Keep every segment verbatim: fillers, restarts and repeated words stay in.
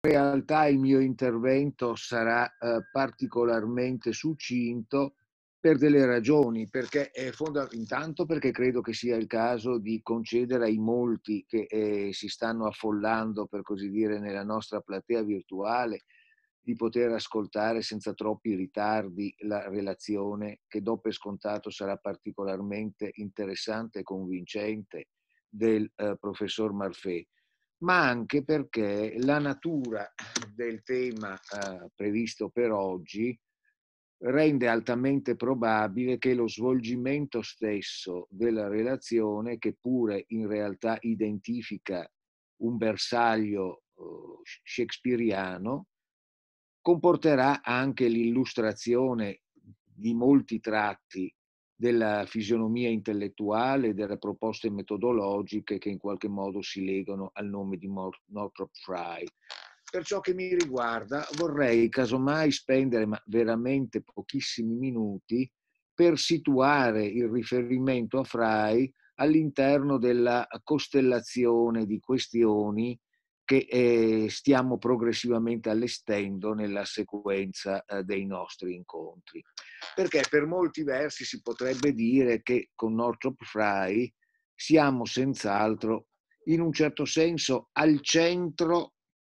realtà il mio intervento sarà eh, particolarmente succinto per delle ragioni, perché è fonda- intanto perché credo che sia il caso di concedere ai molti che eh, si stanno affollando, per così dire, nella nostra platea virtuale, di poter ascoltare senza troppi ritardi la relazione che do per scontato sarà particolarmente interessante e convincente del eh, professor Marfè, ma anche perché la natura del tema eh, previsto per oggi rende altamente probabile che lo svolgimento stesso della relazione, che pure in realtà identifica un bersaglio eh, shakespeariano, comporterà anche l'illustrazione di molti tratti della fisionomia intellettuale e delle proposte metodologiche che in qualche modo si legano al nome di Northrop Frye. Per ciò che mi riguarda, vorrei casomai spendere ma veramente pochissimi minuti per situare il riferimento a Frye all'interno della costellazione di questioni che eh, stiamo progressivamente allestendo nella sequenza eh, dei nostri incontri. Perché per molti versi si potrebbe dire che con Northrop Frye siamo senz'altro in un certo senso al centro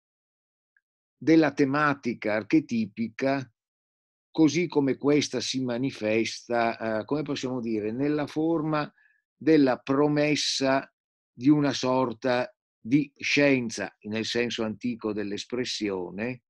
della tematica archetipica, così come questa si manifesta, eh, come possiamo dire, nella forma della promessa di una sorta di scienza, nel senso antico dell'espressione,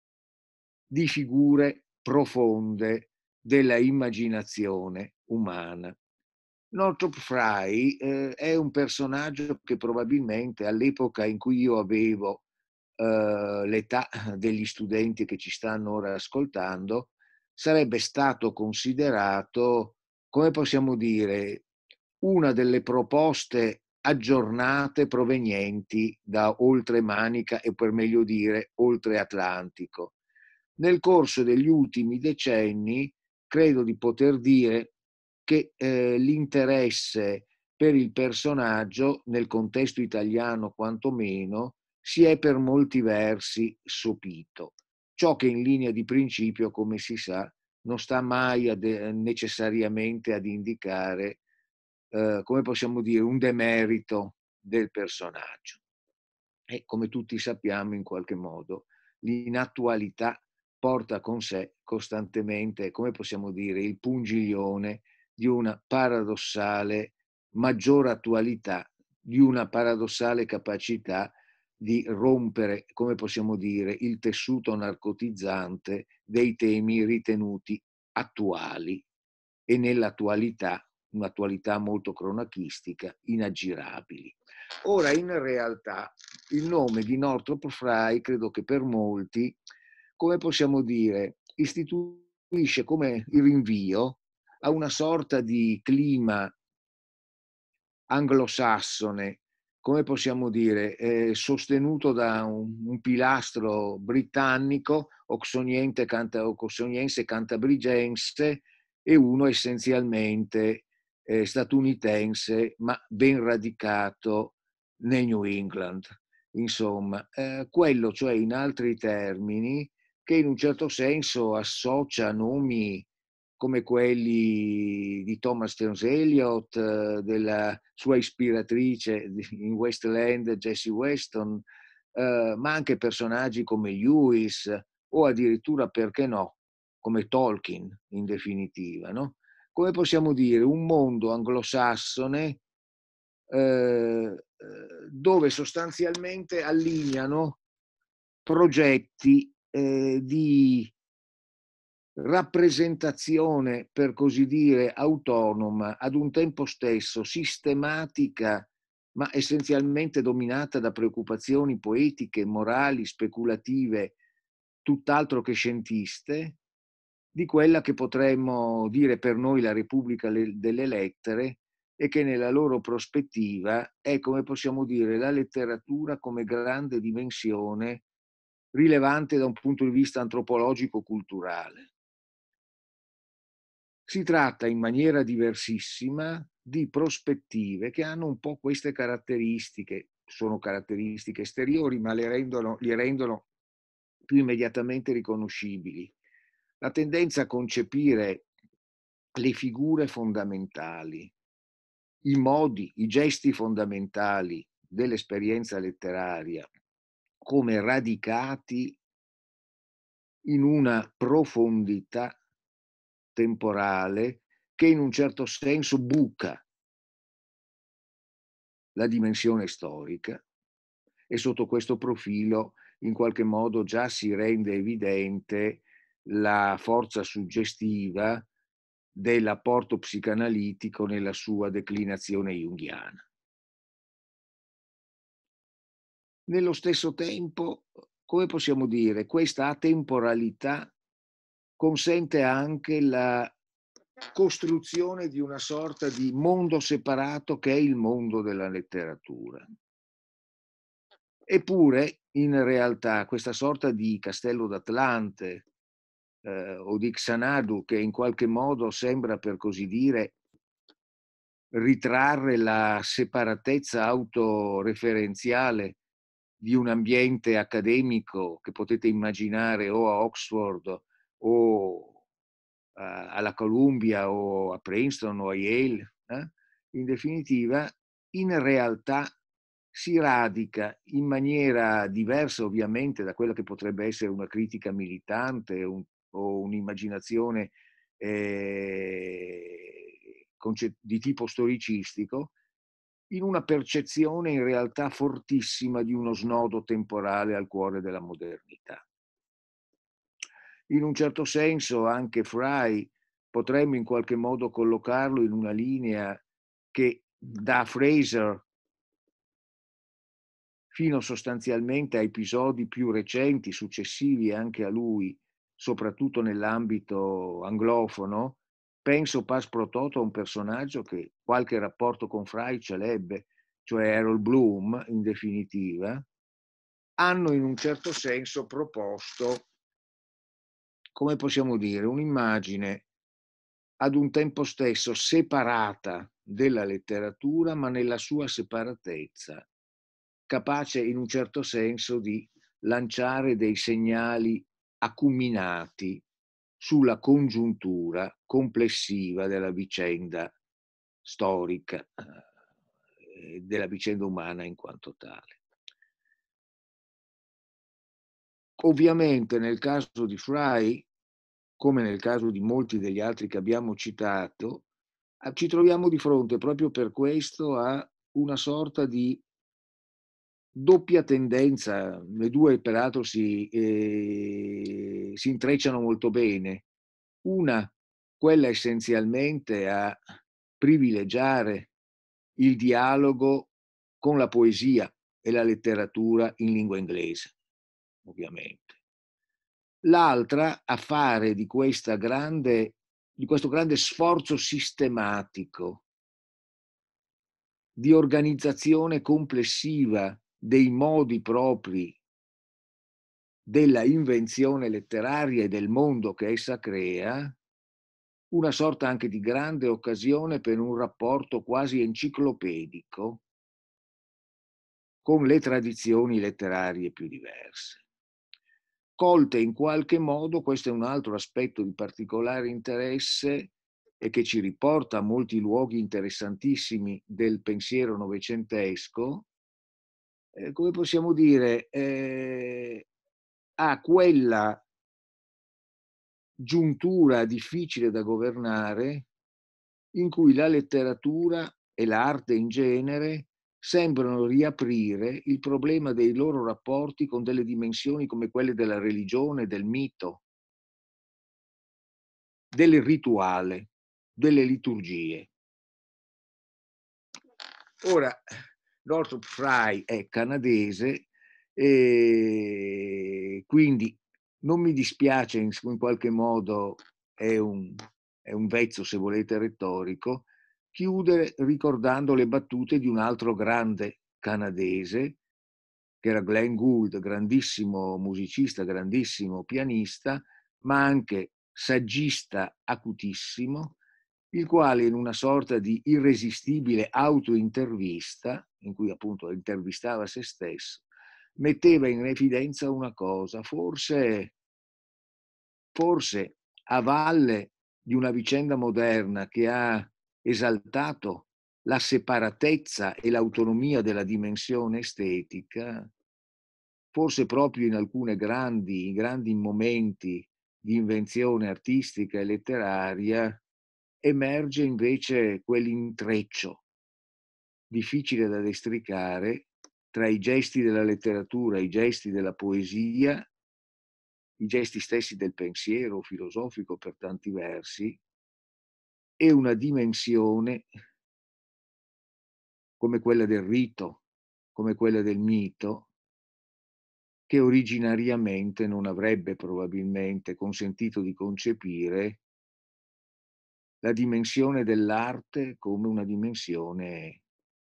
di figure profonde della immaginazione umana. Northrop Frye eh, è un personaggio che probabilmente all'epoca in cui io avevo eh, l'età degli studenti che ci stanno ora ascoltando sarebbe stato considerato, come possiamo dire, una delle proposte aggiornate provenienti da oltre Manica e per meglio dire oltre Atlantico. Nel corso degli ultimi decenni credo di poter dire che eh, l'interesse per il personaggio, nel contesto italiano quantomeno, si è per molti versi sopito. Ciò che in linea di principio, come si sa, non sta mai ad, necessariamente ad indicare, eh, come possiamo dire, un demerito del personaggio. E come tutti sappiamo, in qualche modo, l'inattualità porta con sé costantemente, come possiamo dire, il pungiglione di una paradossale maggiore attualità, di una paradossale capacità di rompere, come possiamo dire, il tessuto narcotizzante dei temi ritenuti attuali e nell'attualità, un'attualità molto cronachistica, inaggirabili. Ora, in realtà, il nome di Northrop Frye credo che per molti, come possiamo dire, istituisce come il rinvio a una sorta di clima anglosassone, come possiamo dire, eh, sostenuto da un, un pilastro britannico, oxoniense, canta, oxoniense cantabrigense, e uno essenzialmente eh, statunitense, ma ben radicato nel New England. Insomma, eh, quello, cioè in altri termini, che in un certo senso associa nomi come quelli di Thomas Stearns Eliot, della sua ispiratrice in Westland, Jessie Weston, eh, ma anche personaggi come Lewis o addirittura, perché no, come Tolkien in definitiva, no? Come possiamo dire, un mondo anglosassone eh, dove sostanzialmente allineano progetti eh, di rappresentazione, per così dire, autonoma, ad un tempo stesso sistematica, ma essenzialmente dominata da preoccupazioni poetiche, morali, speculative, tutt'altro che scientiste, di quella che potremmo dire per noi la Repubblica delle Lettere, e che nella loro prospettiva è, come possiamo dire, la letteratura come grande dimensione rilevante da un punto di vista antropologico-culturale. Si tratta in maniera diversissima di prospettive che hanno un po' queste caratteristiche, sono caratteristiche esteriori, ma le rendono, li rendono più immediatamente riconoscibili. La tendenza a concepire le figure fondamentali, i modi, i gesti fondamentali dell'esperienza letteraria come radicati in una profondità temporale che in un certo senso buca la dimensione storica, e sotto questo profilo in qualche modo già si rende evidente la forza suggestiva dell'apporto psicanalitico nella sua declinazione junghiana. Nello stesso tempo, come possiamo dire, questa atemporalità consente anche la costruzione di una sorta di mondo separato che è il mondo della letteratura. Eppure, in realtà, questa sorta di castello d'Atlante eh, o di Xanadu, che in qualche modo sembra, per così dire, ritrarre la separatezza autoreferenziale di un ambiente accademico che potete immaginare o a Oxford o alla Columbia o a Princeton o a Yale, eh? In definitiva, in realtà si radica in maniera diversa ovviamente da quella che potrebbe essere una critica militante un, o un'immaginazione eh, di tipo storicistico, in una percezione in realtà fortissima di uno snodo temporale al cuore della modernità. In un certo senso anche Fry potremmo in qualche modo collocarlo in una linea che da Fraser fino sostanzialmente a episodi più recenti, successivi anche a lui, soprattutto nell'ambito anglofono, penso pas pro toto a un personaggio che qualche rapporto con Fry ce l'ebbe, cioè Harold Bloom, in definitiva, hanno in un certo senso proposto, come possiamo dire, un'immagine ad un tempo stesso separata della letteratura, ma nella sua separatezza, capace in un certo senso di lanciare dei segnali acuminati sulla congiuntura complessiva della vicenda storica, eh, della vicenda umana in quanto tale. Ovviamente nel caso di Fry, come nel caso di molti degli altri che abbiamo citato, ci troviamo di fronte proprio per questo a una sorta di doppia tendenza, le due peraltro si, eh, si intrecciano molto bene. Una, quella essenzialmente a privilegiare il dialogo con la poesia e la letteratura in lingua inglese, ovviamente. L'altra a fare di, questa grande, di questo grande sforzo sistematico di organizzazione complessiva dei modi propri della invenzione letteraria e del mondo che essa crea, una sorta anche di grande occasione per un rapporto quasi enciclopedico con le tradizioni letterarie più diverse. Colte in qualche modo, questo è un altro aspetto di particolare interesse e che ci riporta a molti luoghi interessantissimi del pensiero novecentesco, eh, come possiamo dire, eh, a quella giuntura difficile da governare in cui la letteratura e l'arte in genere sembrano riaprire il problema dei loro rapporti con delle dimensioni come quelle della religione, del mito, del rituale, delle liturgie. Ora, Northrop Frye è canadese e quindi non mi dispiace, in, in qualche modo è un, è un vezzo, se volete, retorico, chiudere ricordando le battute di un altro grande canadese, che era Glenn Gould, grandissimo musicista, grandissimo pianista, ma anche saggista acutissimo, il quale in una sorta di irresistibile autointervista, in cui appunto intervistava se stesso, metteva in evidenza una cosa, forse, forse a valle di una vicenda moderna che ha esaltato la separatezza e l'autonomia della dimensione estetica, forse proprio in alcuni grandi, grandi momenti di invenzione artistica e letteraria, emerge invece quell'intreccio difficile da destricare tra i gesti della letteratura, i gesti della poesia, i gesti stessi del pensiero filosofico per tanti versi, e una dimensione come quella del rito, come quella del mito, che originariamente non avrebbe probabilmente consentito di concepire la dimensione dell'arte come una dimensione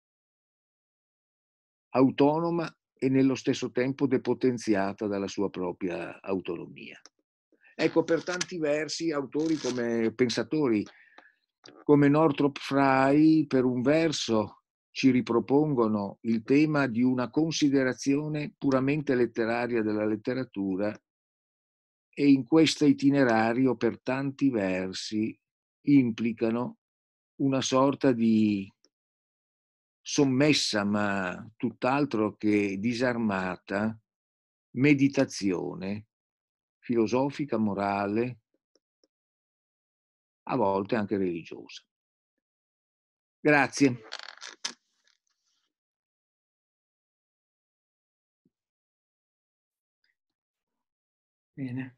autonoma e nello stesso tempo depotenziata dalla sua propria autonomia. Ecco, per tanti versi, autori come pensatori come Northrop Frye, per un verso, ci ripropongono il tema di una considerazione puramente letteraria della letteratura, e in questo itinerario, per tanti versi, implicano una sorta di sommessa, ma tutt'altro che disarmata, meditazione filosofica, morale, a volte anche religiosa. Grazie. Bene.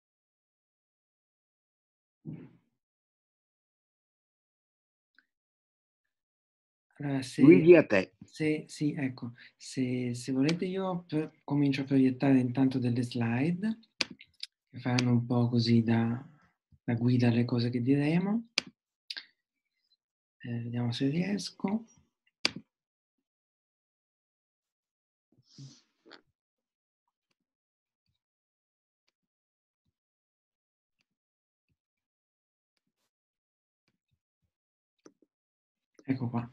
Allora, se, Luigi, a te. se, sì, ecco, se, se volete io per, comincio a proiettare intanto delle slide che faranno un po' così da, da guida alle cose che diremo. Eh, vediamo se riesco. Ecco qua.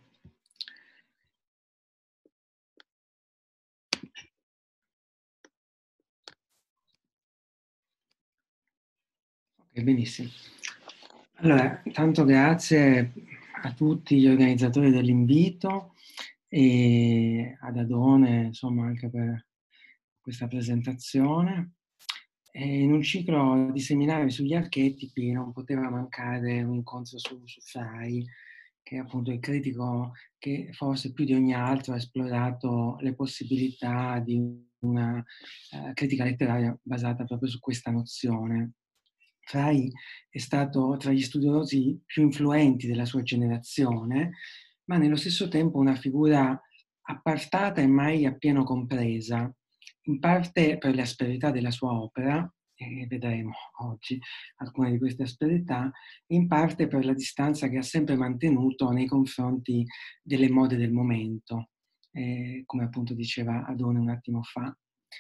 Ok, benissimo. Allora, tanto grazie a tutti gli organizzatori dell'invito e ad Adone, insomma, anche per questa presentazione. E in un ciclo di seminari sugli archetipi non poteva mancare un incontro su, su Frey, che è appunto il critico che forse più di ogni altro ha esplorato le possibilità di una uh, critica letteraria basata proprio su questa nozione. Frey è stato tra gli studiosi più influenti della sua generazione, ma nello stesso tempo una figura appartata e mai appieno compresa, in parte per le asperità della sua opera, e vedremo oggi alcune di queste asperità, in parte per la distanza che ha sempre mantenuto nei confronti delle mode del momento, eh, come appunto diceva Adone un attimo fa.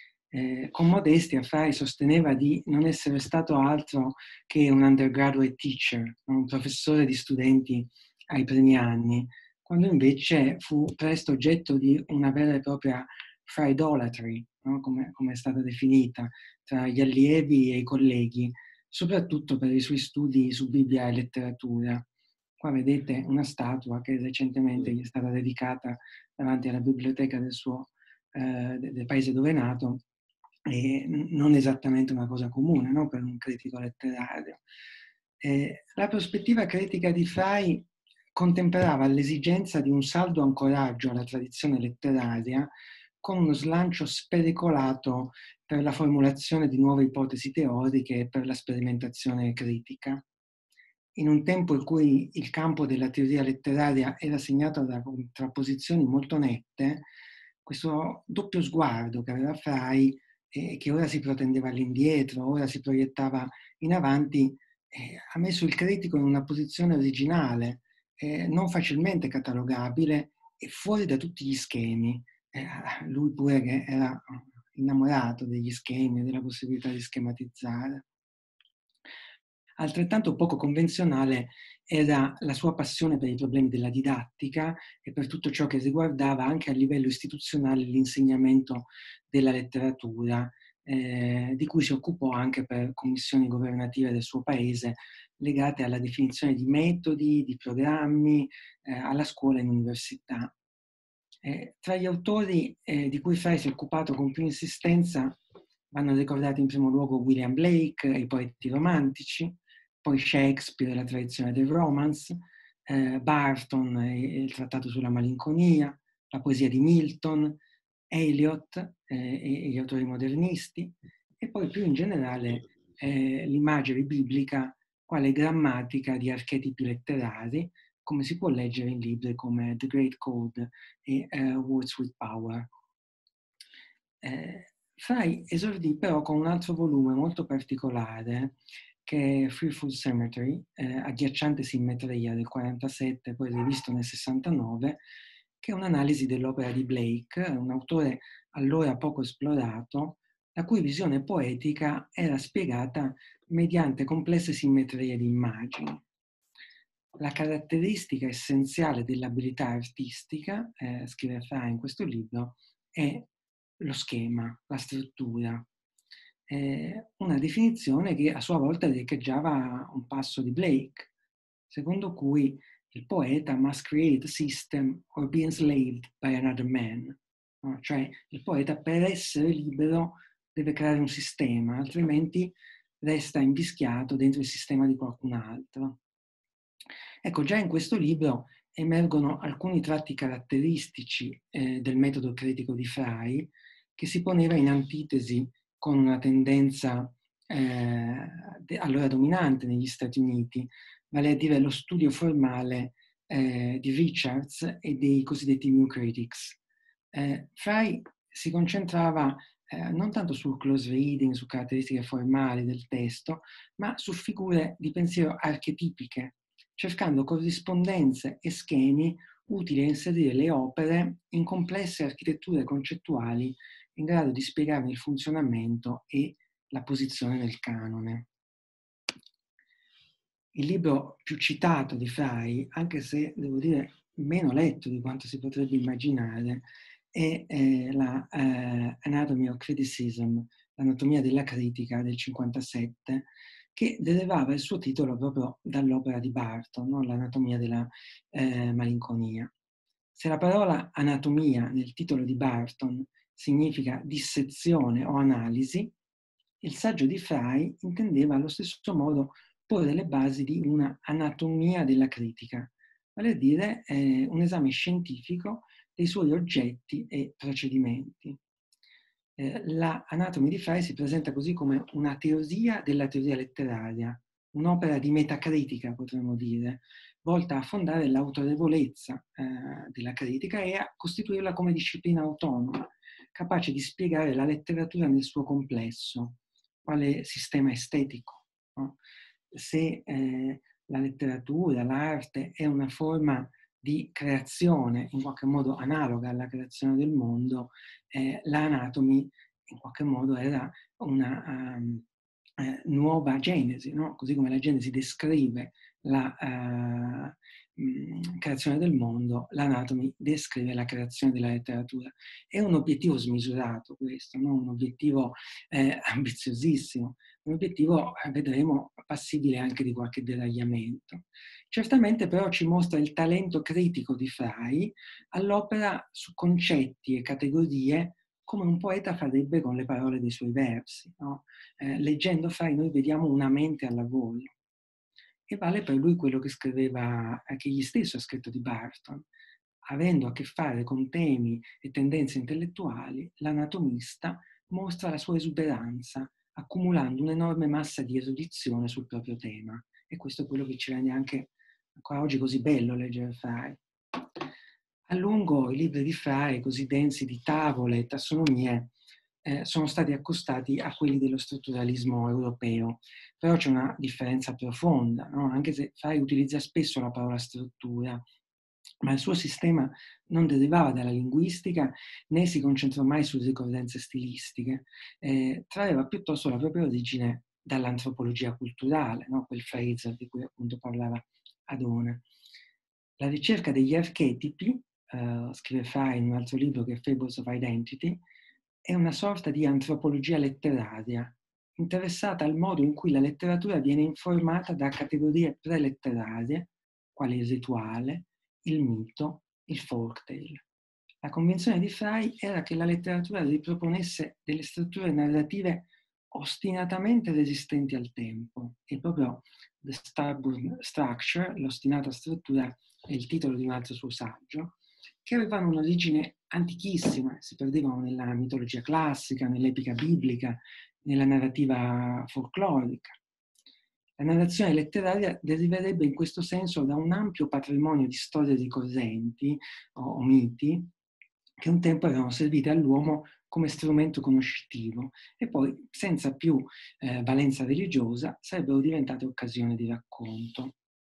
Eh, con modestia Frey sosteneva di non essere stato altro che un undergraduate teacher, un professore di studenti ai primi anni, quando invece fu presto oggetto di una vera e propria Freydolatry, no? come, come è stata definita, tra gli allievi e i colleghi, soprattutto per i suoi studi su Bibbia e letteratura. Qua vedete una statua che recentemente gli è stata dedicata davanti alla biblioteca del suo eh, del paese dove è nato, e non esattamente una cosa comune, no? Per un critico letterario. Eh, la prospettiva critica di Frey contemperava l'esigenza di un saldo ancoraggio alla tradizione letteraria con uno slancio spericolato per la formulazione di nuove ipotesi teoriche e per la sperimentazione critica. In un tempo in cui il campo della teoria letteraria era segnato da contrapposizioni molto nette, questo doppio sguardo che aveva Frey, eh, che ora si protendeva all'indietro, ora si proiettava in avanti, eh, ha messo il critico in una posizione originale, eh, non facilmente catalogabile e fuori da tutti gli schemi. Eh, lui pure che era innamorato degli schemi e della possibilità di schematizzare. Altrettanto poco convenzionale era la sua passione per i problemi della didattica e per tutto ciò che riguardava anche a livello istituzionale l'insegnamento della letteratura, eh, di cui si occupò anche per commissioni governative del suo paese legate alla definizione di metodi, di programmi, eh, alla scuola e all'università. Eh, tra gli autori eh, di cui Frey si è occupato con più insistenza vanno ricordati in primo luogo William Blake e i poeti romantici, poi Shakespeare e la tradizione del romance, eh, Barton e il trattato sulla malinconia, la poesia di Milton, Eliot eh, e gli autori modernisti, e poi più in generale eh, l'imagery biblica quale grammatica di archetipi letterari, come si può leggere in libri come The Great Code e uh, Words with Power. Eh, Frey esordì però con un altro volume molto particolare, che è Fearful Cemetery, eh, Agghiacciante simmetria del quarantasette, poi rivisto nel sessantanove, che è un'analisi dell'opera di Blake, un autore allora poco esplorato, la cui visione poetica era spiegata mediante complesse simmetrie di immagini. La caratteristica essenziale dell'abilità artistica, eh, scrive Frey in questo libro, è lo schema, la struttura. Eh, una definizione che a sua volta riecheggiava un passo di Blake, secondo cui il poeta must create a system or be enslaved by another man. No? Cioè il poeta per essere libero deve creare un sistema, altrimenti resta invischiato dentro il sistema di qualcun altro. Ecco, già in questo libro emergono alcuni tratti caratteristici eh, del metodo critico di Frey, che si poneva in antitesi con una tendenza eh, de- allora dominante negli Stati Uniti, vale a dire lo studio formale eh, di Richards e dei cosiddetti New Critics. Eh, Frey si concentrava eh, non tanto sul close reading, su caratteristiche formali del testo, ma su figure di pensiero archetipiche, cercando corrispondenze e schemi utili a inserire le opere in complesse architetture concettuali in grado di spiegarne il funzionamento e la posizione nel canone. Il libro più citato di Frey, anche se devo dire meno letto di quanto si potrebbe immaginare, è eh, la eh, Anatomy of Criticism, l'anatomia della critica del cinquantasette, che derivava il suo titolo proprio dall'opera di Barton, no? L'anatomia della eh, malinconia. Se la parola anatomia nel titolo di Barton significa dissezione o analisi, il saggio di Frey intendeva allo stesso modo porre le basi di una anatomia della critica, vale a dire eh, un esame scientifico dei suoi oggetti e procedimenti. Eh, la Anatomy di Frey si presenta così come una teoria della teoria letteraria, un'opera di metacritica, potremmo dire, volta a fondare l'autorevolezza eh, della critica e a costituirla come disciplina autonoma, capace di spiegare la letteratura nel suo complesso, quale sistema estetico. No? Se eh, la letteratura, l'arte è una forma di creazione in qualche modo analoga alla creazione del mondo, eh, l'anatomy in qualche modo era una um, eh, nuova genesi, no? Così come la Genesi descrive la uh, mh, creazione del mondo, l'anatomy descrive la creazione della letteratura. È un obiettivo smisurato questo, no? Un obiettivo eh, ambiziosissimo, un obiettivo, vedremo, passibile anche di qualche deragliamento. Certamente però ci mostra il talento critico di Frey all'opera su concetti e categorie come un poeta farebbe con le parole dei suoi versi. No? Eh, leggendo Frey noi vediamo una mente al lavoro. E vale per lui quello che scriveva, che egli stesso ha scritto di Barton. Avendo a che fare con temi e tendenze intellettuali, l'anatomista mostra la sua esuberanza, accumulando un'enorme massa di erudizione sul proprio tema. E questo è quello che ci rende anche ancora oggi così bello leggere Frey. A lungo i libri di Frey, così densi di tavole e tassonomie, eh, sono stati accostati a quelli dello strutturalismo europeo. Però c'è una differenza profonda, no? Anche se Frey utilizza spesso la parola struttura, ma il suo sistema non derivava dalla linguistica né si concentrò mai su ricorrenze stilistiche, eh, traeva piuttosto la propria origine dall'antropologia culturale, no? Quel Fraser di cui appunto parlava Adone. La ricerca degli archetipi, eh, scrive Frey in un altro libro che è Fables of Identity, è una sorta di antropologia letteraria, interessata al modo in cui la letteratura viene informata da categorie preletterarie, quali il rituale, il mito, il folktale. La convinzione di Frey era che la letteratura riproponesse delle strutture narrative ostinatamente resistenti al tempo, e proprio The Stubborn Structure, l'ostinata struttura, è il titolo di un altro suo saggio, che avevano un'origine antichissima, si perdevano nella mitologia classica, nell'epica biblica, nella narrativa folclorica. La narrazione letteraria deriverebbe in questo senso da un ampio patrimonio di storie ricorrenti o, o miti che un tempo erano servite all'uomo come strumento conoscitivo e poi, senza più eh, valenza religiosa, sarebbero diventate occasione di racconto.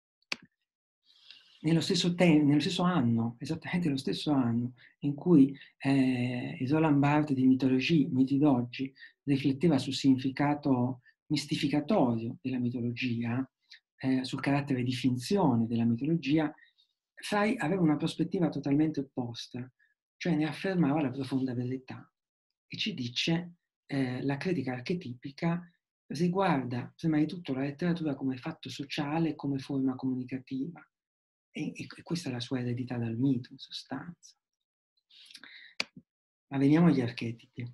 Nello stesso, te- nello stesso anno, esattamente lo stesso anno, in cui eh, Roland Barthes di Mythologie, Miti d'oggi, rifletteva sul significato mistificatorio della mitologia, eh, sul carattere di finzione della mitologia, Frey aveva una prospettiva totalmente opposta, cioè ne affermava la profonda verità e ci dice eh, la critica archetipica riguarda prima di tutto la letteratura come fatto sociale, come forma comunicativa. E, e questa è la sua eredità dal mito, in sostanza. Ma veniamo agli archetipi.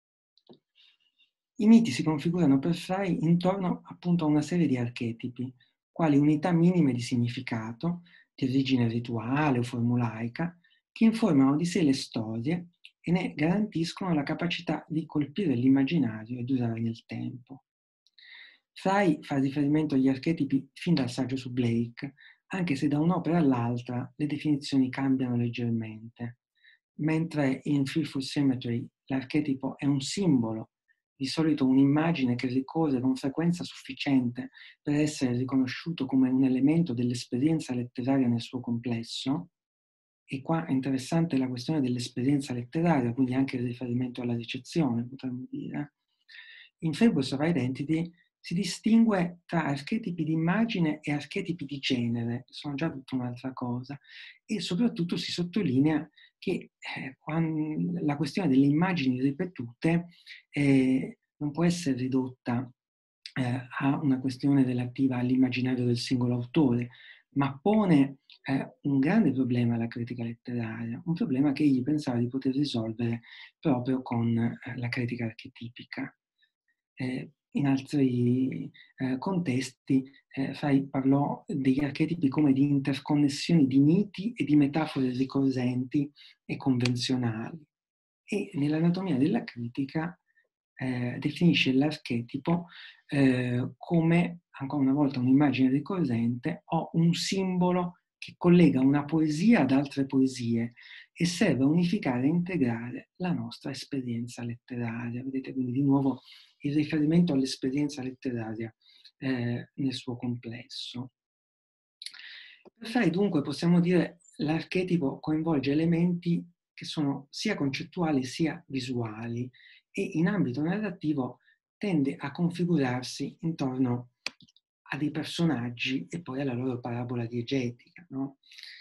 I miti si configurano per Frey intorno appunto a una serie di archetipi, quali unità minime di significato, di origine rituale o formulaica, che informano di sé le storie e ne garantiscono la capacità di colpire l'immaginario e durare nel tempo. Frey fa riferimento agli archetipi fin dal saggio su Blake, anche se da un'opera all'altra le definizioni cambiano leggermente. Mentre in Fearful Symmetry l'archetipo è un simbolo, di solito un'immagine che ricorre con frequenza sufficiente per essere riconosciuto come un elemento dell'esperienza letteraria nel suo complesso, e qua è interessante la questione dell'esperienza letteraria, quindi anche il riferimento alla ricezione, potremmo dire. In Fables of Identity si distingue tra archetipi di immagine e archetipi di genere, che sono già tutta un'altra cosa, e soprattutto si sottolinea che eh, quando, la questione delle immagini ripetute eh, non può essere ridotta eh, a una questione relativa all'immaginario del singolo autore, ma pone eh, un grande problema alla critica letteraria, un problema che egli pensava di poter risolvere proprio con eh, la critica archetipica. Eh, in altri eh, contesti eh, Frey parlò degli archetipi come di interconnessioni di miti e di metafore ricorrenti e convenzionali, e nell'anatomia della critica eh, definisce l'archetipo eh, come, ancora una volta, un'immagine ricorrente o un simbolo che collega una poesia ad altre poesie e serve a unificare e integrare la nostra esperienza letteraria. Vedete quindi di nuovo il riferimento all'esperienza letteraria eh, nel suo complesso. Per Frey dunque possiamo dire l'archetipo coinvolge elementi che sono sia concettuali sia visuali e in ambito narrativo tende a configurarsi intorno a dei personaggi e poi alla loro parabola diegetica, no?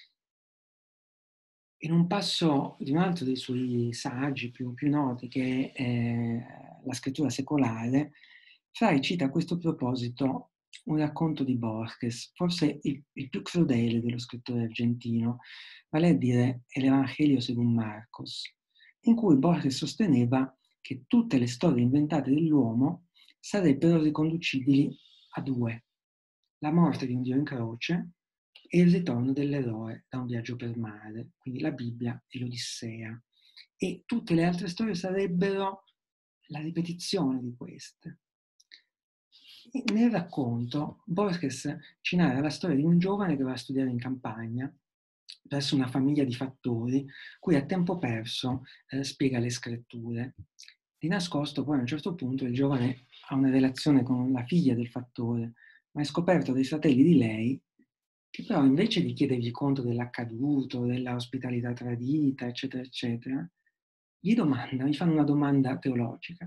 In un passo di un altro dei suoi saggi più, più noti, che è eh, la scrittura secolare, Frey cita a questo proposito un racconto di Borges, forse il, il più crudele dello scrittore argentino, vale a dire l'Evangelio secondo Marcos, in cui Borges sosteneva che tutte le storie inventate dell'uomo sarebbero riconducibili a due: la morte di un dio in croce e il ritorno dell'eroe da un viaggio per mare, quindi la Bibbia e l'Odissea. E tutte le altre storie sarebbero la ripetizione di queste. E nel racconto Borges ci narra la storia di un giovane che va a studiare in campagna presso una famiglia di fattori, cui a tempo perso eh, spiega le scritture. Di nascosto poi a un certo punto il giovane ha una relazione con la figlia del fattore, ma è scoperto dai fratelli di lei che però invece di chiedergli conto dell'accaduto, della ospitalità tradita, eccetera, eccetera, gli domandano, gli fanno una domanda teologica.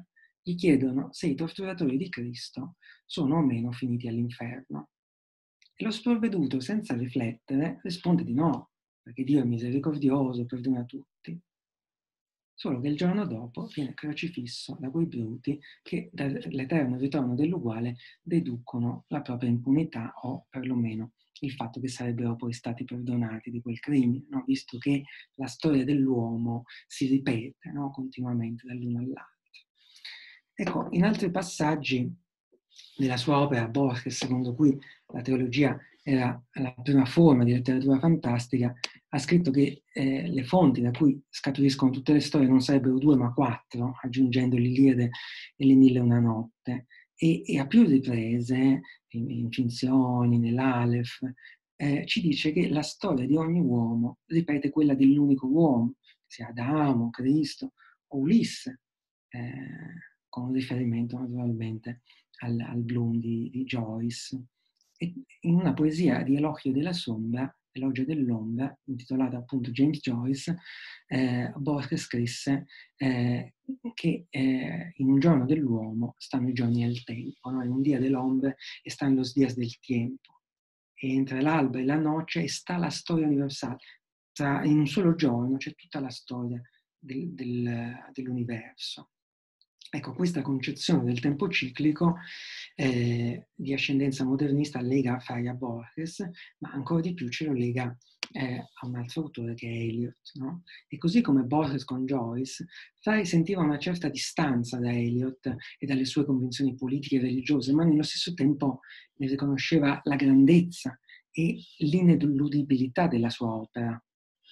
gli chiedono se i torturatori di Cristo sono o meno finiti all'inferno. E lo sprovveduto, senza riflettere, risponde di no, perché Dio è misericordioso, perdona tutti. Solo che il giorno dopo viene crocifisso da quei bruti che dall'eterno ritorno dell'uguale deducono la propria impunità o perlomeno il fatto che sarebbero poi stati perdonati di quel crimine, no? Visto che la storia dell'uomo si ripete, no? Continuamente dall'uno all'altro. Ecco, in altri passaggi della sua opera, Borges, secondo cui la teologia era la prima forma di letteratura fantastica, ha scritto che eh, le fonti da cui scaturiscono tutte le storie non sarebbero due ma quattro, aggiungendo l'Iliade e le Mille e una notte. E, e a più riprese, in, in Finzioni, nell'Aleph, eh, ci dice che la storia di ogni uomo ripete quella dell'unico uomo, sia Adamo, Cristo o Ulisse, eh, con riferimento naturalmente al, al Bloom di, di Joyce. E in una poesia di Elogio della Sombra, Elogio dell'ombra, intitolata appunto James Joyce, eh, Borges scrisse eh, che eh, in un giorno dell'uomo stanno i giorni del tempo, no? In un dia dell'ombre están los días del tiempo. E entre l'alba e la noche sta la storia universale. Tra, in un solo giorno c'è tutta la storia del, del, dell'universo. Ecco, questa concezione del tempo ciclico eh, di ascendenza modernista lega Frey a Borges, ma ancora di più ce lo lega eh, a un altro autore che è Eliot, no? E così come Borges con Joyce, Frey sentiva una certa distanza da Eliot e dalle sue convinzioni politiche e religiose, ma nello stesso tempo ne riconosceva la grandezza e l'ineludibilità della sua opera.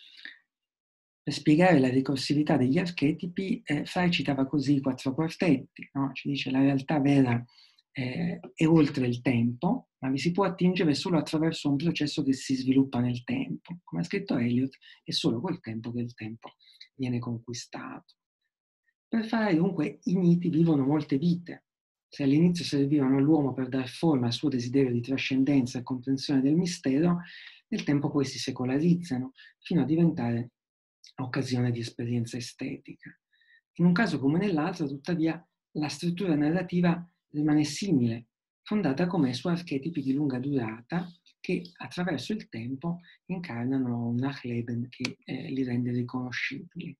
Per spiegare la ricorsività degli archetipi, eh, Frey citava così i quattro quartetti, no? Ci dice la realtà vera eh, è oltre il tempo, ma vi si può attingere solo attraverso un processo che si sviluppa nel tempo. Come ha scritto Eliot, è solo col tempo che il tempo viene conquistato. Per Frey, dunque, i miti vivono molte vite. Se all'inizio servivano all'uomo per dar forma al suo desiderio di trascendenza e comprensione del mistero, nel tempo poi si secolarizzano, fino a diventare occasione di esperienza estetica. In un caso come nell'altro, tuttavia, la struttura narrativa rimane simile, fondata com'è su archetipi di lunga durata che attraverso il tempo incarnano un Nachleben che eh, li rende riconoscibili.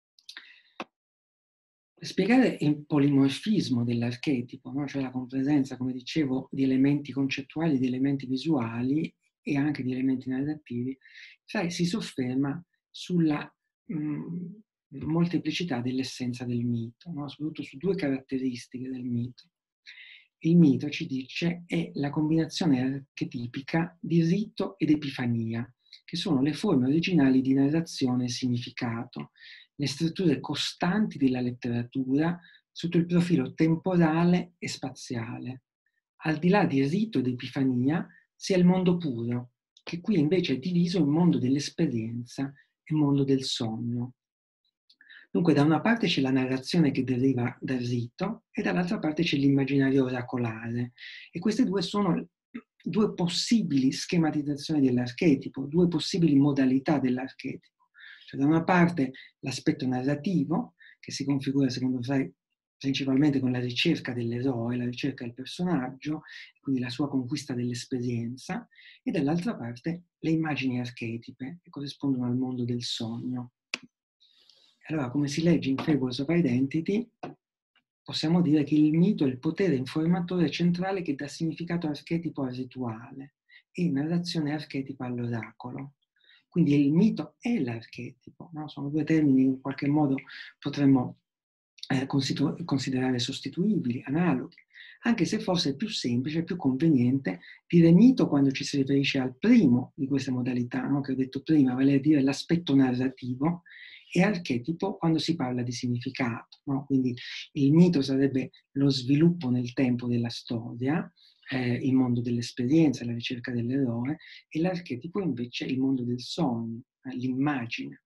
Per spiegare il polimorfismo dell'archetipo, no? Cioè la compresenza, come dicevo, di elementi concettuali, di elementi visuali e anche di elementi narrativi, Frey si sofferma sulla mh, molteplicità dell'essenza del mito, no? Soprattutto su due caratteristiche del mito. Il mito, ci dice, è la combinazione archetipica di rito ed epifania, che sono le forme originali di narrazione e significato, le strutture costanti della letteratura sotto il profilo temporale e spaziale. Al di là di rito ed epifania sia il mondo puro, che qui invece è diviso in mondo dell'esperienza e mondo del sogno. Dunque da una parte c'è la narrazione che deriva dal rito e dall'altra parte c'è l'immaginario oracolare. E queste due sono due possibili schematizzazioni dell'archetipo, due possibili modalità dell'archetipo. Cioè, da una parte l'aspetto narrativo, che si configura secondo Frey principalmente con la ricerca dell'eroe, la ricerca del personaggio, quindi la sua conquista dell'esperienza, e dall'altra parte le immagini archetipe, che corrispondono al mondo del sogno. Allora, come si legge in Fables of Identity, possiamo dire che il mito è il potere informatore centrale che dà significato archetipo al rituale e narrazione archetipa all'oracolo. Quindi il mito è l'archetipo, no? Sono due termini che in qualche modo potremmo eh, considerare sostituibili, analoghi, anche se forse è più semplice, più conveniente dire mito quando ci si riferisce al primo di queste modalità, no? Che ho detto prima, vale a dire l'aspetto narrativo, e archetipo quando si parla di significato, no? Quindi il mito sarebbe lo sviluppo nel tempo della storia, eh, il mondo dell'esperienza, la ricerca dell'eroe, e l'archetipo invece è il mondo del sogno, eh, l'immagine.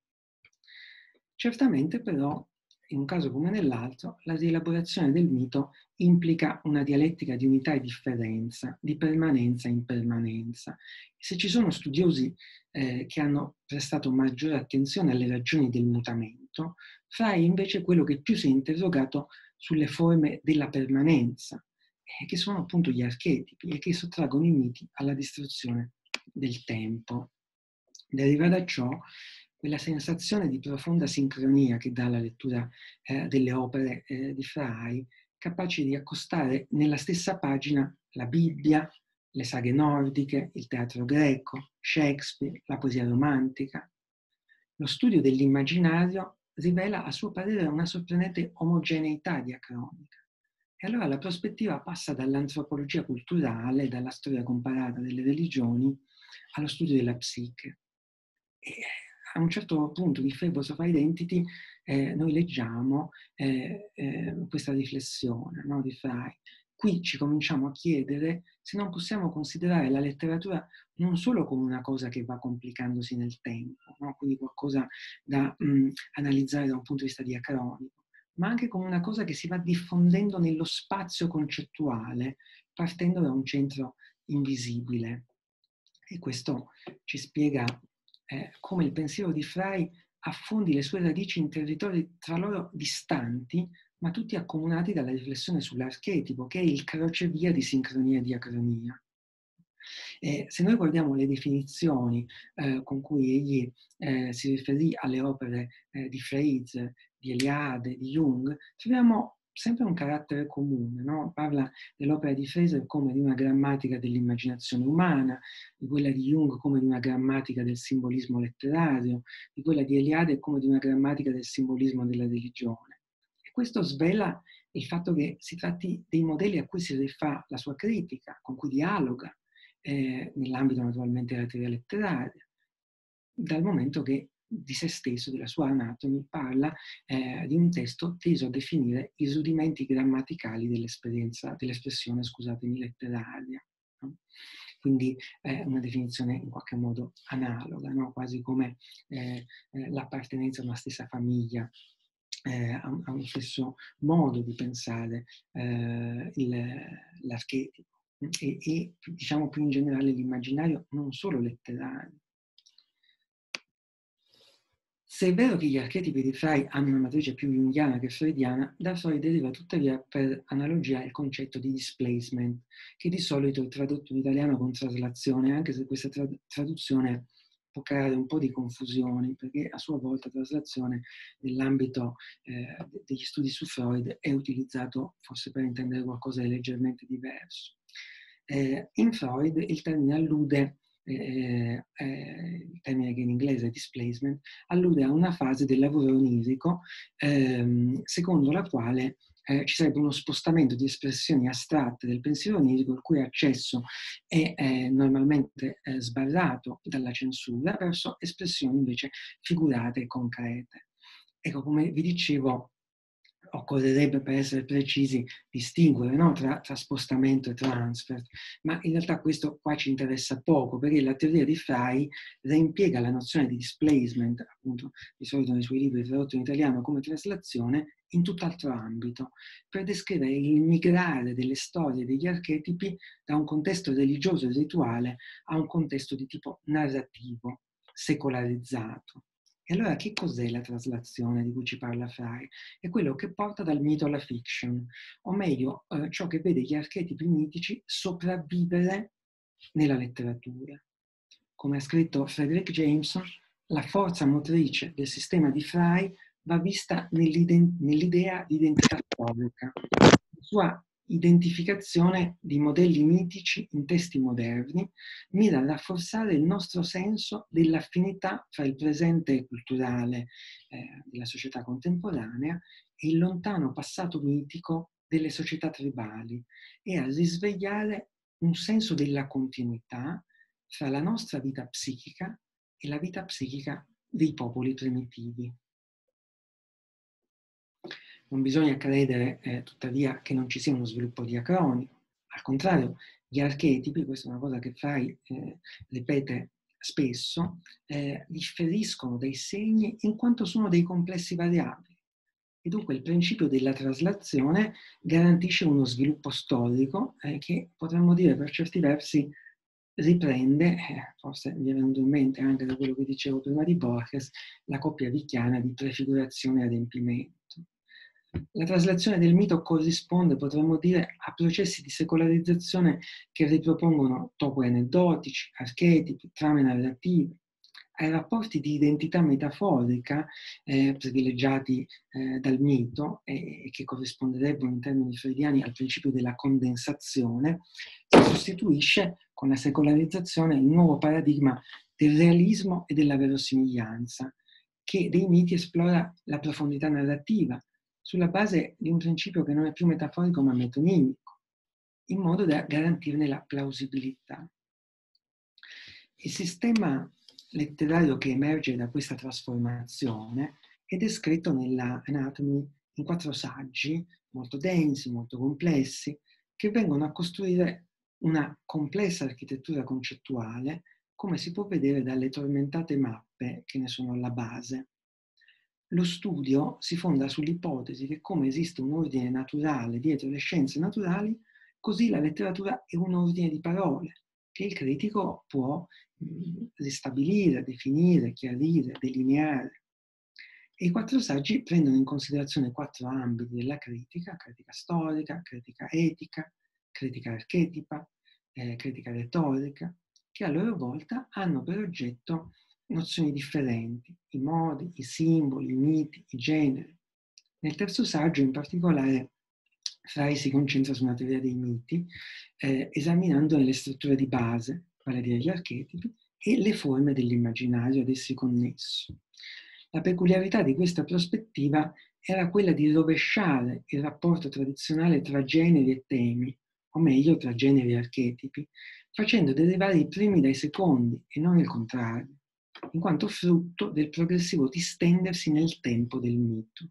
Certamente però, in un caso come nell'altro, la rielaborazione del mito implica una dialettica di unità e differenza, di permanenza e impermanenza. E se ci sono studiosi eh, che hanno prestato maggiore attenzione alle ragioni del mutamento, Frey invece è quello che più si è interrogato sulle forme della permanenza, eh, che sono appunto gli archetipi e che sottraggono i miti alla distruzione del tempo. Deriva da ciò quella sensazione di profonda sincronia che dà la lettura eh, delle opere eh, di Fry, capaci di accostare nella stessa pagina la Bibbia, le saghe nordiche, il teatro greco, Shakespeare, la poesia romantica. Lo studio dell'immaginario rivela a suo parere una sorprendente omogeneità diacronica. E allora la prospettiva passa dall'antropologia culturale, dalla storia comparata delle religioni, allo studio della psiche. E a un certo punto di Fables of Identity eh, noi leggiamo eh, eh, questa riflessione, no, di Fry. Qui ci cominciamo a chiedere se non possiamo considerare la letteratura non solo come una cosa che va complicandosi nel tempo, no? Quindi qualcosa da mh, analizzare da un punto di vista diacronico, ma anche come una cosa che si va diffondendo nello spazio concettuale, partendo da un centro invisibile. E questo ci spiega eh, come il pensiero di Fry affondi le sue radici in territori tra loro distanti, ma tutti accomunati dalla riflessione sull'archetipo, che è il crocevia di sincronia e diacronia. E se noi guardiamo le definizioni eh, con cui egli eh, si riferì alle opere eh, di Frege, di Eliade, di Jung, troviamo sempre un carattere comune, no? Parla dell'opera di Frege come di una grammatica dell'immaginazione umana, di quella di Jung come di una grammatica del simbolismo letterario, di quella di Eliade come di una grammatica del simbolismo della religione. E questo svela il fatto che si tratti dei modelli a cui si rifà la sua critica, con cui dialoga, eh, nell'ambito naturalmente della teoria letteraria, dal momento che di se stesso, della sua Anatomy, parla eh, di un testo teso a definire i rudimenti grammaticali dell'esperienza, dell'espressione, scusatemi, letteraria. No? Quindi è eh, una definizione in qualche modo analoga, no? Quasi come eh, eh, l'appartenenza a una stessa famiglia, eh, a, a uno stesso modo di pensare eh, il, l'archetipo e, e, diciamo più in generale, l'immaginario non solo letterario. Se è vero che gli archetipi di Fry hanno una matrice più jungiana che freudiana, da Freud deriva tuttavia per analogia il concetto di displacement, che di solito è tradotto in italiano con traslazione, anche se questa tra- traduzione può creare un po' di confusione, perché a sua volta traslazione nell'ambito eh, degli studi su Freud è utilizzato forse per intendere qualcosa di leggermente diverso. Eh, in Freud il termine allude Eh, eh, il termine che in inglese è displacement, allude a una fase del lavoro onirico ehm, secondo la quale eh, ci sarebbe uno spostamento di espressioni astratte del pensiero onirico, il cui accesso è eh, normalmente eh, sbarrato dalla censura, verso espressioni invece figurate e concrete. Ecco, come vi dicevo, occorrerebbe, per essere precisi, distinguere, no? tra, tra spostamento e transfer, ma in realtà questo qua ci interessa poco, perché la teoria di Fry reimpiega la nozione di displacement, appunto di solito nei suoi libri tradotto in italiano come traslazione, in tutt'altro ambito, per descrivere il migrare delle storie e degli archetipi da un contesto religioso e rituale a un contesto di tipo narrativo, secolarizzato. E allora che cos'è la traslazione di cui ci parla Fry? È quello che porta dal mito alla fiction, o meglio, eh, ciò che vede gli archetipi mitici sopravvivere nella letteratura. Come ha scritto Frederick Jameson, la forza motrice del sistema di Fry va vista nell'idea di identità storica, la sua identificazione di modelli mitici in testi moderni mira a rafforzare il nostro senso dell'affinità fra il presente culturale eh, della società contemporanea e il lontano passato mitico delle società tribali e a risvegliare un senso della continuità fra la nostra vita psichica e la vita psichica dei popoli primitivi. Non bisogna credere, eh, tuttavia, che non ci sia uno sviluppo diacronico. Al contrario, gli archetipi, questa è una cosa che Fry eh, ripete spesso, eh, differiscono dai segni in quanto sono dei complessi variabili. E dunque il principio della traslazione garantisce uno sviluppo storico eh, che potremmo dire per certi versi riprende, eh, forse mi è venuto in mente anche da quello che dicevo prima di Borges, la coppia vicchiana di prefigurazione e adempimento. La traslazione del mito corrisponde, potremmo dire, a processi di secolarizzazione che ripropongono topoi aneddotici, archetipi, trame narrative, ai rapporti di identità metaforica eh, privilegiati eh, dal mito e, e che corrisponderebbero in termini freudiani al principio della condensazione, si sostituisce con la secolarizzazione il nuovo paradigma del realismo e della verosimiglianza, che dei miti esplora la profondità narrativa, sulla base di un principio che non è più metaforico ma metonimico, in modo da garantirne la plausibilità. Il sistema letterario che emerge da questa trasformazione è descritto nella Anatomy in quattro saggi molto densi, molto complessi, che vengono a costruire una complessa architettura concettuale, come si può vedere dalle tormentate mappe che ne sono alla base. Lo studio si fonda sull'ipotesi che come esiste un ordine naturale dietro le scienze naturali, così la letteratura è un ordine di parole che il critico può mh, ristabilire, definire, chiarire, delineare. E i quattro saggi prendono in considerazione quattro ambiti della critica: critica storica, critica etica, critica archetipa, eh, critica retorica, che a loro volta hanno per oggetto nozioni differenti, i modi, i simboli, i miti, i generi. Nel terzo saggio, in particolare, Frey si concentra su una teoria dei miti, eh, esaminandone le strutture di base, vale a dire gli archetipi, e le forme dell'immaginario ad essi connesso. La peculiarità di questa prospettiva era quella di rovesciare il rapporto tradizionale tra generi e temi, o meglio tra generi e archetipi, facendo derivare i primi dai secondi e non il contrario, in quanto frutto del progressivo distendersi nel tempo del mito.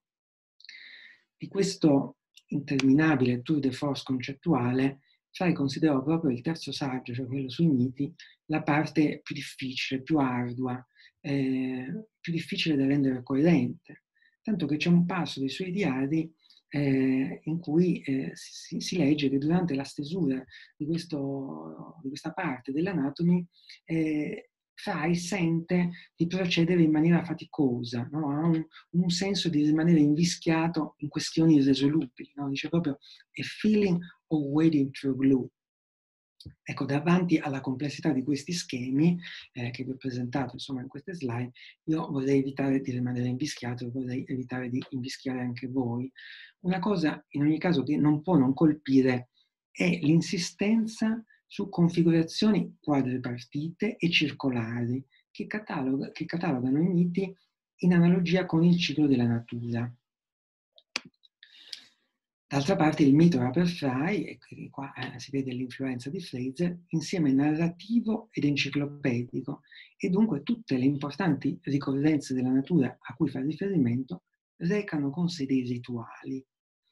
Di questo interminabile tour de force concettuale, Frey considerò proprio il terzo saggio, cioè quello sui miti, la parte più difficile, più ardua, eh, più difficile da rendere coerente, tanto che c'è un passo dei suoi diari eh, in cui eh, si, si legge che durante la stesura di, questo, di questa parte dell'Anatomy eh, Frey sente di procedere in maniera faticosa, no? Ha un, un senso di rimanere invischiato in questioni irresolubili, no? Dice proprio a feeling of wading through glue. Ecco, davanti alla complessità di questi schemi eh, che vi ho presentato insomma in queste slide, io vorrei evitare di rimanere invischiato e vorrei evitare di invischiare anche voi. Una cosa in ogni caso che non può non colpire è l'insistenza su configurazioni quadripartite e circolari che, catalog- che catalogano i miti in analogia con il ciclo della natura. D'altra parte il mito era per Frey, e qua eh, si vede l'influenza di Fraser, insieme narrativo ed enciclopedico, e dunque tutte le importanti ricorrenze della natura a cui fa riferimento recano con sé dei rituali.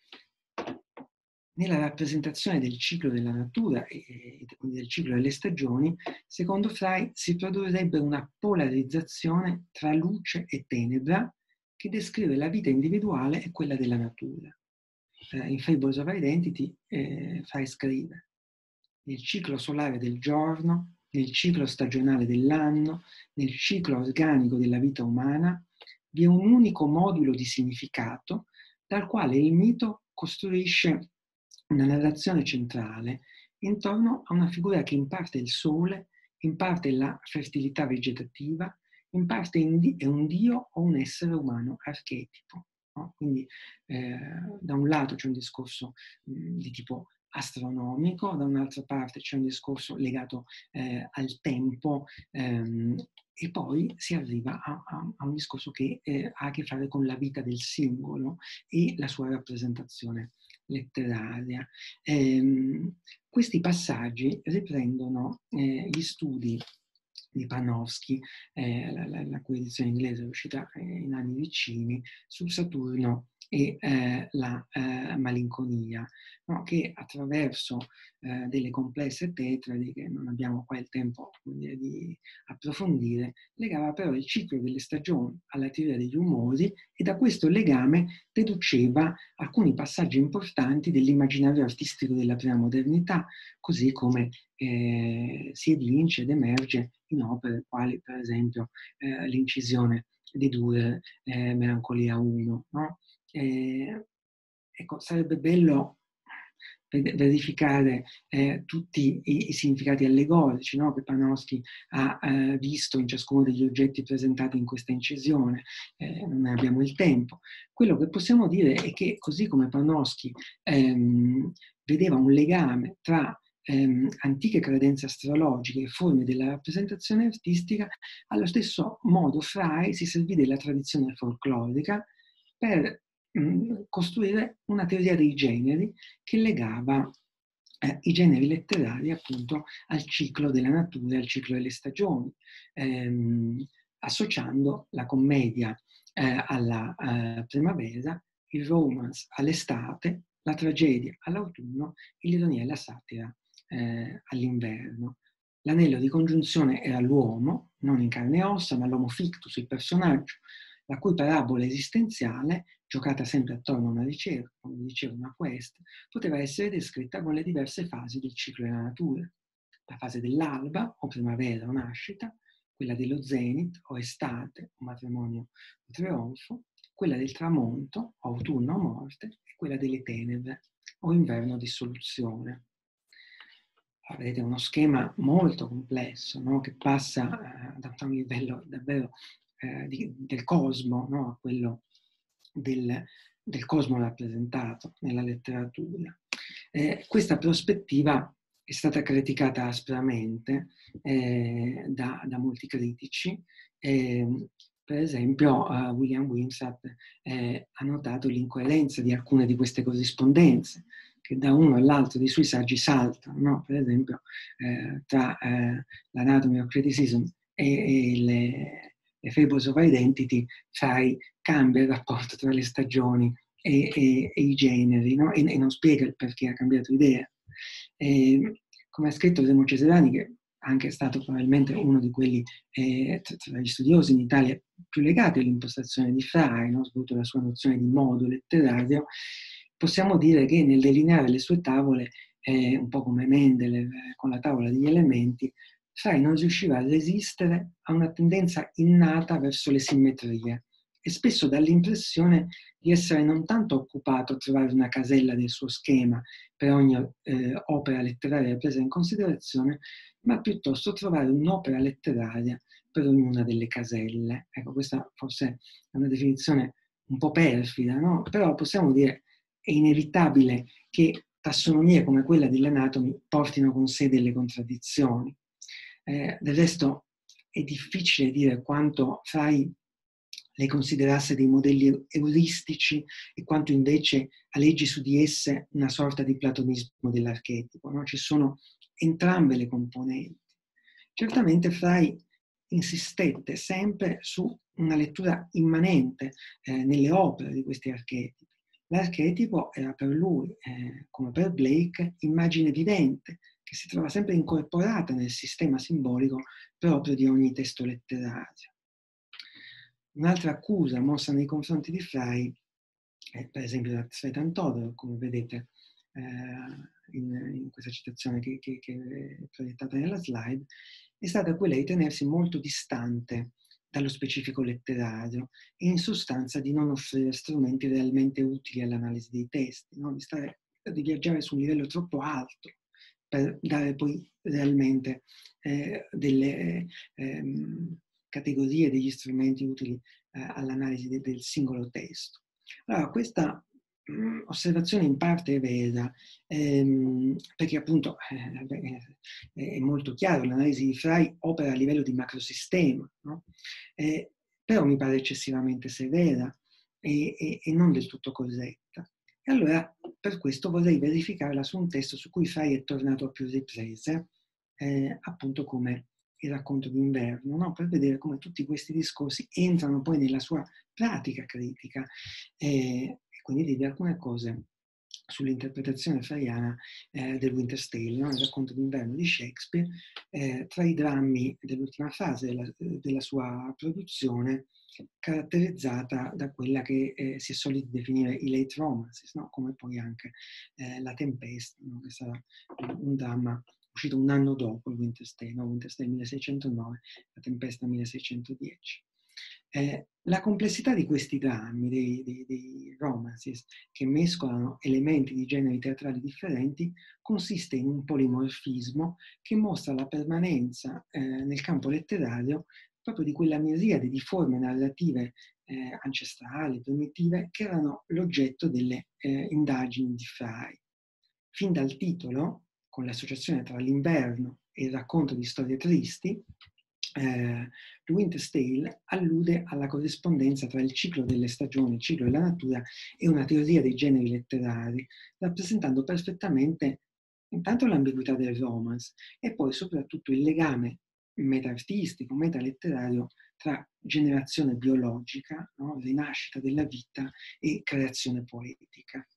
Nella rappresentazione del ciclo della natura e quindi del ciclo delle stagioni, secondo Frey si produrrebbe una polarizzazione tra luce e tenebra che descrive la vita individuale e quella della natura. In Fables of Identity eh, Frey scrive: nel ciclo solare del giorno, nel ciclo stagionale dell'anno, nel ciclo organico della vita umana, vi è un unico modulo di significato dal quale il mito costruisce una narrazione centrale intorno a una figura che in parte è il sole, in parte è la fertilità vegetativa, in parte è un dio o un essere umano archetipo. No? Quindi eh, da un lato c'è un discorso mh, di tipo astronomico, da un'altra parte c'è un discorso legato eh, al tempo ehm, e poi si arriva a, a, a un discorso che eh, ha a che fare con la vita del singolo e la sua rappresentazione letteraria. Ehm, questi passaggi riprendono eh, gli studi di Panofsky, eh, la, la, la cui edizione inglese è uscita eh, in anni vicini, su Saturno e eh, la eh, malinconia, no? Che attraverso eh, delle complesse tetradi, che non abbiamo qua il tempo dire, di approfondire, legava però il ciclo delle stagioni alla teoria degli umori e da questo legame deduceva alcuni passaggi importanti dell'immaginario artistico della prima modernità, così come eh, si evince ed emerge in opere quali per esempio eh, l'incisione di Dürer, eh, Melancolia uno, no? Eh, ecco, sarebbe bello verificare eh, tutti i, i significati allegorici, no? Che Panofsky ha eh, visto in ciascuno degli oggetti presentati in questa incisione. Eh, non ne abbiamo il tempo. Quello che possiamo dire è che, così come Panofsky ehm, vedeva un legame tra ehm, antiche credenze astrologiche e forme della rappresentazione artistica, allo stesso modo Frey si servì della tradizione folclorica per costruire una teoria dei generi che legava eh, i generi letterari appunto al ciclo della natura, al ciclo delle stagioni, ehm, associando la commedia eh, alla eh, primavera, il romance all'estate, la tragedia all'autunno e l'ironia e la satira eh, all'inverno. L'anello di congiunzione era l'uomo, non in carne e ossa, ma l'homo fictus, il personaggio, la cui parabola esistenziale, giocata sempre attorno a una ricerca, come diceva una quest, poteva essere descritta con le diverse fasi del ciclo della natura. La fase dell'alba, o primavera o nascita, quella dello zenit, o estate, o matrimonio o trionfo, quella del tramonto, o autunno o morte, e quella delle tenebre, o inverno o dissoluzione. Allora, vedete, uno schema molto complesso, no? Che passa eh, da un livello davvero eh, di, del cosmo, no? A quello del, del cosmo rappresentato nella letteratura. Eh, questa prospettiva è stata criticata aspramente eh, da, da molti critici. Eh, per esempio, uh, William Wimsatt eh, ha notato l'incoerenza di alcune di queste corrispondenze, che da uno all'altro dei suoi saggi saltano, no? Per esempio, eh, tra eh, l'Anatomy of Criticism e, e le, le Fables of Identity, sai, cambia il rapporto tra le stagioni e, e, e i generi, no? e, e non spiega il perché ha cambiato idea. E, come ha scritto Remo Cesarani, che anche è stato probabilmente uno di quelli eh, tra gli studiosi in Italia più legati all'impostazione di Frey, no? Soprattutto la sua nozione di modo letterario, possiamo dire che nel delineare le sue tavole, eh, un po' come Mendeleev eh, con la tavola degli elementi, Frey non riusciva a resistere a una tendenza innata verso le simmetrie e spesso dà l'impressione di essere non tanto occupato a trovare una casella del suo schema per ogni eh, opera letteraria presa in considerazione, ma piuttosto trovare un'opera letteraria per ognuna delle caselle. Ecco, questa forse è una definizione un po' perfida, no? Però possiamo dire è inevitabile che tassonomie come quella dell'Anatomy portino con sé delle contraddizioni. Eh, del resto è difficile dire quanto Frey le considerasse dei modelli euristici e quanto invece aleggi su di esse una sorta di platonismo dell'archetipo. No? Ci sono entrambe le componenti. Certamente Frey insistette sempre su una lettura immanente eh, nelle opere di questi archetipi. L'archetipo era per lui, eh, come per Blake, immagine vivente, che si trova sempre incorporata nel sistema simbolico proprio di ogni testo letterario. Un'altra accusa mossa nei confronti di Frey, eh, per esempio da Tsvetan Todorov, come vedete eh, in, in questa citazione che, che, che è proiettata nella slide, è stata quella di tenersi molto distante dallo specifico letterario e in sostanza di non offrire strumenti realmente utili all'analisi dei testi, no? di, stare, di viaggiare su un livello troppo alto per dare poi realmente eh, delle eh, categorie, degli strumenti utili eh, all'analisi de- del singolo testo. Allora, questa mh, osservazione in parte è vera, ehm, perché appunto eh, è molto chiaro, l'analisi di Frey opera a livello di macrosistema, no? eh, però mi pare eccessivamente severa e, e, e non del tutto corretta. E allora per questo vorrei verificarla su un testo su cui Frey è tornato a più riprese, eh, appunto come il racconto d'inverno, no? Per vedere come tutti questi discorsi entrano poi nella sua pratica critica eh, e quindi dire alcune cose sull'interpretazione freyana eh, del Winter's Tale, no? Il racconto d'inverno di Shakespeare, eh, tra i drammi dell'ultima fase della, della sua produzione, caratterizzata da quella che eh, si è soliti definire i late romances, no? Come poi anche eh, La Tempesta, no? Che sarà un dramma uscito un anno dopo il Winter's Tale, no? Winter's Tale milleseicentonove, La Tempesta milleseicentodieci. Eh, la complessità di questi drammi, dei, dei, dei romances, che mescolano elementi di generi teatrali differenti, consiste in un polimorfismo che mostra la permanenza eh, nel campo letterario proprio di quella miriade di forme narrative eh, ancestrali, primitive, che erano l'oggetto delle eh, indagini di Fry. Fin dal titolo, con l'associazione tra l'inverno e il racconto di storie tristi, eh, The Winter's Tale allude alla corrispondenza tra il ciclo delle stagioni, il ciclo della natura e una teoria dei generi letterari, rappresentando perfettamente intanto l'ambiguità del romance e poi soprattutto il legame meta-artistico, meta-letterario tra generazione biologica, no? Rinascita della vita e creazione poetica.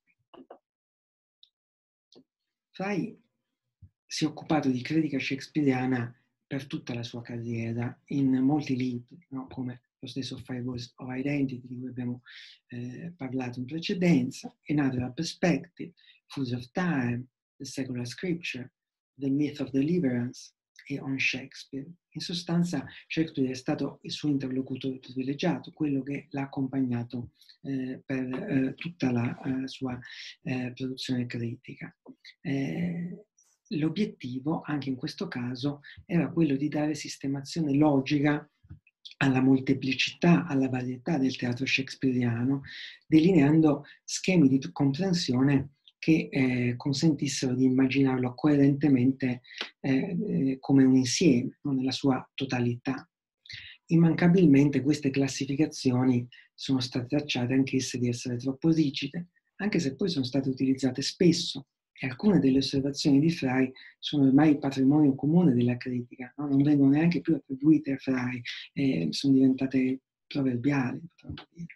Fry si è occupato di critica shakespeariana per tutta la sua carriera, in molti libri, no? Come lo stesso Five Words of Identity, di cui abbiamo eh, parlato in precedenza, Another Perspective, Fools of Time, The Secular Scripture, The Myth of Deliverance e On Shakespeare. In sostanza Shakespeare è stato il suo interlocutore privilegiato, quello che l'ha accompagnato eh, per eh, tutta la uh, sua eh, produzione critica. Eh, L'obiettivo, anche in questo caso, era quello di dare sistemazione logica alla molteplicità, alla varietà del teatro shakespeariano, delineando schemi di comprensione che eh, consentissero di immaginarlo coerentemente eh, eh, come un insieme, no? Nella sua totalità. Immancabilmente queste classificazioni sono state tracciate anch'esse di essere troppo rigide, anche se poi sono state utilizzate spesso. E alcune delle osservazioni di Fry sono ormai patrimonio comune della critica, no? Non vengono neanche più attribuite a Fry, eh, sono diventate proverbiali, potremmo dire.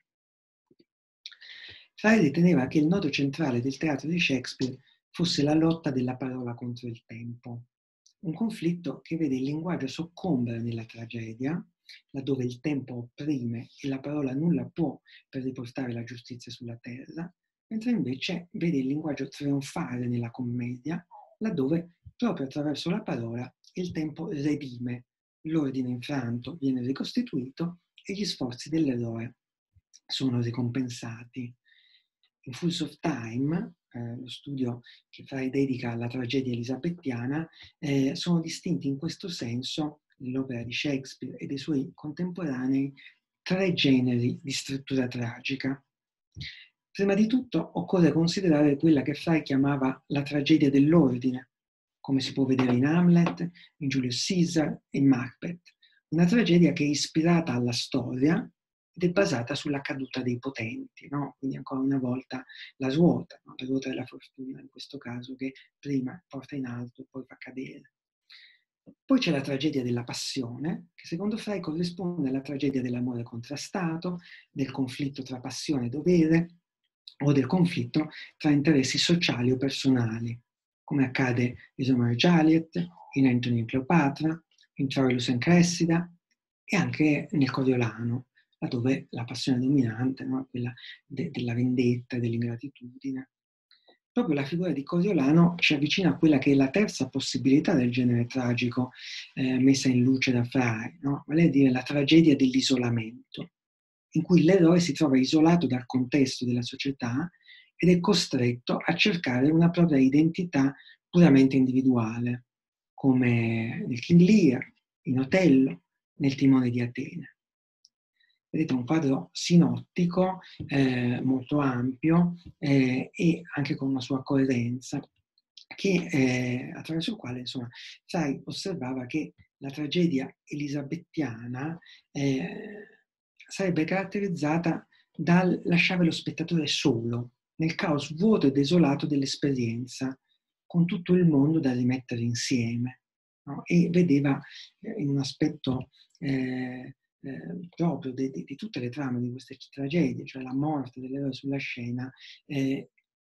Fry riteneva che il nodo centrale del teatro di Shakespeare fosse la lotta della parola contro il tempo, un conflitto che vede il linguaggio soccombere nella tragedia, laddove il tempo opprime e la parola nulla può per riportare la giustizia sulla terra, mentre invece vede il linguaggio trionfare nella commedia, laddove proprio attraverso la parola il tempo redime, l'ordine infranto viene ricostituito e gli sforzi dell'eroe sono ricompensati. In Fools of Time, eh, lo studio che Fry dedica alla tragedia elisabettiana, eh, sono distinti in questo senso, nell'opera di Shakespeare e dei suoi contemporanei, tre generi di struttura tragica. Prima di tutto occorre considerare quella che Fry chiamava la tragedia dell'ordine, come si può vedere in Hamlet, in Julius Caesar e in Macbeth. Una tragedia che è ispirata alla storia ed è basata sulla caduta dei potenti, no? Quindi ancora una volta la ruota, no? La ruota della fortuna in questo caso, che prima porta in alto e poi fa cadere. Poi c'è la tragedia della passione, che secondo Fry corrisponde alla tragedia dell'amore contrastato, del conflitto tra passione e dovere, o del conflitto tra interessi sociali o personali, come accade in Romeo e Juliet, in Antonio e Cleopatra, in Troilus e Cressida e anche nel Coriolano, laddove la passione dominante, no? Quella de- della vendetta, dell'ingratitudine. Proprio la figura di Coriolano ci avvicina a quella che è la terza possibilità del genere tragico eh, messa in luce da Fry, no? Vale a dire la tragedia dell'isolamento, in cui l'eroe si trova isolato dal contesto della società ed è costretto a cercare una propria identità puramente individuale, come nel King Lear, in Otello, nel Timone di Atene. Vedete, un quadro sinottico, eh, molto ampio eh, e anche con una sua coerenza, che, eh, attraverso il quale, insomma, Fry osservava che la tragedia elisabettiana eh, sarebbe caratterizzata dal lasciare lo spettatore solo, nel caos vuoto e desolato dell'esperienza, con tutto il mondo da rimettere insieme, no? E vedeva eh, in un aspetto eh, eh, proprio di, di, di tutte le trame di queste tragedie, cioè la morte dell'eroe sulla scena, eh,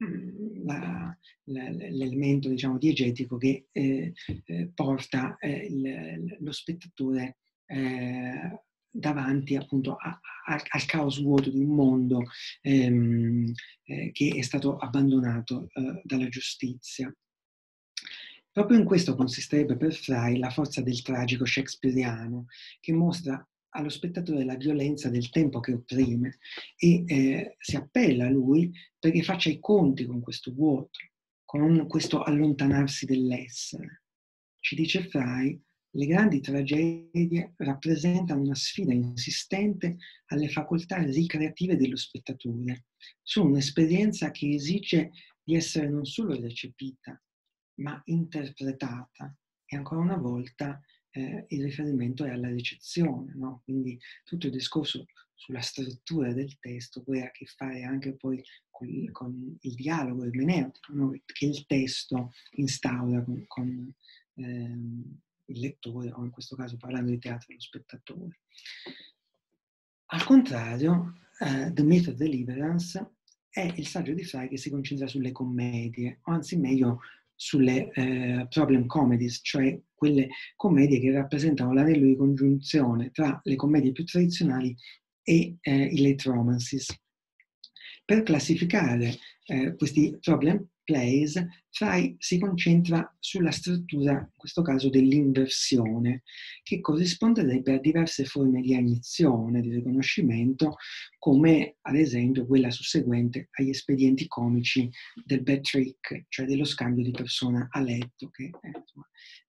la, la, l'elemento, diciamo, diegetico che eh, eh, porta eh, il, lo spettatore eh, davanti appunto a, a, al caos vuoto di un mondo ehm, eh, che è stato abbandonato eh, dalla giustizia. Proprio in questo consisterebbe per Fry la forza del tragico shakespeariano, che mostra allo spettatore la violenza del tempo che opprime e eh, si appella a lui perché faccia i conti con questo vuoto, con questo allontanarsi dell'essere. Ci dice Frey, le grandi tragedie rappresentano una sfida insistente alle facoltà ricreative dello spettatore. Sono un'esperienza che esige di essere non solo recepita, ma interpretata. E ancora una volta eh, il riferimento è alla ricezione, no? Quindi tutto il discorso sulla struttura del testo poi ha a che fare anche poi con, con il dialogo ermeneutico, no? Che il testo instaura con, con ehm, il lettore, o in questo caso parlando di teatro, lo spettatore. Al contrario, uh, The Myth of Deliverance è il saggio di Frey che si concentra sulle commedie, o anzi meglio sulle uh, problem comedies, cioè quelle commedie che rappresentano l'anello di congiunzione tra le commedie più tradizionali e uh, i late romances. Per classificare uh, questi problem plays, Frey si concentra sulla struttura, in questo caso dell'inversione, che corrisponderebbe a diverse forme di agnizione, di riconoscimento, come ad esempio quella susseguente agli espedienti comici del bad trick, cioè dello scambio di persona a letto, che è, insomma,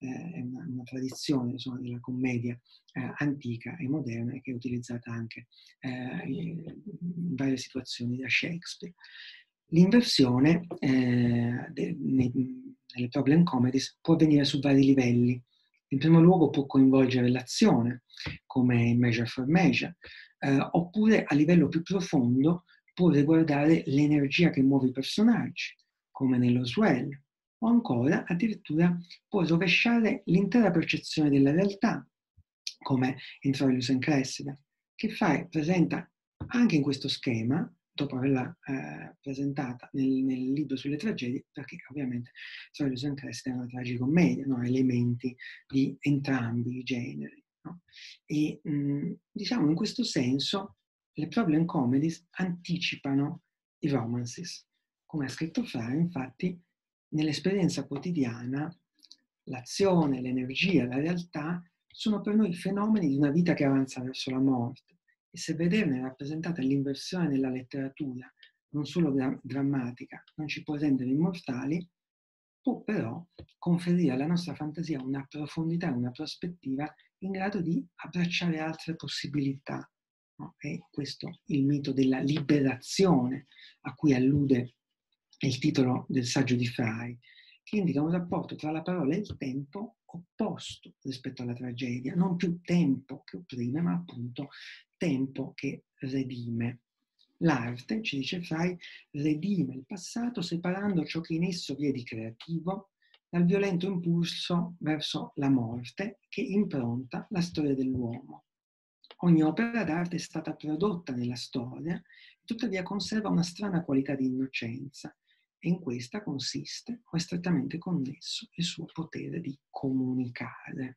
è una, una tradizione, insomma, della commedia eh, antica e moderna e che è utilizzata anche eh, in varie situazioni da Shakespeare. L'inversione eh, de, ne, nelle problem comedies può avvenire su vari livelli. In primo luogo può coinvolgere l'azione, come in Measure for Measure, eh, oppure a livello più profondo può riguardare l'energia che muove i personaggi, come nello Swell, o ancora addirittura può rovesciare l'intera percezione della realtà, come in Troilus and Cressida, che Frey presenta anche in questo schema, dopo averla eh, presentata nel, nel libro sulle tragedie, perché ovviamente Troilus and Cressida è una tragicommedia, no? Elementi di entrambi i generi. No? E mh, diciamo in questo senso le problem comedies anticipano i romances. Come ha scritto Frey, infatti, nell'esperienza quotidiana l'azione, l'energia, la realtà sono per noi fenomeni di una vita che avanza verso la morte. E se vederne rappresentata l'inversione nella letteratura, non solo gra- drammatica, non ci può rendere immortali, può però conferire alla nostra fantasia una profondità, una prospettiva in grado di abbracciare altre possibilità. No? È questo il mito della liberazione a cui allude il titolo del saggio di Frey, che indica un rapporto tra la parola e il tempo opposto rispetto alla tragedia, non più tempo che opprime, ma appunto tempo che redime. L'arte, ci dice Frey, redime il passato separando ciò che in esso vi è di creativo dal violento impulso verso la morte che impronta la storia dell'uomo. Ogni opera d'arte è stata prodotta nella storia, tuttavia conserva una strana qualità di innocenza, e in questa consiste o è strettamente connesso il suo potere di comunicare.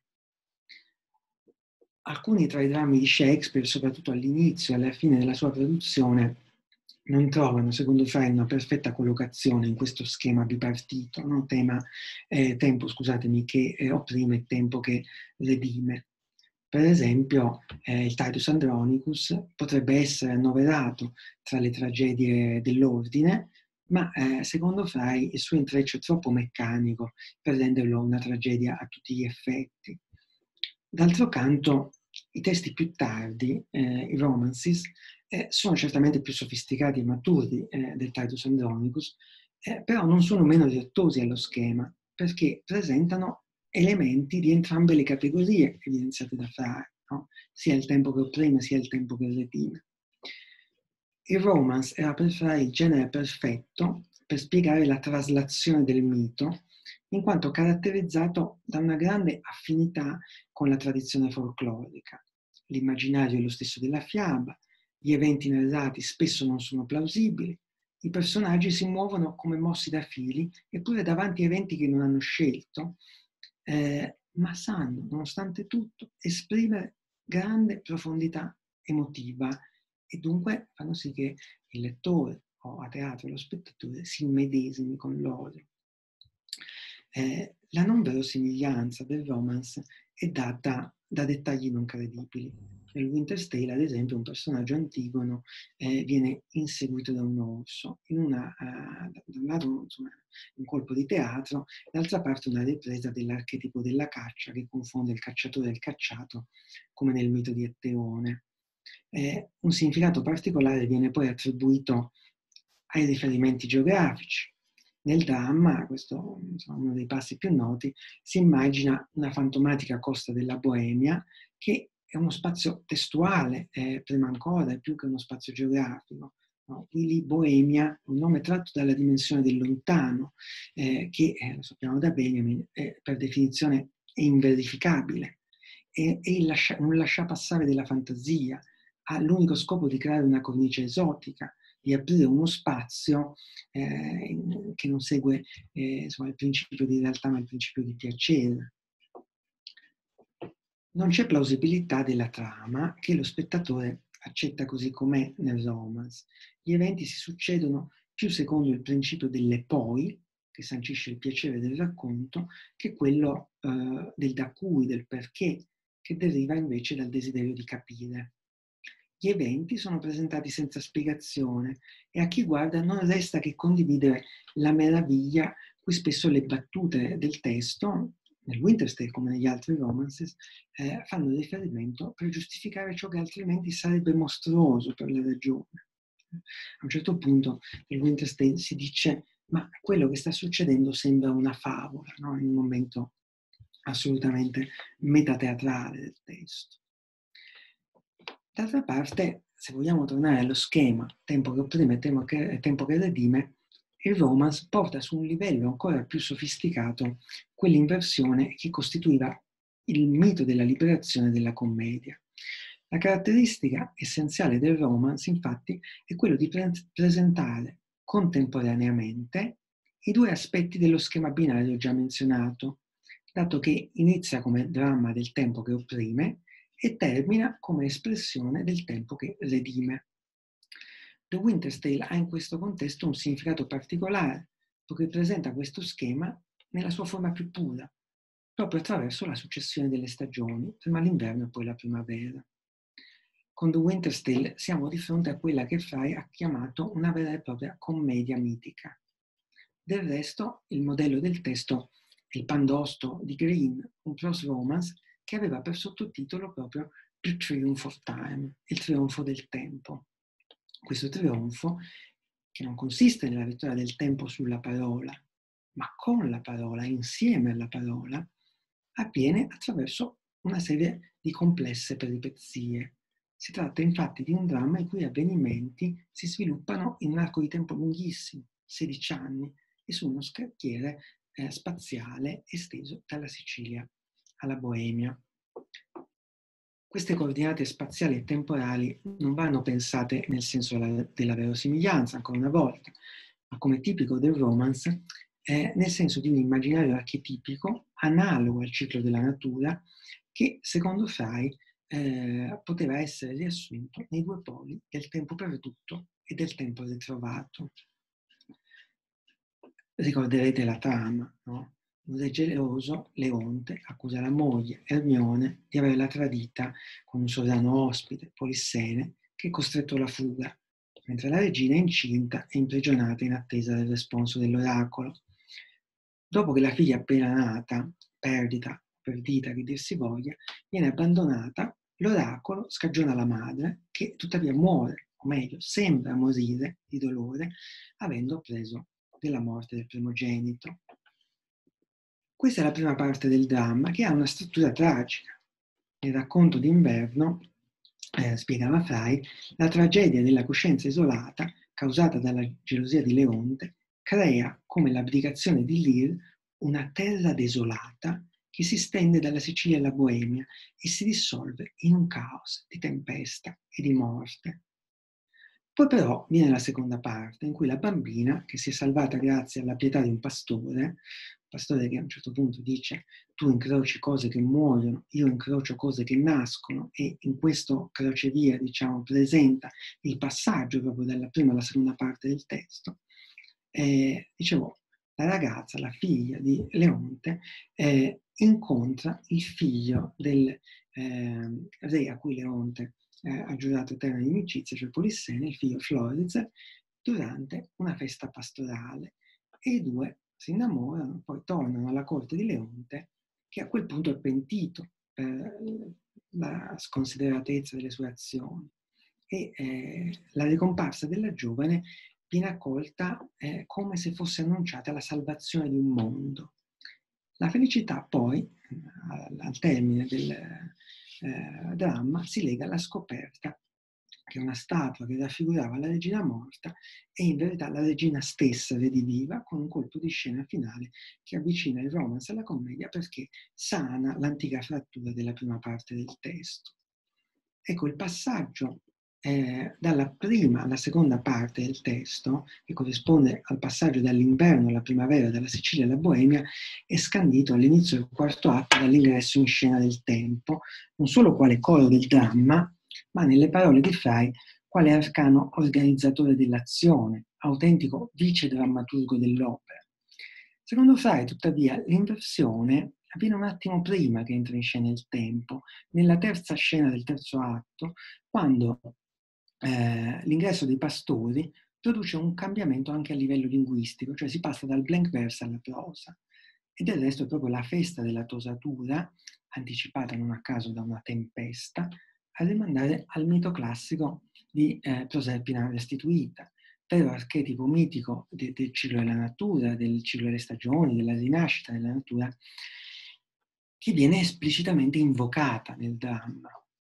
Alcuni tra i drammi di Shakespeare, soprattutto all'inizio e alla fine della sua produzione, non trovano, secondo Frey, una perfetta collocazione in questo schema bipartito, no? Tema, eh, tempo, scusatemi, che eh, opprime e tempo che redime. Per esempio, eh, il Titus Andronicus potrebbe essere annoverato tra le tragedie dell'ordine, ma eh, secondo Frey il suo intreccio è troppo meccanico per renderlo una tragedia a tutti gli effetti. D'altro canto, i testi più tardi, eh, i romances, eh, sono certamente più sofisticati e maturi eh, del Titus Andronicus, eh, però non sono meno virtuosi allo schema, perché presentano elementi di entrambe le categorie evidenziate da Frey, no? Sia il tempo che opprime, sia il tempo che redime. Il romance era per Frey il genere perfetto per spiegare la traslazione del mito, in quanto caratterizzato da una grande affinità con la tradizione folclorica. L'immaginario è lo stesso della fiaba, gli eventi narrati spesso non sono plausibili, i personaggi si muovono come mossi da fili, eppure davanti a eventi che non hanno scelto, eh, ma sanno, nonostante tutto, esprimere grande profondità emotiva e dunque fanno sì che il lettore o a teatro lo spettatore si immedesimi con loro. Eh, la non verosimiglianza del romance è data da dettagli non credibili. Nel Winter's Tale, ad esempio, un personaggio antigono eh, viene inseguito da un orso, in una, uh, da un lato insomma, un colpo di teatro, dall'altra parte una ripresa dell'archetipo della caccia che confonde il cacciatore e il cacciato, come nel mito di Etteone. Eh, un significato particolare viene poi attribuito ai riferimenti geografici. Nel dramma, questo è uno dei passi più noti, si immagina una fantomatica costa della Boemia che è uno spazio testuale, eh, prima ancora, è più che uno spazio geografico. No? Quindi Boemia, un nome tratto dalla dimensione del lontano, eh, che, eh, lo sappiamo da Benjamin, eh, per definizione è inverificabile. È, è il lascia, un lasciapassare della fantasia, ha l'unico scopo di creare una cornice esotica, di aprire uno spazio eh, che non segue eh, insomma, il principio di realtà ma il principio di piacere. Non c'è plausibilità della trama che lo spettatore accetta così com'è nel romance. Gli eventi si succedono più secondo il principio delle poi, che sancisce il piacere del racconto, che quello eh, del da cui, del perché, che deriva invece dal desiderio di capire. Gli eventi sono presentati senza spiegazione e a chi guarda non resta che condividere la meraviglia cui spesso le battute del testo, nel Winter's Tale come negli altri romances, eh, fanno riferimento per giustificare ciò che altrimenti sarebbe mostruoso per la ragione. A un certo punto nel Winter's Tale si dice ma quello che sta succedendo sembra una favola, no? In un momento assolutamente metateatrale del testo. D'altra parte, se vogliamo tornare allo schema tempo che opprime e tempo che redime, il romance porta su un livello ancora più sofisticato quell'inversione che costituiva il mito della liberazione della commedia. La caratteristica essenziale del romance, infatti, è quello di pre- presentare contemporaneamente i due aspetti dello schema binario già menzionato, dato che inizia come dramma del tempo che opprime e termina come espressione del tempo che redime. The Winter's Tale ha in questo contesto un significato particolare, poiché presenta questo schema nella sua forma più pura, proprio attraverso la successione delle stagioni, prima l'inverno e poi la primavera. Con The Winter's Tale siamo di fronte a quella che Fry ha chiamato una vera e propria commedia mitica. Del resto, il modello del testo è il Pandosto di Green, un prose romance che aveva per sottotitolo proprio The Triumph of Time, il trionfo del tempo. Questo trionfo, che non consiste nella vittoria del tempo sulla parola, ma con la parola, insieme alla parola, avviene attraverso una serie di complesse peripezie. Si tratta infatti di un dramma i cui avvenimenti si sviluppano in un arco di tempo lunghissimo, sedici anni, e su uno scacchiere eh, spaziale esteso dalla Sicilia alla Boemia. Queste coordinate spaziali e temporali non vanno pensate nel senso della verosimiglianza, ancora una volta, ma come tipico del romance, eh, nel senso di un immaginario archetipico analogo al ciclo della natura che, secondo Fry, eh, poteva essere riassunto nei due poli del tempo perduto e del tempo ritrovato. Ricorderete la trama, no? Un re geloso, Leonte, accusa la moglie, Ermione, di averla tradita con un sovrano ospite, Polissene, che è costretto alla fuga, mentre la regina è incinta e imprigionata in attesa del responso dell'oracolo. Dopo che la figlia appena nata, perdita, perdita che dir si voglia, viene abbandonata, l'oracolo scagiona la madre, che tuttavia muore, o meglio, sembra morire di dolore, avendo appreso della morte del primogenito. Questa è la prima parte del dramma, che ha una struttura tragica. Nel racconto d'inverno, eh, spiegava Fry, la tragedia della coscienza isolata, causata dalla gelosia di Leonte, crea, come l'abdicazione di Lear, una terra desolata che si stende dalla Sicilia alla Boemia e si dissolve in un caos di tempesta e di morte. Poi però viene la seconda parte, in cui la bambina, che si è salvata grazie alla pietà di un pastore, un pastore che a un certo punto dice tu incroci cose che muoiono, io incrocio cose che nascono, e in questo crocevia, diciamo, presenta il passaggio proprio dalla prima alla seconda parte del testo. Eh, dicevo, la ragazza, la figlia di Leonte, eh, incontra il figlio del eh, re a cui Leonte eh, ha giurato eterna inimicizia, cioè Polissene, il figlio Florizel, durante una festa pastorale. E i due si innamorano, poi tornano alla corte di Leonte, che a quel punto è pentito per la sconsideratezza delle sue azioni. E eh, la ricomparsa della giovane viene accolta eh, come se fosse annunciata la salvazione di un mondo. La felicità poi, al, al termine del eh, dramma, si lega alla scoperta che una statua che raffigurava la regina morta è in verità la regina stessa rediviva, con un colpo di scena finale che avvicina il romance alla commedia perché sana l'antica frattura della prima parte del testo. Ecco, il passaggio eh, dalla prima alla seconda parte del testo, che corrisponde al passaggio dall'inverno alla primavera, dalla Sicilia alla Boemia, è scandito all'inizio del quarto atto dall'ingresso in scena del tempo, non solo quale coro del dramma, ma nelle parole di Frey, quale arcano organizzatore dell'azione, autentico vice drammaturgo dell'opera. Secondo Frey, tuttavia, l'inversione avviene un attimo prima che entra in scena il tempo, nella terza scena del terzo atto, quando eh, l'ingresso dei pastori produce un cambiamento anche a livello linguistico, cioè si passa dal blank verse alla prosa. E del resto è proprio la festa della tosatura, anticipata non a caso da una tempesta, a rimandare al mito classico di eh, Proserpina restituita, vero archetipo mitico de, del ciclo della natura, del ciclo delle stagioni, della rinascita della natura, che viene esplicitamente invocata nel dramma.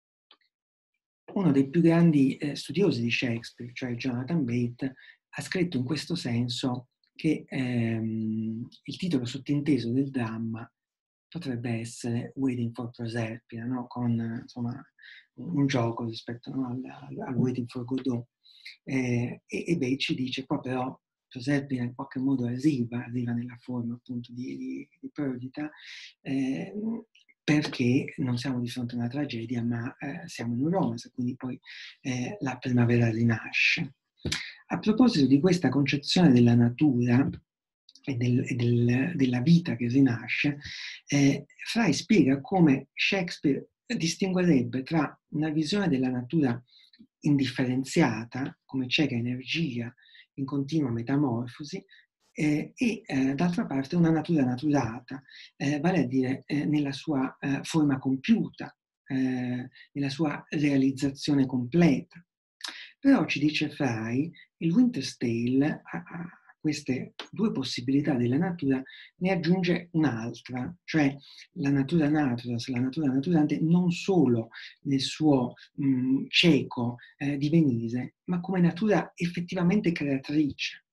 Uno dei più grandi eh, studiosi di Shakespeare, cioè Jonathan Bate, ha scritto in questo senso che ehm, il titolo sottinteso del dramma potrebbe essere Waiting for Proserpina, no? Con insomma, un gioco rispetto, no? al, al, al Waiting for Godot. Eh, e, e Bate ci dice qua però Proserpina in qualche modo arriva, arriva nella forma appunto di, di, di Perdita, eh, perché non siamo di fronte a una tragedia, ma eh, siamo in un romance, quindi poi eh, la primavera rinasce. A proposito di questa concezione della natura e, del, e del, della vita che rinasce, eh, Frey spiega come Shakespeare distinguerebbe tra una visione della natura indifferenziata, come cieca energia in continua metamorfosi, eh, e eh, d'altra parte una natura naturata, eh, vale a dire eh, nella sua eh, forma compiuta, eh, nella sua realizzazione completa. Però ci dice Frey, il Winter's Tale a, a queste due possibilità della natura ne aggiunge un'altra, cioè la natura naturas, la natura naturante, non solo nel suo mh, cieco eh, divenire, ma come natura effettivamente creatrice.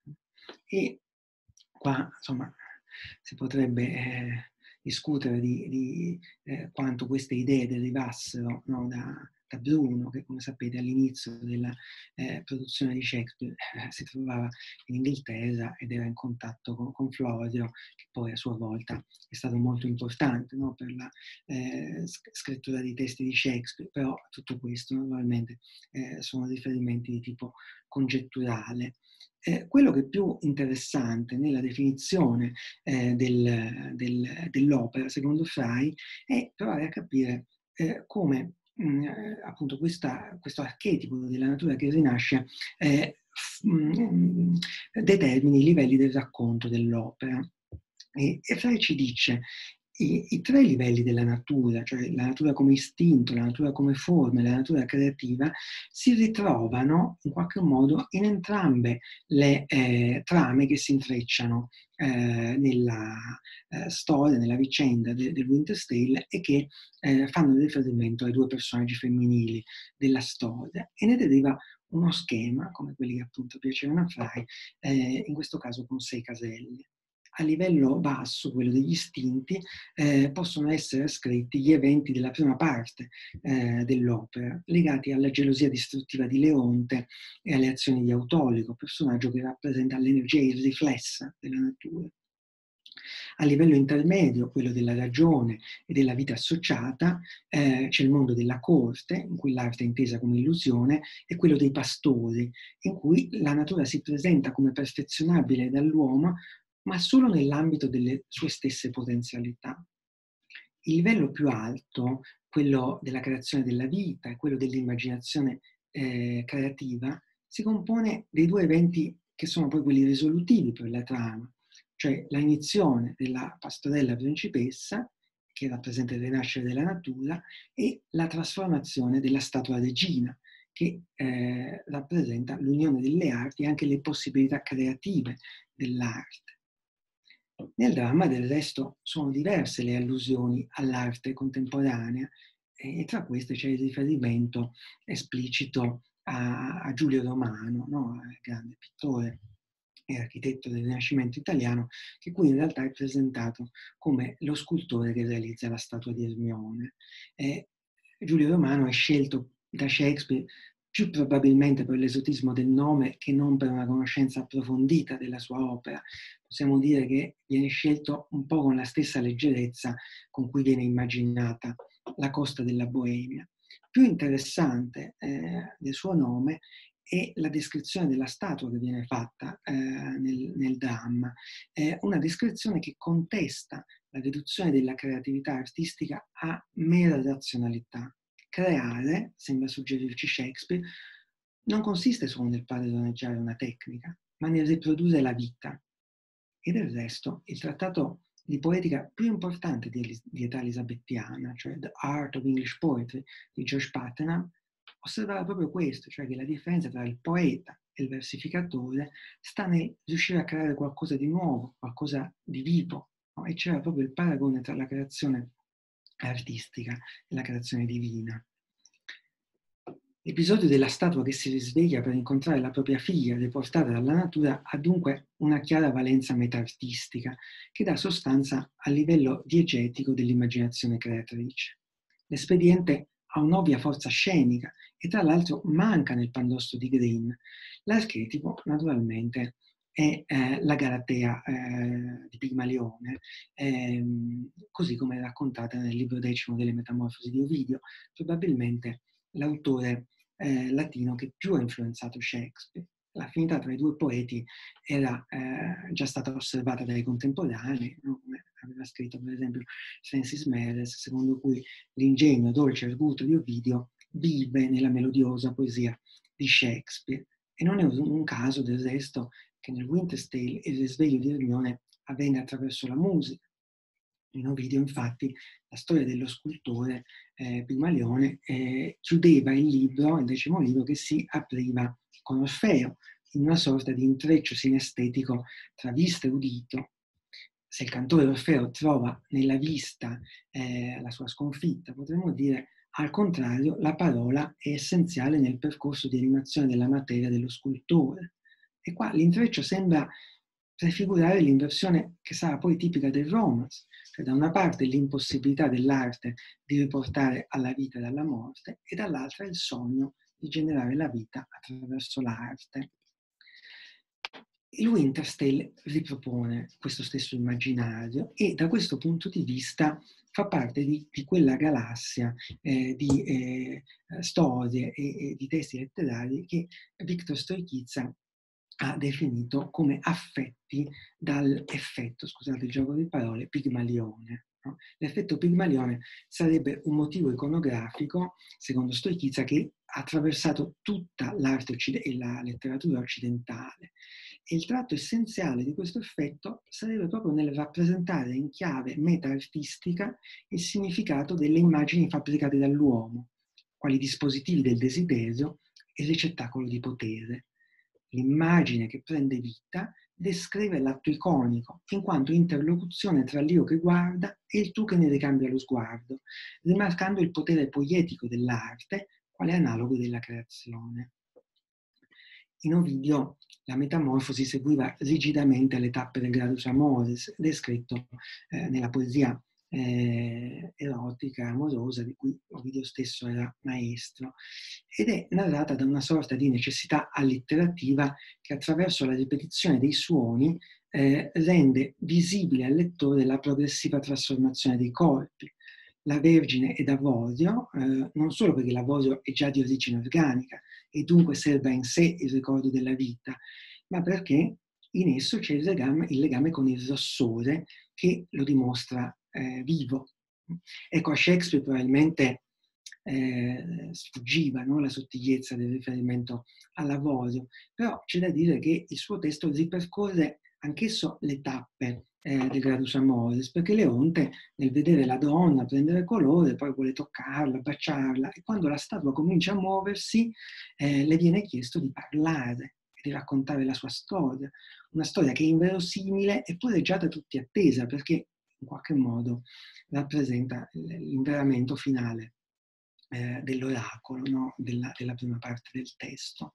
E qua, insomma, si potrebbe eh, discutere di, di eh, quanto queste idee derivassero, no, da, da Bruno, che come sapete all'inizio della eh, produzione di Shakespeare eh, si trovava in Inghilterra ed era in contatto con, con Florio, che poi a sua volta è stato molto importante, no, per la eh, scrittura dei testi di Shakespeare, però tutto questo normalmente eh, sono riferimenti di tipo congetturale. Eh, quello che è più interessante nella definizione eh, del, del, dell'opera, secondo Frey, è provare a capire eh, come mh, appunto questa, questo archetipo della natura che rinasce eh, mh, determini i livelli del racconto dell'opera. E, e Frey ci dice I, i tre livelli della natura, cioè la natura come istinto, la natura come forma e la natura creativa, si ritrovano in qualche modo in entrambe le eh, trame che si intrecciano eh, nella eh, storia, nella vicenda de, del Winter's Tale e che eh, fanno riferimento ai due personaggi femminili della storia. E ne deriva uno schema, come quelli che appunto piacevano a Frey, eh, in questo caso con sei caselle. A livello basso, quello degli istinti, eh, possono essere ascritti gli eventi della prima parte eh, dell'opera, legati alla gelosia distruttiva di Leonte e alle azioni di Autolico, personaggio che rappresenta l'energia irriflessa della natura. A livello intermedio, quello della ragione e della vita associata, eh, c'è il mondo della corte, in cui l'arte è intesa come illusione, e quello dei pastori, in cui la natura si presenta come perfezionabile dall'uomo, ma solo nell'ambito delle sue stesse potenzialità. Il livello più alto, quello della creazione della vita e quello dell'immaginazione eh, creativa, si compone dei due eventi che sono poi quelli risolutivi per la trama, cioè la inizione della pastorella principessa, che rappresenta il rinascere della natura, e la trasformazione della statua regina, che eh, rappresenta l'unione delle arti e anche le possibilità creative dell'arte. Nel dramma, del resto, sono diverse le allusioni all'arte contemporanea e tra queste c'è il riferimento esplicito a, a Giulio Romano, no? Il grande pittore e architetto del Rinascimento italiano, che qui in realtà è presentato come lo scultore che realizza la statua di Ermione. Eh, Giulio Romano è scelto da Shakespeare più probabilmente per l'esotismo del nome che non per una conoscenza approfondita della sua opera. Possiamo dire che viene scelto un po' con la stessa leggerezza con cui viene immaginata la costa della Boemia. Più interessante eh, del suo nome è la descrizione della statua che viene fatta eh, nel, nel dramma, eh, una descrizione che contesta la riduzione della creatività artistica a mera razionalità. Creare, sembra suggerirci Shakespeare, non consiste solo nel padroneggiare una tecnica, ma nel riprodurre la vita. E del resto, il trattato di poetica più importante di, di età elisabettiana, cioè The Art of English Poetry di George Pattenham, osservava proprio questo, cioè che la differenza tra il poeta e il versificatore sta nel riuscire a creare qualcosa di nuovo, qualcosa di vivo, no? E c'era proprio il paragone tra la creazione artistica e la creazione divina. L'episodio della statua che si risveglia per incontrare la propria figlia deportata dalla natura ha dunque una chiara valenza metaartistica che dà sostanza al livello diegetico dell'immaginazione creatrice. L'espediente ha un'ovvia forza scenica e tra l'altro manca nel Pandostro di Green. L'archetipo, naturalmente, è eh, la Galatea eh, di Pigmalione, ehm, così come è raccontata nel libro decimo delle Metamorfosi di Ovidio, probabilmente l'autore eh, latino che più ha influenzato Shakespeare. L'affinità tra i due poeti era eh, già stata osservata dai contemporanei, no? Come aveva scritto per esempio Francis Meres, secondo cui l'ingegno dolce e arguto di Ovidio vive nella melodiosa poesia di Shakespeare. E non è un caso, del resto, che nel Winter's Tale il risveglio di Ermione avvenne attraverso la musica. In Ovidio, infatti, la storia dello scultore eh, Pigmalione eh, chiudeva il libro, il decimo libro, che si apriva con Orfeo, in una sorta di intreccio sinestetico tra vista e udito. Se il cantore Orfeo trova nella vista eh, la sua sconfitta, potremmo dire, al contrario, la parola è essenziale nel percorso di animazione della materia dello scultore. E qua l'intreccio sembra prefigurare l'inversione che sarà poi tipica del romance, cioè da una parte l'impossibilità dell'arte di riportare alla vita dalla morte e dall'altra il sogno di generare la vita attraverso l'arte. Il Winter's Tale ripropone questo stesso immaginario e da questo punto di vista fa parte di, di quella galassia eh, di eh, storie e, e di testi letterari che Victor Stoichizza ha definito come affetti dall'effetto, scusate il gioco di parole, Pigmalione. No? L'effetto Pigmalione sarebbe un motivo iconografico, secondo Stoichizza, che ha attraversato tutta l'arte occidentale e la letteratura occidentale. E il tratto essenziale di questo effetto sarebbe proprio nel rappresentare in chiave meta-artistica il significato delle immagini fabbricate dall'uomo, quali dispositivi del desiderio e ricettacolo di potere. L'immagine che prende vita descrive l'atto iconico, in quanto interlocuzione tra l'io che guarda e il tu che ne ricambia lo sguardo, rimarcando il potere poietico dell'arte quale analogo della creazione. In Ovidio la metamorfosi seguiva rigidamente le tappe del gradus amoris, descritto eh, nella poesia eh, erotica, amorosa, di cui Ovidio stesso era maestro, ed è narrata da una sorta di necessità allitterativa che attraverso la ripetizione dei suoni eh, rende visibile al lettore la progressiva trasformazione dei corpi. La Vergine è d'avorio, eh, non solo perché l'avorio è già di origine organica e dunque serba in sé il ricordo della vita, ma perché in esso c'è il legame, il legame con il rossore che lo dimostra eh, vivo. Ecco, a Shakespeare probabilmente eh, sfuggiva, no, la sottigliezza del riferimento all'avorio, però c'è da dire che il suo testo ripercorre anch'esso le tappe eh, del Gradus Amoris, perché Leonte, nel vedere la donna prendere colore, poi vuole toccarla, baciarla, e quando la statua comincia a muoversi, eh, le viene chiesto di parlare, di raccontare la sua storia, una storia che è inverosimile eppure già da tutti attesa, perché in qualche modo rappresenta l'inveramento finale eh, dell'oracolo, no? della, della prima parte del testo.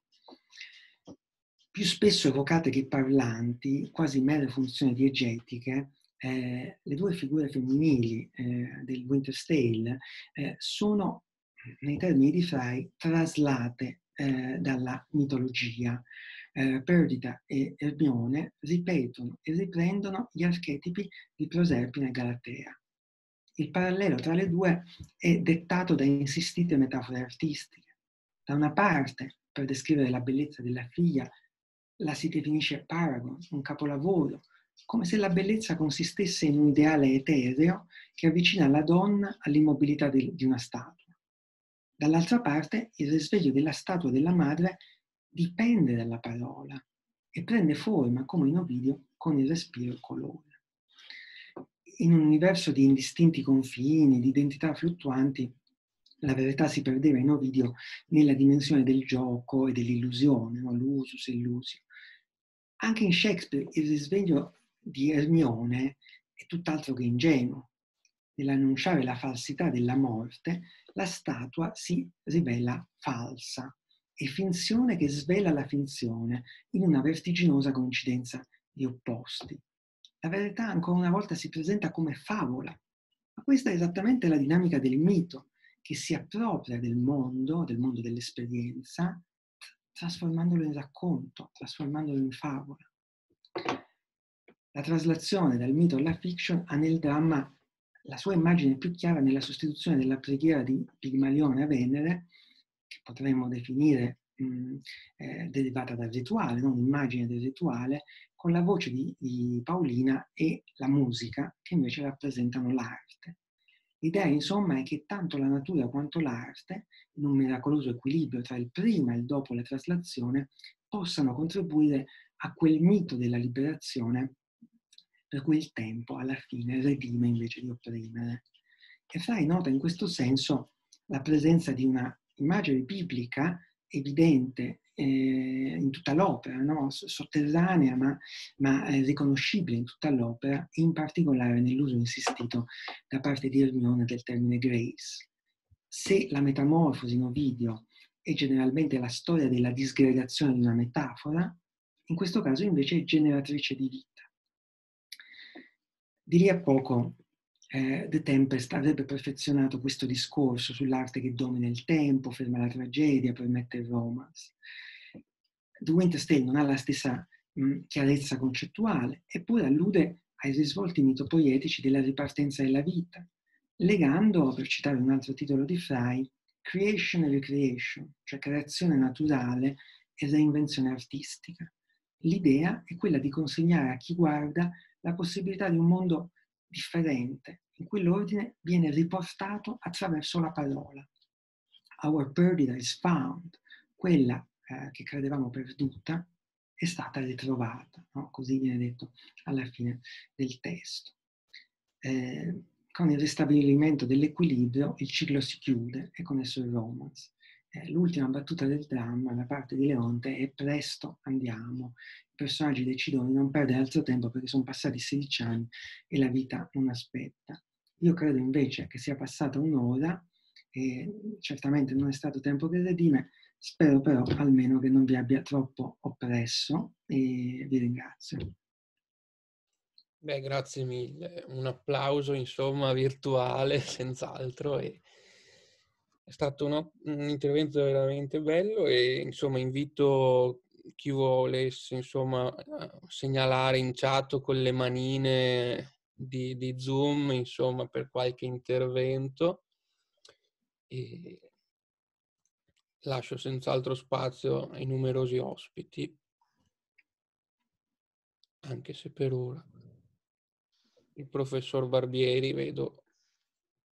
Più spesso evocate che parlanti, quasi mere funzioni diegetiche, eh, le due figure femminili eh, del Winter's Tale eh, sono, nei termini di Fry, traslate eh, dalla mitologia. Eh, Perdita e Ermione ripetono e riprendono gli archetipi di Proserpine e Galatea. Il parallelo tra le due è dettato da insistite metafore artistiche. Da una parte, per descrivere la bellezza della figlia, la si definisce paragon, un capolavoro, come se la bellezza consistesse in un ideale etereo che avvicina la donna all'immobilità di una statua. Dall'altra parte, il risveglio della statua della madre dipende dalla parola e prende forma, come in Ovidio, con il respiro e il colore. In un universo di indistinti confini, di identità fluttuanti, la verità si perdeva in Ovidio nella dimensione del gioco e dell'illusione, no? L'usus e illusio. Anche in Shakespeare il risveglio di Ermione è tutt'altro che ingenuo. Nell'annunciare la falsità della morte, la statua si rivela falsa, è finzione che svela la finzione in una vertiginosa coincidenza di opposti. La verità ancora una volta si presenta come favola, ma questa è esattamente la dinamica del mito, che si appropria del mondo, del mondo dell'esperienza, trasformandolo in racconto, trasformandolo in favola. La traslazione dal mito alla fiction ha nel dramma la sua immagine più chiara nella sostituzione della preghiera di Pigmalione a Venere, che potremmo definire mh, eh, derivata dal rituale, no? Un'immagine del rituale, con la voce di, di Paolina e la musica, che invece rappresentano l'arte. L'idea, insomma, è che tanto la natura quanto l'arte, in un miracoloso equilibrio tra il prima e il dopo la traslazione, possano contribuire a quel mito della liberazione per cui il tempo alla fine redime invece di opprimere. E Fry nota in questo senso la presenza di una immagine biblica evidente eh, in tutta l'opera, no? Sotterranea ma, ma eh, riconoscibile in tutta l'opera, in particolare nell'uso insistito da parte di Ermione del termine grace. Se la metamorfosi in Ovidio è generalmente la storia della disgregazione di una metafora, in questo caso invece è generatrice di vita. Di lì a poco eh, The Tempest avrebbe perfezionato questo discorso sull'arte che domina il tempo, ferma la tragedia, permette il romance. The Winter's Tale non ha la stessa mh, chiarezza concettuale, eppure allude ai risvolti mitopoietici della ripartenza della vita, legando, per citare un altro titolo di Fry, creation e recreation, cioè creazione naturale e reinvenzione artistica. L'idea è quella di consegnare a chi guarda la possibilità di un mondo differente, in cui l'ordine viene riportato attraverso la parola. Our perdita is found, quella eh, che credevamo perduta è stata ritrovata, no? Così viene detto alla fine del testo. Eh, con il ristabilimento dell'equilibrio il ciclo si chiude e con esso il romance. Eh, l'ultima battuta del dramma, da parte di Leonte, è presto andiamo. I personaggi decidono di non perdere altro tempo perché sono passati sedici anni e la vita non aspetta. Io credo invece che sia passata un'ora e certamente non è stato tempo che redime, spero però almeno che non vi abbia troppo oppresso e vi ringrazio. Beh, grazie mille. Un applauso, insomma, virtuale, senz'altro. E è stato uno, un intervento veramente bello e, insomma, invito chi volesse, insomma, a segnalare in chat con le manine di, di Zoom, insomma, per qualche intervento. E lascio senz'altro spazio ai numerosi ospiti, anche se per ora il professor Barbieri vedo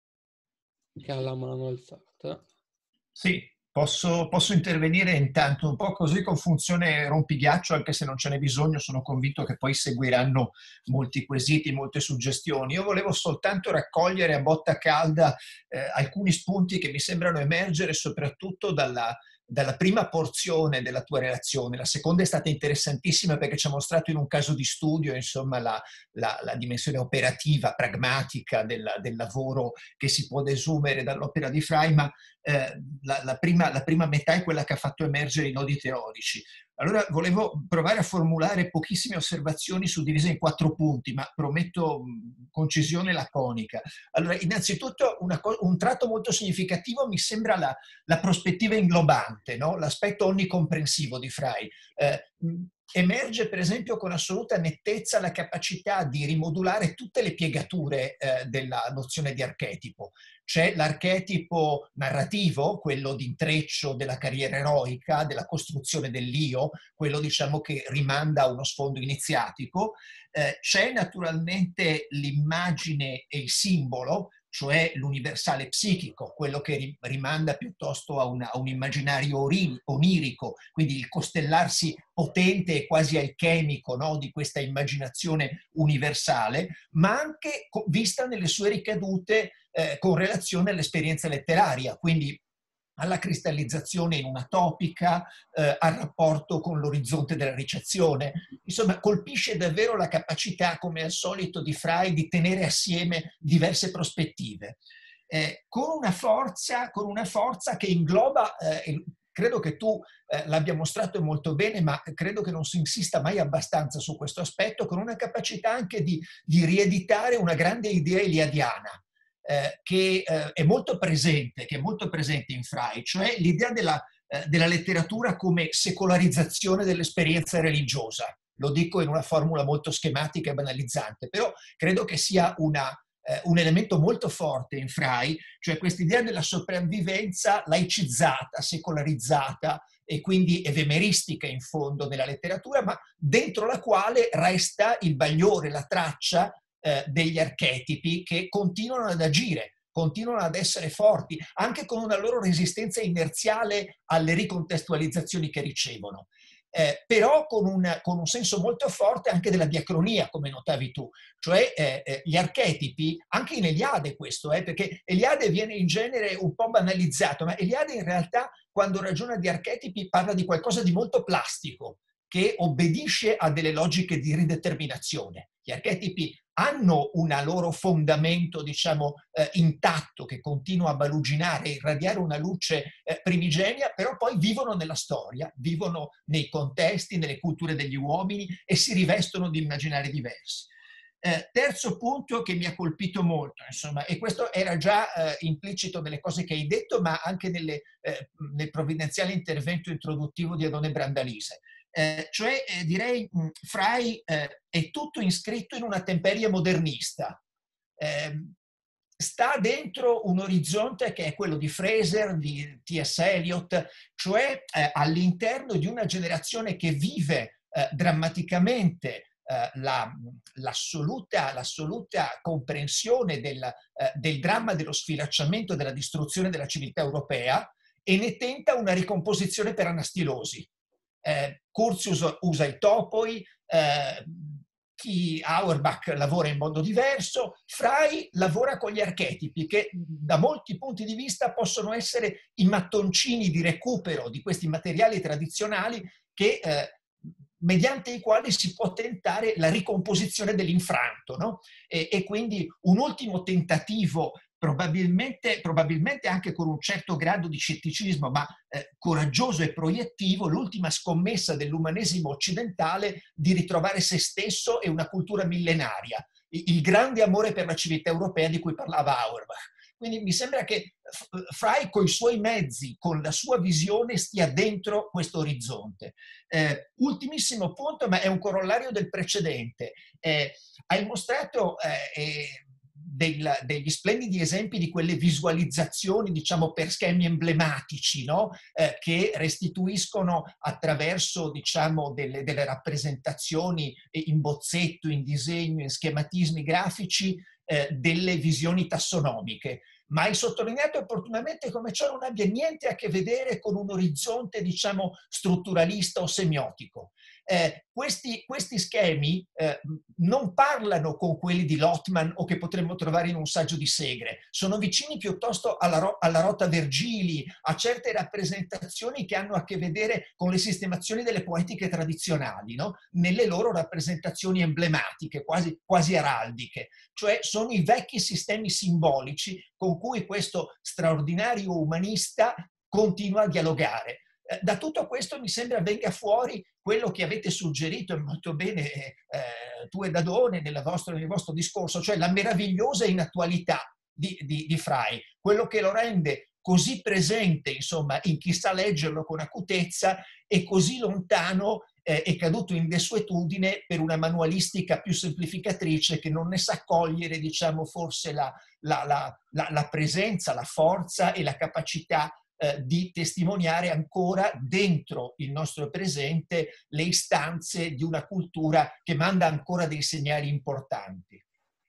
che ha la mano alzata. Sì, posso, posso intervenire intanto un po' così con funzione rompighiaccio, anche se non ce n'è bisogno, sono convinto che poi seguiranno molti quesiti, molte suggestioni. Io volevo soltanto raccogliere a botta calda eh, alcuni spunti che mi sembrano emergere soprattutto dalla, dalla prima porzione della tua relazione. La seconda è stata interessantissima perché ci ha mostrato in un caso di studio, insomma, la, la, la dimensione operativa, pragmatica del, del lavoro che si può desumere dall'opera di Frey, ma eh, la, la, prima, la prima metà è quella che ha fatto emergere i nodi teorici. Allora volevo provare a formulare pochissime osservazioni suddivise in quattro punti, ma prometto concisione laconica. Allora, innanzitutto una un tratto molto significativo mi sembra la, la prospettiva inglobante, no? L'aspetto onnicomprensivo di Frey. Eh, emerge per esempio con assoluta nettezza la capacità di rimodulare tutte le piegature eh, della nozione di archetipo. C'è l'archetipo narrativo, quello di intreccio della carriera eroica, della costruzione dell'io, quello diciamo che rimanda a uno sfondo iniziatico. Eh, c'è naturalmente l'immagine e il simbolo, cioè l'universale psichico, quello che rimanda piuttosto a, una, a un immaginario onirico, quindi il costellarsi potente e quasi alchemico, no, di questa immaginazione universale, ma anche vista nelle sue ricadute eh, con relazione all'esperienza letteraria, quindi alla cristallizzazione in una topica, eh, al rapporto con l'orizzonte della ricezione. Insomma, colpisce davvero la capacità, come al solito, di Frey di tenere assieme diverse prospettive, eh, con una forza, con una forza che ingloba, eh, credo che tu eh, l'abbia mostrato molto bene, ma credo che non si insista mai abbastanza su questo aspetto, con una capacità anche di, di rieditare una grande idea eliadiana, Eh, che eh, è molto presente, che è molto presente in Frey, cioè l'idea della, eh, della letteratura come secolarizzazione dell'esperienza religiosa. Lo dico in una formula molto schematica e banalizzante, però credo che sia una, eh, un elemento molto forte in Frey, cioè quest'idea della sopravvivenza laicizzata, secolarizzata e quindi evemeristica in fondo della letteratura, ma dentro la quale resta il bagliore, la traccia degli archetipi che continuano ad agire, continuano ad essere forti, anche con una loro resistenza inerziale alle ricontestualizzazioni che ricevono. Eh, però con un, con un senso molto forte anche della diacronia, come notavi tu, cioè eh, eh, gli archetipi, anche in Eliade questo, eh, perché Eliade viene in genere un po' banalizzato, ma Eliade in realtà quando ragiona di archetipi parla di qualcosa di molto plastico, che obbedisce a delle logiche di rideterminazione. Gli archetipi hanno un loro fondamento, diciamo, eh, intatto, che continua a baluginare e irradiare una luce eh, primigenia, però poi vivono nella storia, vivono nei contesti, nelle culture degli uomini e si rivestono di immaginari diversi. Eh, terzo punto che mi ha colpito molto, insomma, e questo era già eh, implicito nelle cose che hai detto, ma anche nelle, eh, nel provvidenziale intervento introduttivo di Adone Brandalise. Eh, cioè eh, direi mh, Frey eh, è tutto iscritto in una temperie modernista, eh, sta dentro un orizzonte che è quello di Fraser, di T S Eliot, cioè eh, all'interno di una generazione che vive eh, drammaticamente eh, la, l'assoluta, l'assoluta comprensione del, eh, del dramma dello sfilacciamento e della distruzione della civiltà europea e ne tenta una ricomposizione per anastilosi. Eh, Curtius usa i topoi, eh, chi Auerbach lavora in modo diverso, Frey lavora con gli archetipi che da molti punti di vista possono essere i mattoncini di recupero di questi materiali tradizionali che, eh, mediante i quali si può tentare la ricomposizione dell'infranto, no? E, e quindi un ultimo tentativo Probabilmente, probabilmente anche con un certo grado di scetticismo, ma eh, coraggioso e proiettivo, l'ultima scommessa dell'umanesimo occidentale di ritrovare se stesso e una cultura millenaria, il, il grande amore per la civiltà europea di cui parlava Auerbach. Quindi mi sembra che Frey con i suoi mezzi, con la sua visione, stia dentro questo orizzonte. Eh, ultimissimo punto, ma è un corollario del precedente. Eh, hai mostrato eh, Del, degli splendidi esempi di quelle visualizzazioni, diciamo, per schemi emblematici, no? eh, che restituiscono attraverso, diciamo, delle, delle rappresentazioni in bozzetto, in disegno, in schematismi grafici, eh, delle visioni tassonomiche, ma hai sottolineato opportunamente come ciò non abbia niente a che vedere con un orizzonte, diciamo, strutturalista o semiotico. Eh, questi, questi schemi eh, non parlano con quelli di Lotman o che potremmo trovare in un saggio di Segre, sono vicini piuttosto alla, ro alla Rota Vergili, a certe rappresentazioni che hanno a che vedere con le sistemazioni delle poetiche tradizionali, no? Nelle loro rappresentazioni emblematiche, quasi, quasi araldiche, cioè sono i vecchi sistemi simbolici con cui questo straordinario umanista continua a dialogare. Da tutto questo mi sembra venga fuori quello che avete suggerito molto bene eh, tu e Dadone nel vostro, nel vostro discorso, cioè la meravigliosa inattualità di, di, di Frei, quello che lo rende così presente, insomma, in chi sa leggerlo con acutezza e così lontano eh, e caduto in desuetudine per una manualistica più semplificatrice che non ne sa cogliere, diciamo, forse la, la, la, la, la presenza, la forza e la capacità di testimoniare ancora dentro il nostro presente le istanze di una cultura che manda ancora dei segnali importanti.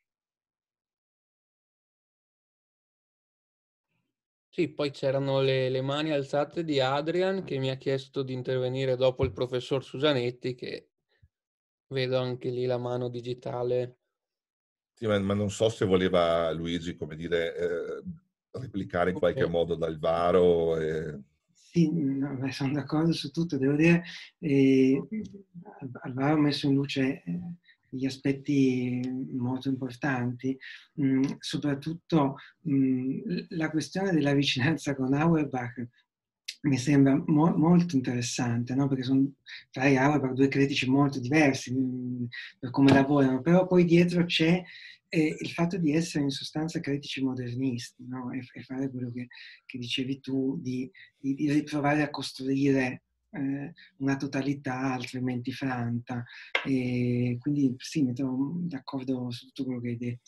Sì, poi c'erano le, le mani alzate di Adrian che mi ha chiesto di intervenire dopo il professor Susanetti, che vedo anche lì la mano digitale. Sì, ma, ma non so se voleva Luigi, come dire, eh, replicare in qualche Okay. modo dal Varo. E... Sì, no, beh, sono d'accordo su tutto, devo dire, eh, Alvaro ha messo in luce eh, degli aspetti molto importanti, mh, soprattutto mh, la questione della vicinanza con Auerbach mi sembra mo molto interessante, no? Perché sono tra e Auerbach due critici molto diversi mh, per come lavorano, però poi dietro c'è eh, il fatto di essere in sostanza critici modernisti, no? e, e fare quello che, che dicevi tu, di, di, di riprovare a costruire eh, una totalità altrimenti franta. E quindi sì, mi trovo d'accordo su tutto quello che hai detto.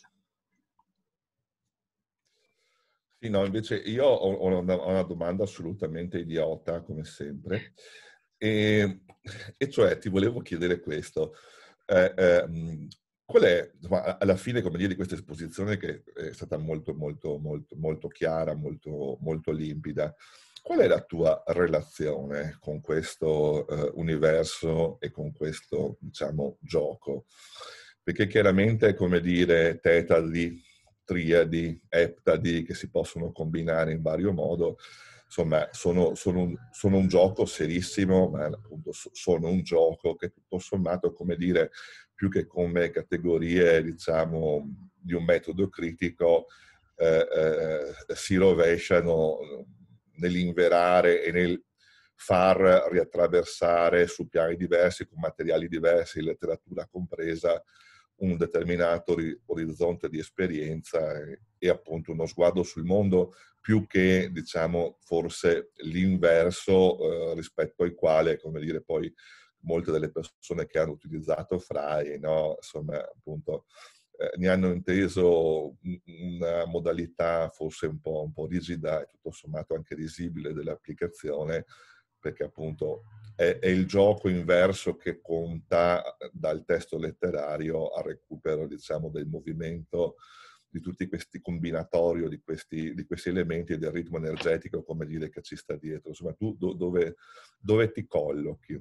Sì, no, invece io ho, ho una, ho una domanda assolutamente idiota, come sempre, e, e cioè ti volevo chiedere questo. Eh, eh, qual è, insomma, alla fine, come dire, di questa esposizione che è stata molto, molto, molto, molto chiara, molto, molto limpida, qual è la tua relazione con questo eh, universo e con questo, diciamo, gioco? Perché chiaramente, come dire, tetadi, triadi, eptadi che si possono combinare in vario modo, insomma, sono, sono, un, sono un gioco serissimo, ma appunto sono un gioco che tutto sommato, come dire, più che come categorie, diciamo, di un metodo critico, eh, eh, si rovesciano nell'inverare e nel far riattraversare su piani diversi, con materiali diversi, letteratura compresa, un determinato orizzonte di esperienza e, e appunto uno sguardo sul mondo più che, diciamo, forse l'inverso eh, rispetto al quale, come dire, poi molte delle persone che hanno utilizzato Frei, no, insomma, appunto, eh, ne hanno inteso una modalità forse un po', un po' rigida e tutto sommato anche risibile dell'applicazione, perché appunto è, è il gioco inverso che conta dal testo letterario al recupero, diciamo, del movimento, di tutti questi combinatorio di questi, di questi elementi e del ritmo energetico, come dire, che ci sta dietro. Insomma, tu do, dove, dove ti collochi?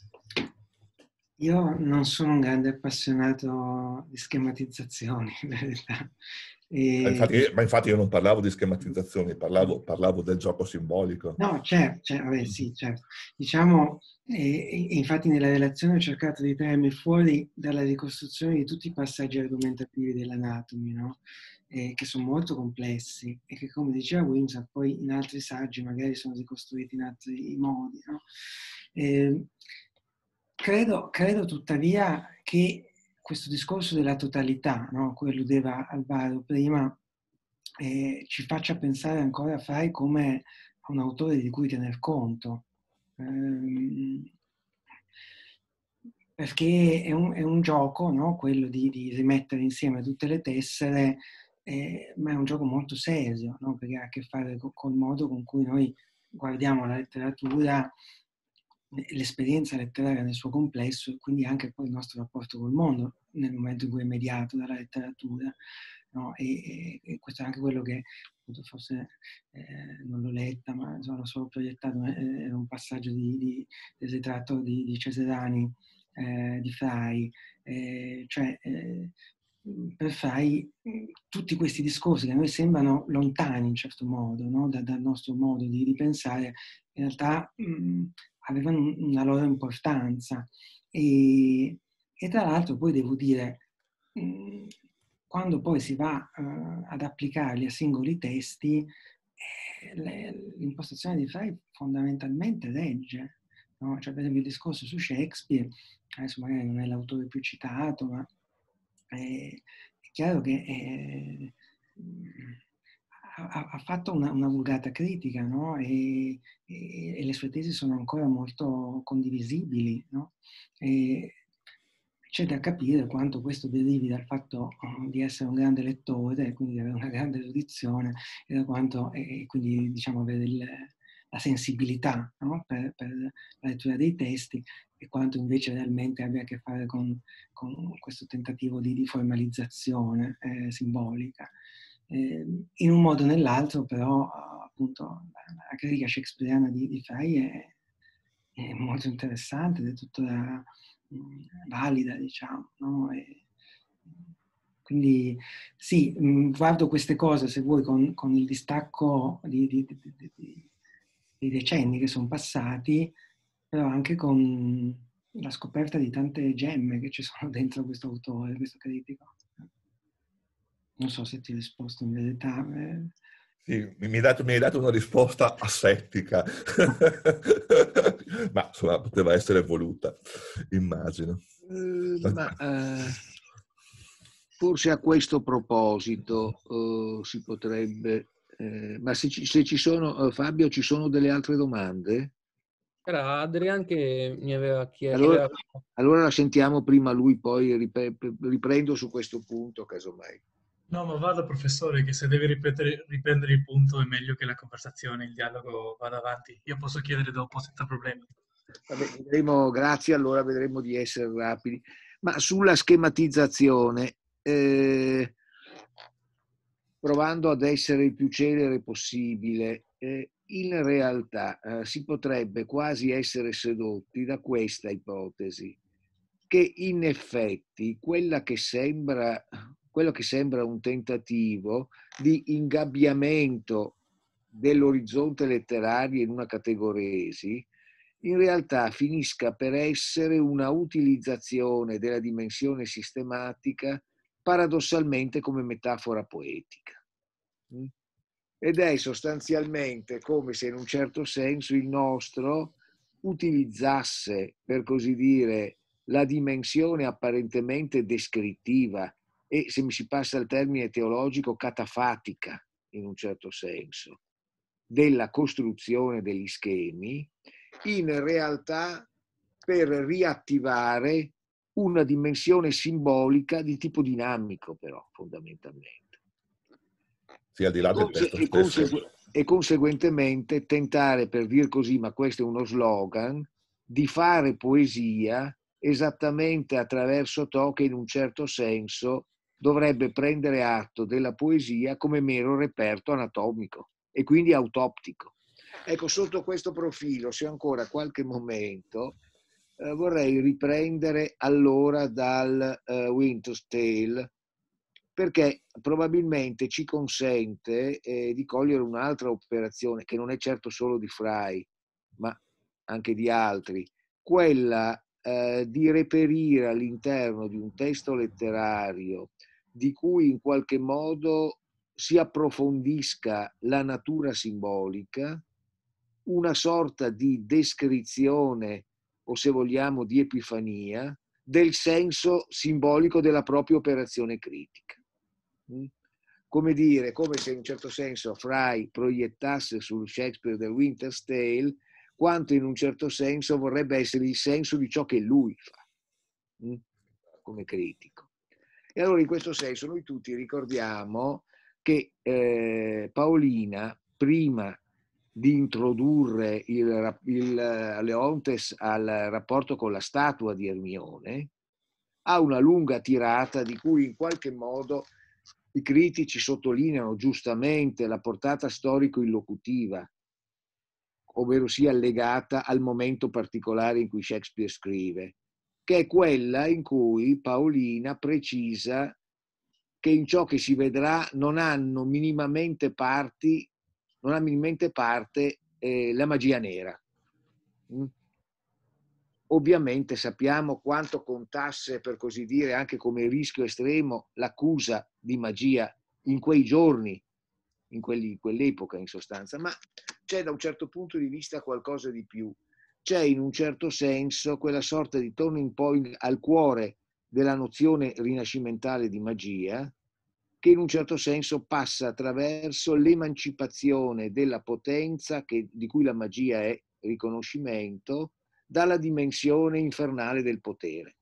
Io non sono un grande appassionato di schematizzazioni, in verità. E... Infatti, ma infatti io non parlavo di schematizzazioni, parlavo, parlavo del gioco simbolico. No, certo, cioè, vabbè, sì, certo. Diciamo, eh, infatti nella relazione ho cercato di trarmi fuori dalla ricostruzione di tutti i passaggi argomentativi dell'Anatomy, no? Eh, che sono molto complessi e che, come diceva Wimsatt, poi in altri saggi magari sono ricostruiti in altri modi, no? Eh, credo, credo tuttavia che questo discorso della totalità, no? Cui alludeva Alvaro prima, eh, ci faccia pensare ancora a Frei come a un autore di cui tener conto. Ehm, perché è un, è un gioco, no? Quello di, di rimettere insieme tutte le tessere, eh, ma è un gioco molto serio, no? Perché ha a che fare con, col modo con cui noi guardiamo la letteratura, l'esperienza letteraria nel suo complesso e quindi anche poi il nostro rapporto col mondo nel momento in cui è mediato dalla letteratura. no? E, e questo è anche quello che appunto, forse eh, non l'ho letta, ma insomma, l'ho solo proiettato, è eh, un passaggio di, di, del ritratto di, di Cesarani, eh, di Frey, eh, cioè eh, per Frey tutti questi discorsi che a noi sembrano lontani in certo modo, no? da, dal nostro modo di, di pensare, in realtà mh, avevano una loro importanza. E, e tra l'altro poi devo dire, mh, quando poi si va uh, ad applicarli a singoli testi, eh, le, l'impostazione di Frey fondamentalmente regge. No? Cioè, per esempio, il discorso su Shakespeare, adesso magari non è l'autore più citato, ma è, è chiaro che è, ha, ha fatto una, una vulgata critica, no? e, e, e le sue tesi sono ancora molto condivisibili. No? E, c'è da capire quanto questo derivi dal fatto di essere un grande lettore, quindi di avere una grande erudizione, e da quanto, e quindi diciamo avere il, la sensibilità, no? per, per la lettura dei testi, e quanto invece realmente abbia a che fare con, con questo tentativo di, di formalizzazione eh, simbolica. Eh, in un modo o nell'altro, però, appunto, la, la critica shakespeariana di, di Frey è, è molto interessante ed è tuttora mh, valida, diciamo, no? E, quindi sì, mh, guardo queste cose, se vuoi, con, con il distacco di, di, di, di, di, di decenni che sono passati, però anche con la scoperta di tante gemme che ci sono dentro questo autore, questo critico. Non so se ti ho risposto in verità. Eh. Sì, mi hai, dato, mi hai dato una risposta asettica, ma insomma poteva essere voluta, immagino. Uh, ma uh, forse a questo proposito uh, si potrebbe... Eh, ma se ci, se ci sono, uh, Fabio, ci sono delle altre domande? Era Adrian che mi aveva chiesto... Allora, allora la sentiamo prima lui, poi riprendo su questo punto, casomai. No, ma vado, professore, che se deve ripetere, riprendere il punto è meglio che la conversazione, il dialogo vada avanti. Io posso chiedere dopo senza problemi. Vabbè, vedremo, grazie, allora vedremo di essere rapidi. Ma sulla schematizzazione, eh, provando ad essere il più celere possibile, eh, in realtà eh, si potrebbe quasi essere sedotti da questa ipotesi, che in effetti quella che sembra, quello che sembra un tentativo di ingabbiamento dell'orizzonte letterario in una categoresi, in realtà finisca per essere una utilizzazione della dimensione sistematica paradossalmente come metafora poetica. Ed è sostanzialmente come se in un certo senso il nostro utilizzasse, per così dire, la dimensione apparentemente descrittiva e, se mi si passa il termine teologico, catafatica, in un certo senso, della costruzione degli schemi, in realtà per riattivare una dimensione simbolica di tipo dinamico, però, fondamentalmente. Sì, al di là del testo e, stesso. consegu- e conseguentemente tentare, per dir così, ma questo è uno slogan, di fare poesia esattamente attraverso ciò che in un certo senso dovrebbe prendere atto della poesia come mero reperto anatomico e quindi autoptico. Ecco, sotto questo profilo, se ho ancora qualche momento, eh, vorrei riprendere allora dal uh, Winter's Tale, perché probabilmente ci consente eh, di cogliere un'altra operazione che non è certo solo di Frey, ma anche di altri, quella eh, di reperire all'interno di un testo letterario di cui in qualche modo si approfondisca la natura simbolica, una sorta di descrizione, o se vogliamo di epifania, del senso simbolico della propria operazione critica. Come dire, come se in un certo senso Frey proiettasse sul Shakespeare del Winter's Tale quanto in un certo senso vorrebbe essere il senso di ciò che lui fa, come critico. E allora in questo senso noi tutti ricordiamo che eh, Paolina, prima di introdurre il, il Leontes al rapporto con la statua di Ermione, ha una lunga tirata di cui in qualche modo I critici sottolineano giustamente la portata storico-illocutiva, ovvero sia legata al momento particolare in cui Shakespeare scrive, che è quella in cui Paolina precisa che in ciò che si vedrà non hanno minimamente parti, non ha minimamente parte eh, la magia nera. Mm? Ovviamente sappiamo quanto contasse, per così dire, anche come rischio estremo, l'accusa di magia in quei giorni, in, quelli, in quell'epoca in sostanza, ma c'è da un certo punto di vista qualcosa di più. C'è in un certo senso quella sorta di turning point al cuore della nozione rinascimentale di magia, che in un certo senso passa attraverso l'emancipazione della potenza che, di cui la magia è riconoscimento, dalla dimensione infernale del potere,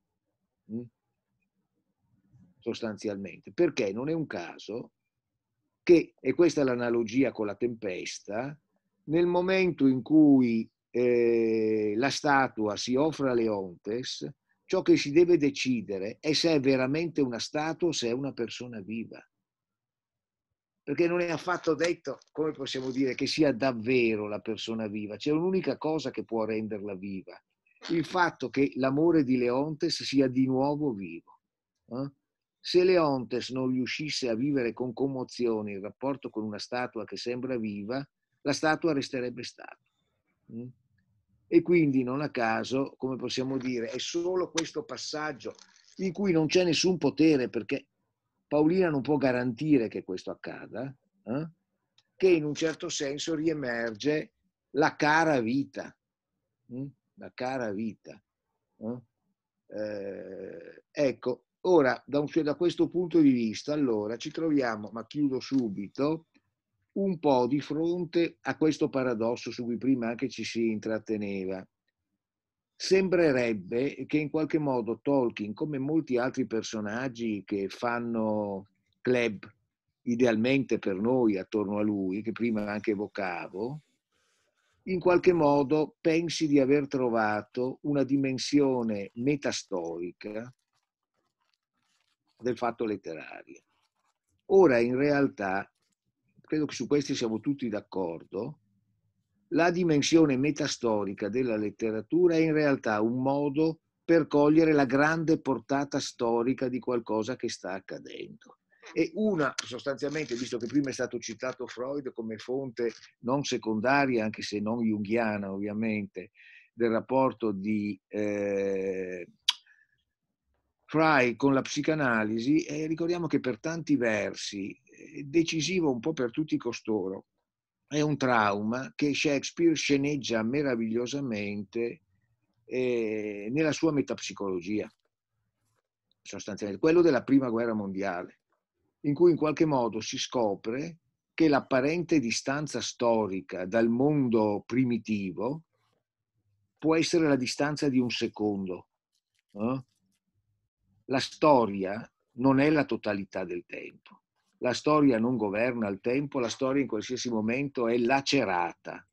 sostanzialmente. Perché non è un caso che, e questa è l'analogia con la tempesta, nel momento in cui eh, la statua si offre a Leontes, ciò che si deve decidere è se è veramente una statua o se è una persona viva. Perché non è affatto detto, come possiamo dire, che sia davvero la persona viva. C'è un'unica cosa che può renderla viva: il fatto che l'amore di Leontes sia di nuovo vivo. Eh? Se Leontes non riuscisse a vivere con commozione il rapporto con una statua che sembra viva, la statua resterebbe statua. Mm? E quindi non a caso, come possiamo dire, è solo questo passaggio in cui non c'è nessun potere, perché Paolina non può garantire che questo accada, eh? che in un certo senso riemerge la cara vita, hm? la cara vita. Eh? Eh, ecco, ora da, un, da questo punto di vista, allora ci troviamo, ma chiudo subito, un po' di fronte a questo paradosso su cui prima anche ci si intratteneva. Sembrerebbe che in qualche modo Tolkien, come molti altri personaggi che fanno club idealmente per noi attorno a lui, che prima anche evocavo, in qualche modo pensi di aver trovato una dimensione metastorica del fatto letterario. Ora, in realtà, credo che su questi siamo tutti d'accordo, la dimensione metastorica della letteratura è in realtà un modo per cogliere la grande portata storica di qualcosa che sta accadendo. E una, sostanzialmente, visto che prima è stato citato Freud come fonte non secondaria, anche se non junghiana ovviamente, del rapporto di eh, Fry con la psicanalisi, e ricordiamo che per tanti versi, decisivo un po' per tutti costoro, è un trauma che Shakespeare sceneggia meravigliosamente eh, nella sua metapsicologia, sostanzialmente, quello della prima guerra mondiale, in cui in qualche modo si scopre che l'apparente distanza storica dal mondo primitivo può essere la distanza di un secondo. Eh? La storia non è la totalità del tempo. La storia non governa il tempo, la storia in qualsiasi momento è lacerata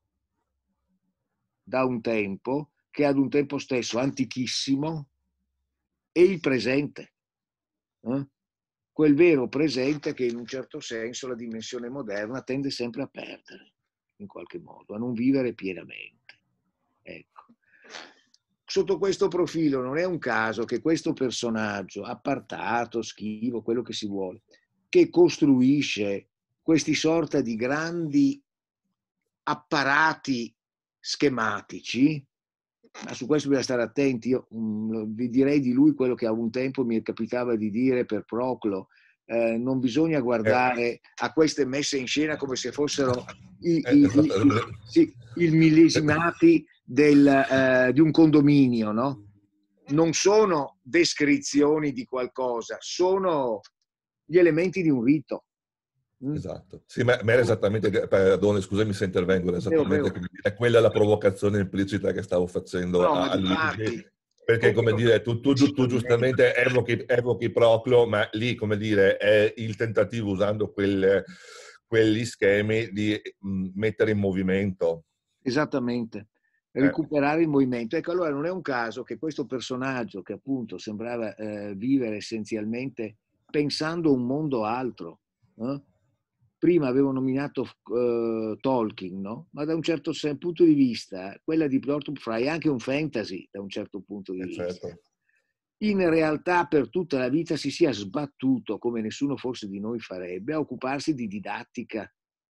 da un tempo che ad un tempo stesso antichissimo e il presente. Eh? Quel vero presente che in un certo senso la dimensione moderna tende sempre a perdere, in qualche modo, a non vivere pienamente. Ecco. Sotto questo profilo non è un caso che questo personaggio, appartato, schivo, quello che si vuole, che costruisce questi sorta di grandi apparati schematici, ma su questo bisogna stare attenti. Io um, vi direi di lui quello che a un tempo mi capitava di dire per Proclo: eh, non bisogna guardare a queste messe in scena come se fossero i, i, i, i, sì, il millesimati del, eh, di un condominio, no? Non sono descrizioni di qualcosa, sono gli elementi di un rito. Mm? Esatto, sì, ma, ma era esattamente, perdone, scusami se intervengo, era esattamente come dire, quella è la provocazione implicita che stavo facendo no, a, a Luigi, perché come dire, tu, tu, tu giustamente evochi, evochi Proclo, ma lì, come dire, è il tentativo, usando quel, quegli schemi, di mh, mettere in movimento. Esattamente, recuperare eh. il movimento. Ecco, allora non è un caso che questo personaggio, che appunto sembrava eh, vivere essenzialmente pensando a un mondo altro. Eh? Prima avevo nominato uh, Tolkien, no? Ma da un certo punto di vista, quella di Lord Fry è anche un fantasy, da un certo punto di Eh, vista. certo. In realtà per tutta la vita si sia sbattuto, come nessuno forse di noi farebbe, a occuparsi di didattica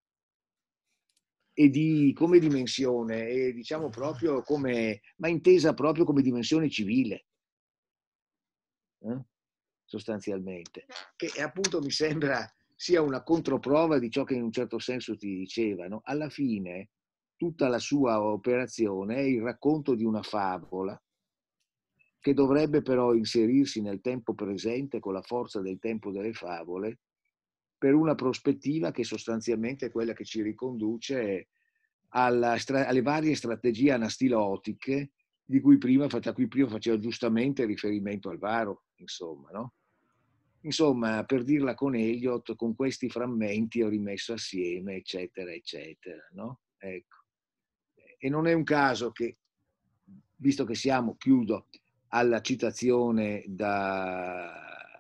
e di come dimensione, e diciamo proprio come, ma intesa proprio come dimensione civile, eh? sostanzialmente, che appunto mi sembra sia una controprova di ciò che in un certo senso ti dicevano. Alla fine tutta la sua operazione è il racconto di una favola che dovrebbe però inserirsi nel tempo presente con la forza del tempo delle favole, per una prospettiva che sostanzialmente è quella che ci riconduce alla, alle varie strategie anastilotiche di cui prima, a cui prima faceva giustamente riferimento Alvaro, insomma, no? Insomma, per dirla con Eliot, con questi frammenti ho rimesso assieme, eccetera, eccetera, no? Ecco. E non è un caso che, visto che siamo, chiudo, alla citazione da,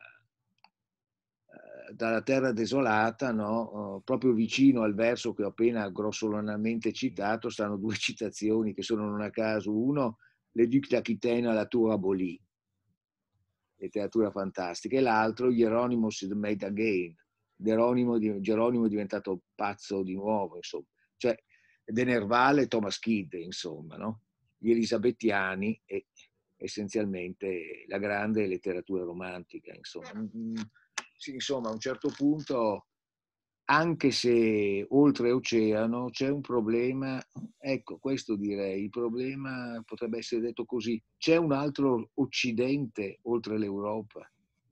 dalla terra desolata, no? Proprio vicino al verso che ho appena grossolanamente citato, stanno due citazioni che sono non a caso. Uno, le Duc d'Aquitaine alla Tour Abolie, letteratura fantastica, e l'altro, Hieronymus is made again, Geronimo, Geronimo è diventato pazzo di nuovo, insomma. Cioè, De Nerval e Thomas Kidd, insomma, no? Gli elisabettiani e essenzialmente la grande letteratura romantica, insomma. Sì, insomma, a un certo punto, anche se oltre oceano c'è un problema, ecco, questo direi, il problema potrebbe essere detto così, c'è un altro occidente oltre l'Europa.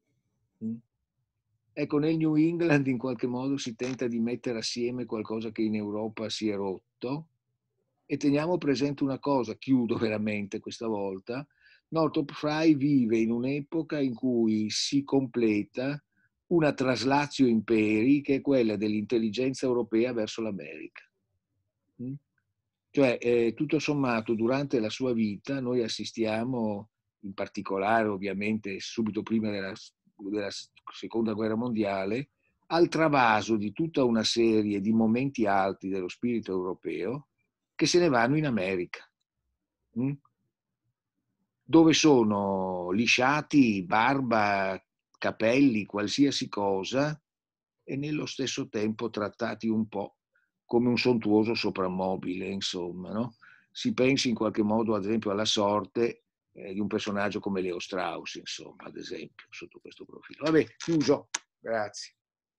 Ecco, nel New England in qualche modo si tenta di mettere assieme qualcosa che in Europa si è rotto, e teniamo presente una cosa, chiudo veramente questa volta, Northrop Frye vive in un'epoca in cui si completa una traslatio imperi che è quella dell'intelligenza europea verso l'America. Cioè, eh, tutto sommato, durante la sua vita noi assistiamo, in particolare ovviamente subito prima della, della Seconda Guerra Mondiale, al travaso di tutta una serie di momenti alti dello spirito europeo che se ne vanno in America, mh? dove sono lisciati barba, capelli, qualsiasi cosa, e nello stesso tempo trattati un po' come un sontuoso soprammobile, insomma, no? Si pensi in qualche modo, ad esempio, alla sorte eh, di un personaggio come Leo Strauss, insomma, ad esempio, sotto questo profilo. Vabbè, chiuso. Grazie.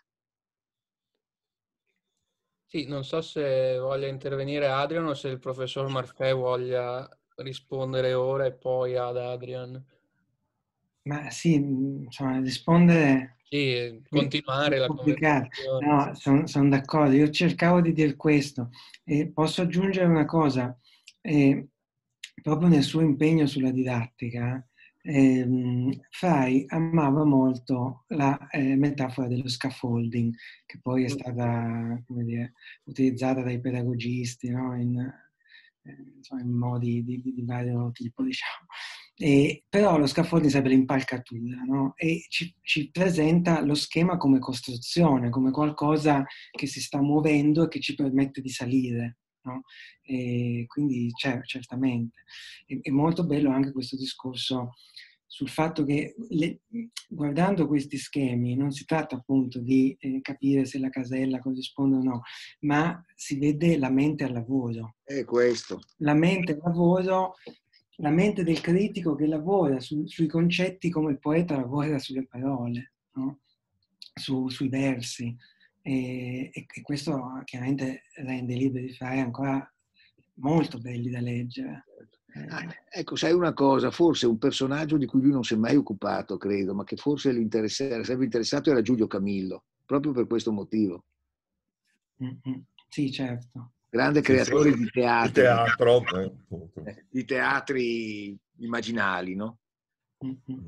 Sì, non so se voglia intervenire Adrian o se il professor Marfè voglia rispondere ora e poi ad Adrian. Ma sì, insomma, rispondere... Sì, continuare la complicato. conversazione. No, sono son d'accordo. Io cercavo di dire questo. E posso aggiungere una cosa. Eh, proprio nel suo impegno sulla didattica, eh, Frye amava molto la eh, metafora dello scaffolding, che poi è stata, come dire, utilizzata dai pedagogisti, no? in, eh, insomma, in modi di, di, di vario tipo, diciamo. E, però lo scaffolding sarebbe l'impalcatura, no? E ci, ci presenta lo schema come costruzione, come qualcosa che si sta muovendo e che ci permette di salire. No? E quindi cioè, certamente è, è molto bello anche questo discorso sul fatto che le, guardando questi schemi non si tratta appunto di eh, capire se la casella corrisponde o no, ma si vede la mente al lavoro. È questo. La mente al lavoro, la mente del critico che lavora su, sui concetti come il poeta lavora sulle parole, no? su, sui versi. E, e, e questo chiaramente rende i libri di Frye ancora molto belli da leggere. Ah, ecco, sai una cosa, forse un personaggio di cui lui non si è mai occupato, credo, ma che forse gli sarebbe interessato era Giulio Camillo, proprio per questo motivo. Mm-hmm. Sì, certo. Grande sì, creatore sì, di teatro. Di teatro. Eh, di teatri immaginali, no? Mm-hmm.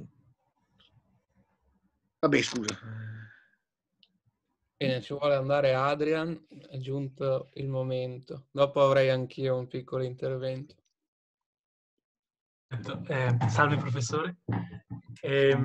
Vabbè, scusa. Bene, ci vuole andare Adrian, è giunto il momento. Dopo avrei anch'io un piccolo intervento. Eh, salve professore. Eh,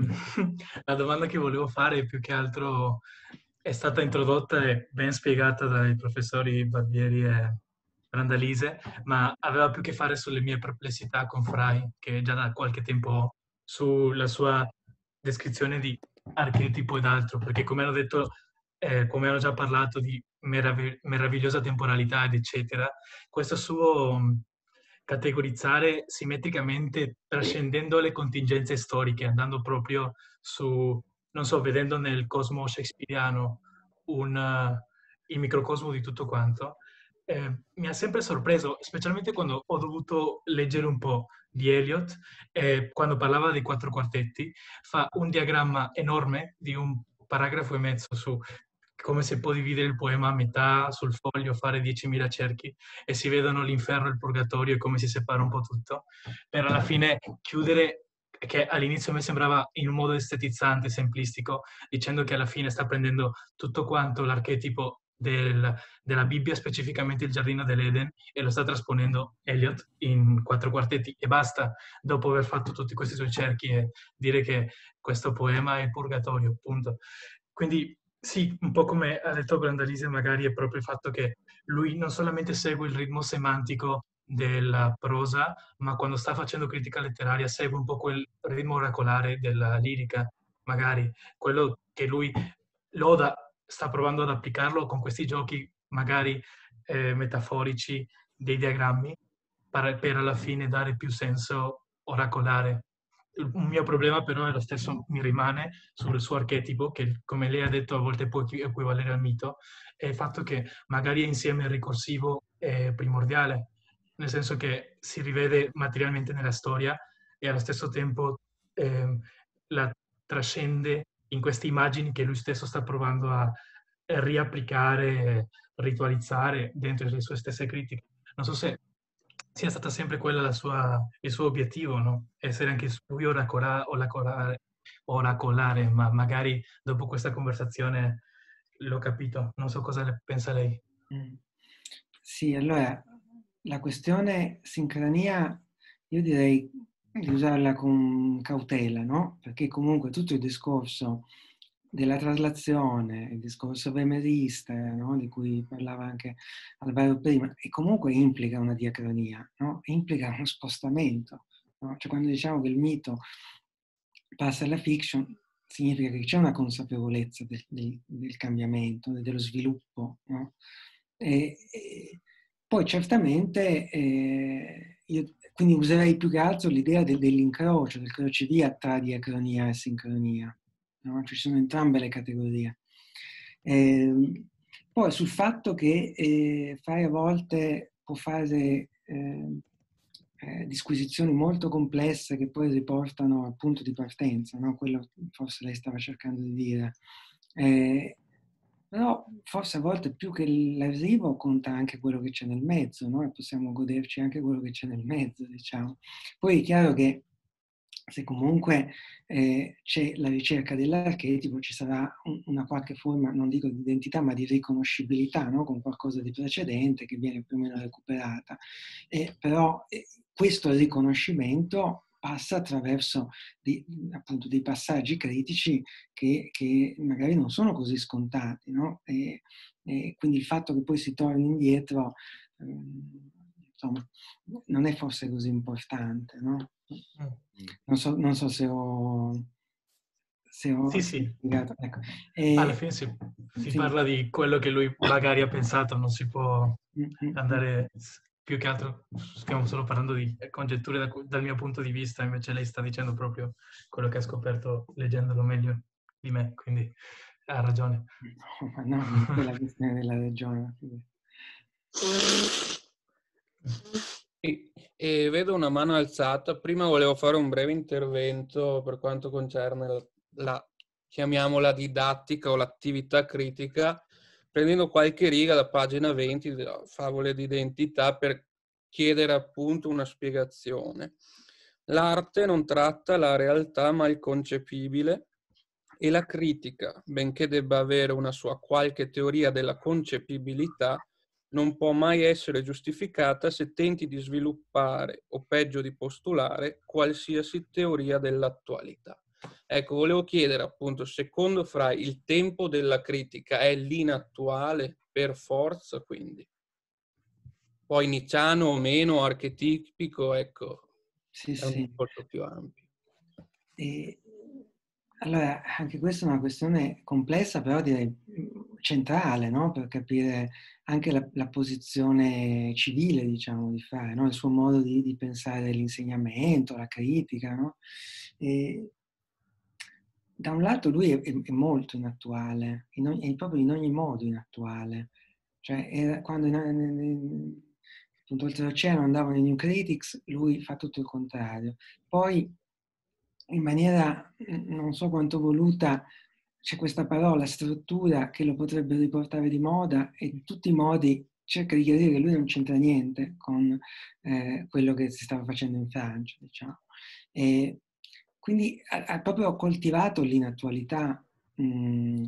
la domanda che volevo fare più che altro è stata introdotta e ben spiegata dai professori Barbieri e Brandalise, ma aveva più che fare sulle mie perplessità con Fry, che già da qualche tempo ho, sulla sua descrizione di archetipo ed altro, perché come hanno detto, eh, come hanno già parlato di meravig- meravigliosa temporalità ed eccetera, questo suo mh, categorizzare simmetricamente trascendendo le contingenze storiche, andando proprio su, non so, vedendo nel cosmo shakespeariano un, uh, il microcosmo di tutto quanto, eh, mi ha sempre sorpreso, specialmente quando ho dovuto leggere un po' di Eliot, eh, quando parlava dei quattro quartetti, fa un diagramma enorme di un paragrafo e mezzo su come si può dividere il poema a metà sul foglio, fare diecimila cerchi e si vedono l'inferno e il purgatorio e come si separa un po' tutto, per alla fine chiudere, che all'inizio a me sembrava in un modo estetizzante, semplistico, dicendo che alla fine sta prendendo tutto quanto l'archetipo del, della Bibbia, specificamente il giardino dell'Eden, e lo sta trasponendo Eliot in quattro quartetti e basta, dopo aver fatto tutti questi suoi cerchi e dire che questo poema è il purgatorio, punto. Quindi sì, un po' come ha detto Brandalise, magari è proprio il fatto che lui non solamente segue il ritmo semantico della prosa, ma quando sta facendo critica letteraria segue un po' quel ritmo oracolare della lirica, magari quello che lui loda, sta provando ad applicarlo con questi giochi magari eh, metaforici dei diagrammi per, per alla fine dare più senso oracolare. Un mio problema però è lo stesso, mi rimane sul suo archetipo, che come lei ha detto a volte può equivalere al mito, è il fatto che magari insieme il ricorsivo è primordiale, nel senso che si rivede materialmente nella storia e allo stesso tempo eh, la trascende in queste immagini che lui stesso sta provando a riapplicare, ritualizzare dentro le sue stesse critiche. Non so se sia stata sempre quella la sua, il suo obiettivo, no? Essere anche lui oracola- oracolare, oracolare, ma magari dopo questa conversazione l'ho capito. Non so cosa ne pensa lei. Mm. Sì, allora la questione sincronia io direi di usarla con cautela, no? Perché comunque tutto il discorso della traslazione, il discorso vemerista, no? Di cui parlava anche Alvaro prima, e comunque implica una diacronia, no? Implica uno spostamento, no? Cioè quando diciamo che il mito passa alla fiction, significa che c'è una consapevolezza del, del, del cambiamento, dello sviluppo, no? E, e poi certamente eh, io quindi userei più che altro l'idea del, dell'incrocio, del crocevia tra diacronia e sincronia, no? Ci sono entrambe le categorie. Eh, poi sul fatto che eh, fare a volte può fare eh, eh, disquisizioni molto complesse che poi riportano al punto di partenza, no? Quello forse lei stava cercando di dire. Eh, però forse a volte più che l'arrivo conta anche quello che c'è nel mezzo, no? E possiamo goderci anche quello che c'è nel mezzo, diciamo. Poi è chiaro che se comunque eh, c'è la ricerca dell'archetipo, ci sarà un, una qualche forma, non dico di identità, ma di riconoscibilità, no? Con qualcosa di precedente che viene più o meno recuperata. Eh, però eh, questo riconoscimento passa attraverso di, appunto dei passaggi critici che, che magari non sono così scontati, no? E, e quindi il fatto che poi si torni indietro, ehm, insomma, non è forse così importante, no? Non so, non so se ho... Se ho Sì, sì. spiegato. Ecco. E, alla fine si, si sì. parla di quello che lui magari ha pensato, non si può Mm-hmm. andare più che altro, stiamo solo parlando di congetture da, dal mio punto di vista, invece lei sta dicendo proprio quello che ha scoperto leggendolo meglio di me, quindi ha ragione. No, ma no, non è la questione della ragione. E, e vedo una mano alzata. Prima volevo fare un breve intervento per quanto concerne la, la chiamiamola didattica o l'attività critica, prendendo qualche riga da pagina venti della Favole d'identità per chiedere appunto una spiegazione. L'arte non tratta la realtà ma il concepibile, e la critica, benché debba avere una sua qualche teoria della concepibilità, non può mai essere giustificata se tenti di sviluppare, o peggio di postulare, qualsiasi teoria dell'attualità. Ecco, volevo chiedere appunto, secondo Frey, il tempo della critica è l'inattuale per forza, quindi? Poi nicciano o meno, archetipico, ecco, Sì, è un sì. discorso più ampio. E, allora, anche questa è una questione complessa, però direi centrale, no? Per capire anche la, la posizione civile, diciamo, di Frey, no? Il suo modo di, di pensare l'insegnamento, la critica, no? E, da un lato lui è, è molto inattuale, in ogni, è proprio in ogni modo inattuale. Cioè, era, quando in, in, in, appunto, oltreoceano andavano i New Critics, lui fa tutto il contrario. Poi, in maniera non so quanto voluta, c'è questa parola struttura che lo potrebbe riportare di moda e in tutti i modi cerca di chiarire che lui non c'entra niente con eh, quello che si stava facendo in Francia, diciamo. E quindi ha, ha proprio coltivato l'inattualità. Mh,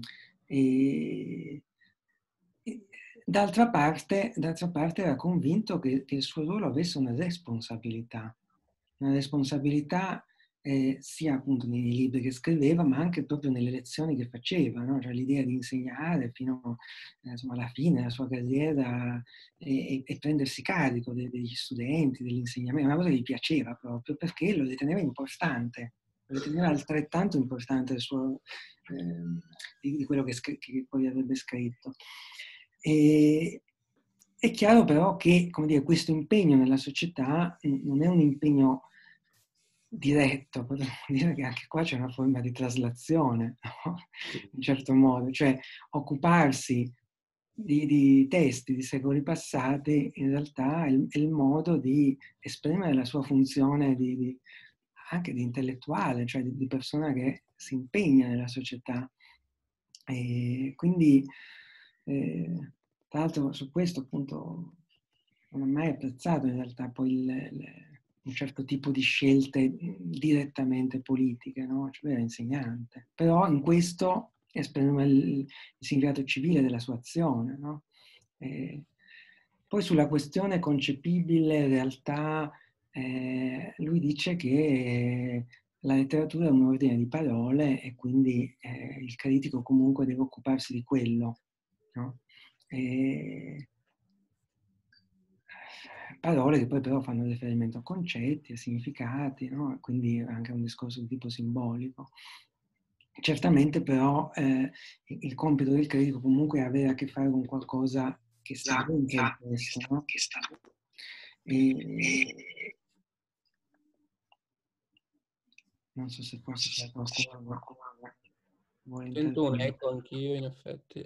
e, e, d'altra parte, d'altra parte era convinto che, che il suo ruolo avesse una responsabilità, una responsabilità eh, sia appunto nei libri che scriveva, ma anche proprio nelle lezioni che faceva, no? Cioè l'idea di insegnare fino eh, insomma, alla fine della sua carriera e, e prendersi carico de, degli studenti, dell'insegnamento, una cosa che gli piaceva proprio perché lo riteneva importante, lo riteneva altrettanto importante il suo, eh, di, di quello che, che poi avrebbe scritto. E, è chiaro però che, come dire, questo impegno nella società non è un impegno diretto, potremmo dire che anche qua c'è una forma di traslazione, no? In un certo modo, cioè occuparsi di, di testi di secoli passati in realtà è il, è il modo di esprimere la sua funzione di, di, anche di intellettuale, cioè di, di persona che si impegna nella società. E quindi, eh, tra l'altro su questo appunto non ho mai apprezzato in realtà poi il, il un certo tipo di scelte direttamente politiche, no? Cioè era insegnante. Però in questo esprime il, il significato civile della sua azione, no? E poi sulla questione concepibile, realtà, eh, lui dice che la letteratura è un ordine di parole e quindi eh, il critico comunque deve occuparsi di quello, no? E, parole che poi però fanno riferimento a concetti, a significati, no? Quindi anche un discorso di tipo simbolico. Certamente però eh, il compito del critico comunque è avere a che fare con qualcosa che sta dentro il testo, no? E... non so se forse c'è qualcuno che vuole Sento un intervenire. eco anch'io, in effetti.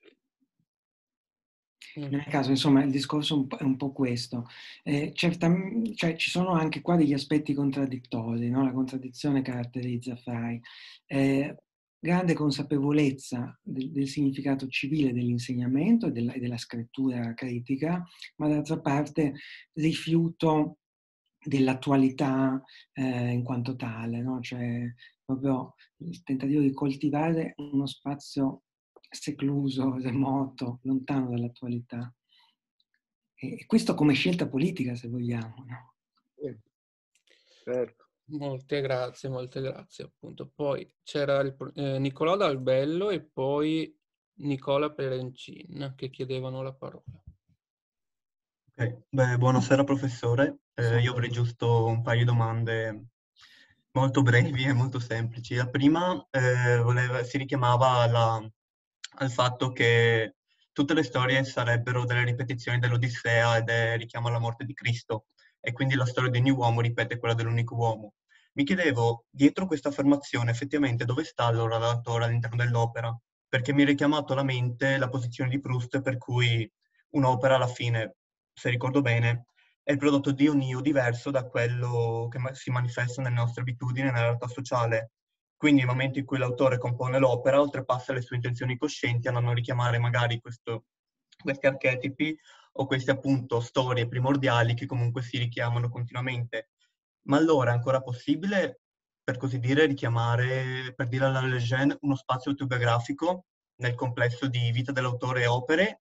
Nel caso, insomma, il discorso è un po' questo. Eh, certamente, cioè, ci sono anche qua degli aspetti contraddittori, no? La contraddizione caratterizza Frey. Eh, grande consapevolezza del, del significato civile dell'insegnamento e della, e della scrittura critica, ma d'altra parte rifiuto dell'attualità eh, in quanto tale, no? Cioè proprio il tentativo di coltivare uno spazio secluso, remoto, lontano dall'attualità. E questo come scelta politica, se vogliamo. No? Sì, certo. Molte grazie, molte grazie appunto. Poi c'era il, eh, Nicolò Dalbello e poi Nicola Perencin che chiedevano la parola. Okay. Beh, buonasera professore, eh, io avrei giusto un paio di domande molto brevi e molto semplici. La prima eh, voleva, si richiamava alla, al fatto che tutte le storie sarebbero delle ripetizioni dell'Odissea ed è richiamo alla morte di Cristo e quindi la storia di ogni uomo ripete quella dell'unico uomo. Mi chiedevo, dietro questa affermazione effettivamente dove sta allora l'autore all'interno dell'opera? Perché mi ha richiamato alla mente la posizione di Proust per cui un'opera alla fine, se ricordo bene, è il prodotto di un io diverso da quello che si manifesta nelle nostre abitudini e nella realtà sociale. Quindi nel momento in cui l'autore compone l'opera, oltrepassa le sue intenzioni coscienti, andando a richiamare magari questo, questi archetipi o queste appunto storie primordiali che comunque si richiamano continuamente. Ma allora è ancora possibile, per così dire, richiamare, per dire alla Lejeune, uno spazio autobiografico nel complesso di vita dell'autore e opere,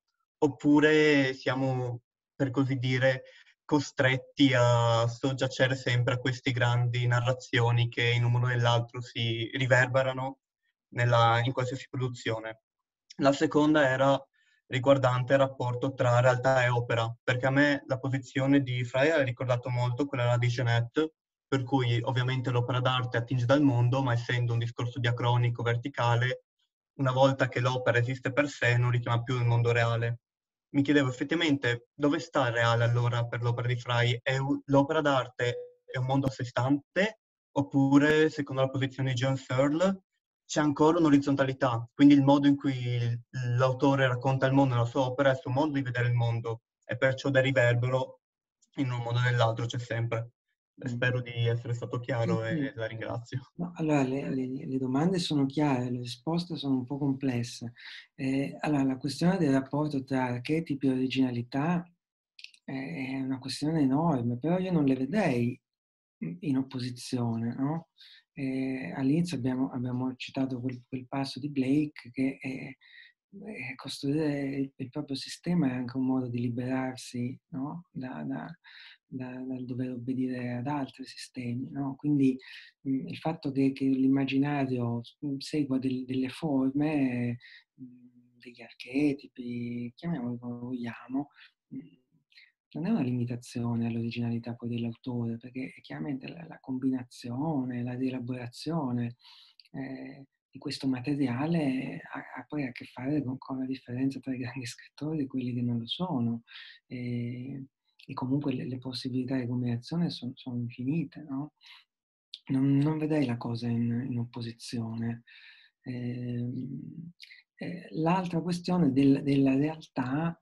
oppure siamo, per così dire, costretti a soggiacere sempre a queste grandi narrazioni che in un modo o nell'altro si riverberano nella, in qualsiasi produzione. La seconda era riguardante il rapporto tra realtà e opera, perché a me la posizione di Frey ha ricordato molto quella di Genet, per cui ovviamente l'opera d'arte attinge dal mondo, ma essendo un discorso diacronico verticale, una volta che l'opera esiste per sé non richiama più il mondo reale. Mi chiedevo effettivamente dove sta il reale allora per l'opera di Frey? È un- l'opera d'arte è un mondo a sé stante, oppure, secondo la posizione di John Searle, c'è ancora un'orizzontalità, quindi il modo in cui l'autore racconta il mondo nella sua opera è il suo modo di vedere il mondo, e perciò da riverbero in un modo o nell'altro c'è sempre. Mm. Spero di essere stato chiaro Sì, sì. e la ringrazio. No, allora, le, le- le domande sono chiare, le risposte sono un po' complesse. Eh, allora, la questione del rapporto tra archetipi e originalità è una questione enorme, però io non le vedrei in opposizione, no? Eh, all'inizio abbiamo, abbiamo citato quel, quel passo di Blake che è, è costruire il, il proprio sistema è anche un modo di liberarsi, no? da, da, da, dal dover obbedire ad altri sistemi, no? Quindi mh, il fatto che, che l'immaginario segua del, delle forme, mh, degli archetipi, chiamiamoli come vogliamo, mh, non è una limitazione all'originalità poi dell'autore, perché chiaramente la, la combinazione, la rielaborazione eh, di questo materiale ha, ha poi a che fare con, con la differenza tra i grandi scrittori e quelli che non lo sono. E, e comunque le, le possibilità di combinazione sono, sono infinite, no? Non, non vedrei la cosa in, in opposizione. Eh, eh, l'altra questione del, della realtà,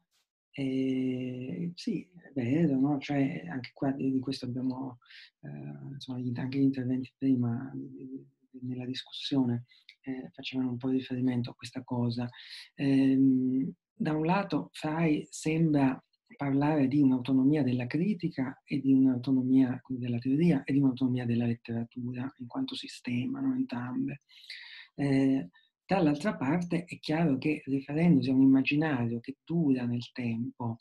eh, sì, è vero, no? Cioè, anche qua di, di questo abbiamo, eh, insomma, anche gli interventi prima di, di, nella discussione eh, facevano un po' riferimento a questa cosa. Eh, da un lato, Frey sembra parlare di un'autonomia della critica e di un'autonomia della teoria e di un'autonomia della letteratura in quanto sistema, no? Entrambe. Eh, dall'altra parte è chiaro che riferendosi a un immaginario che dura nel tempo,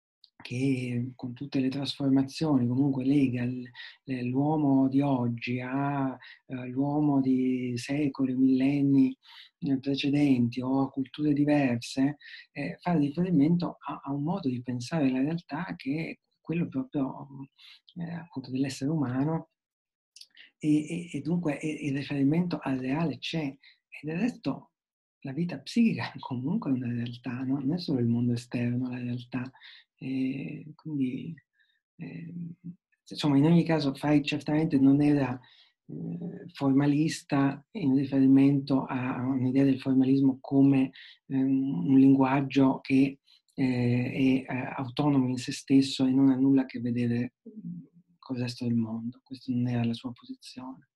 che con tutte le trasformazioni comunque lega l'uomo di oggi all'uomo di secoli, millenni precedenti o a culture diverse, eh, fa riferimento a, a un modo di pensare la realtà che è quello proprio eh, appunto dell'essere umano e, e, e dunque il riferimento al reale c'è e del resto la vita psichica comunque è una realtà, no? Non è solo il mondo esterno la realtà. E quindi, eh, insomma, in ogni caso Frey certamente non era eh, formalista in riferimento a un'idea del formalismo come eh, un linguaggio che eh, è eh, autonomo in se stesso e non ha nulla a che vedere con il resto del mondo. Questa non era la sua posizione.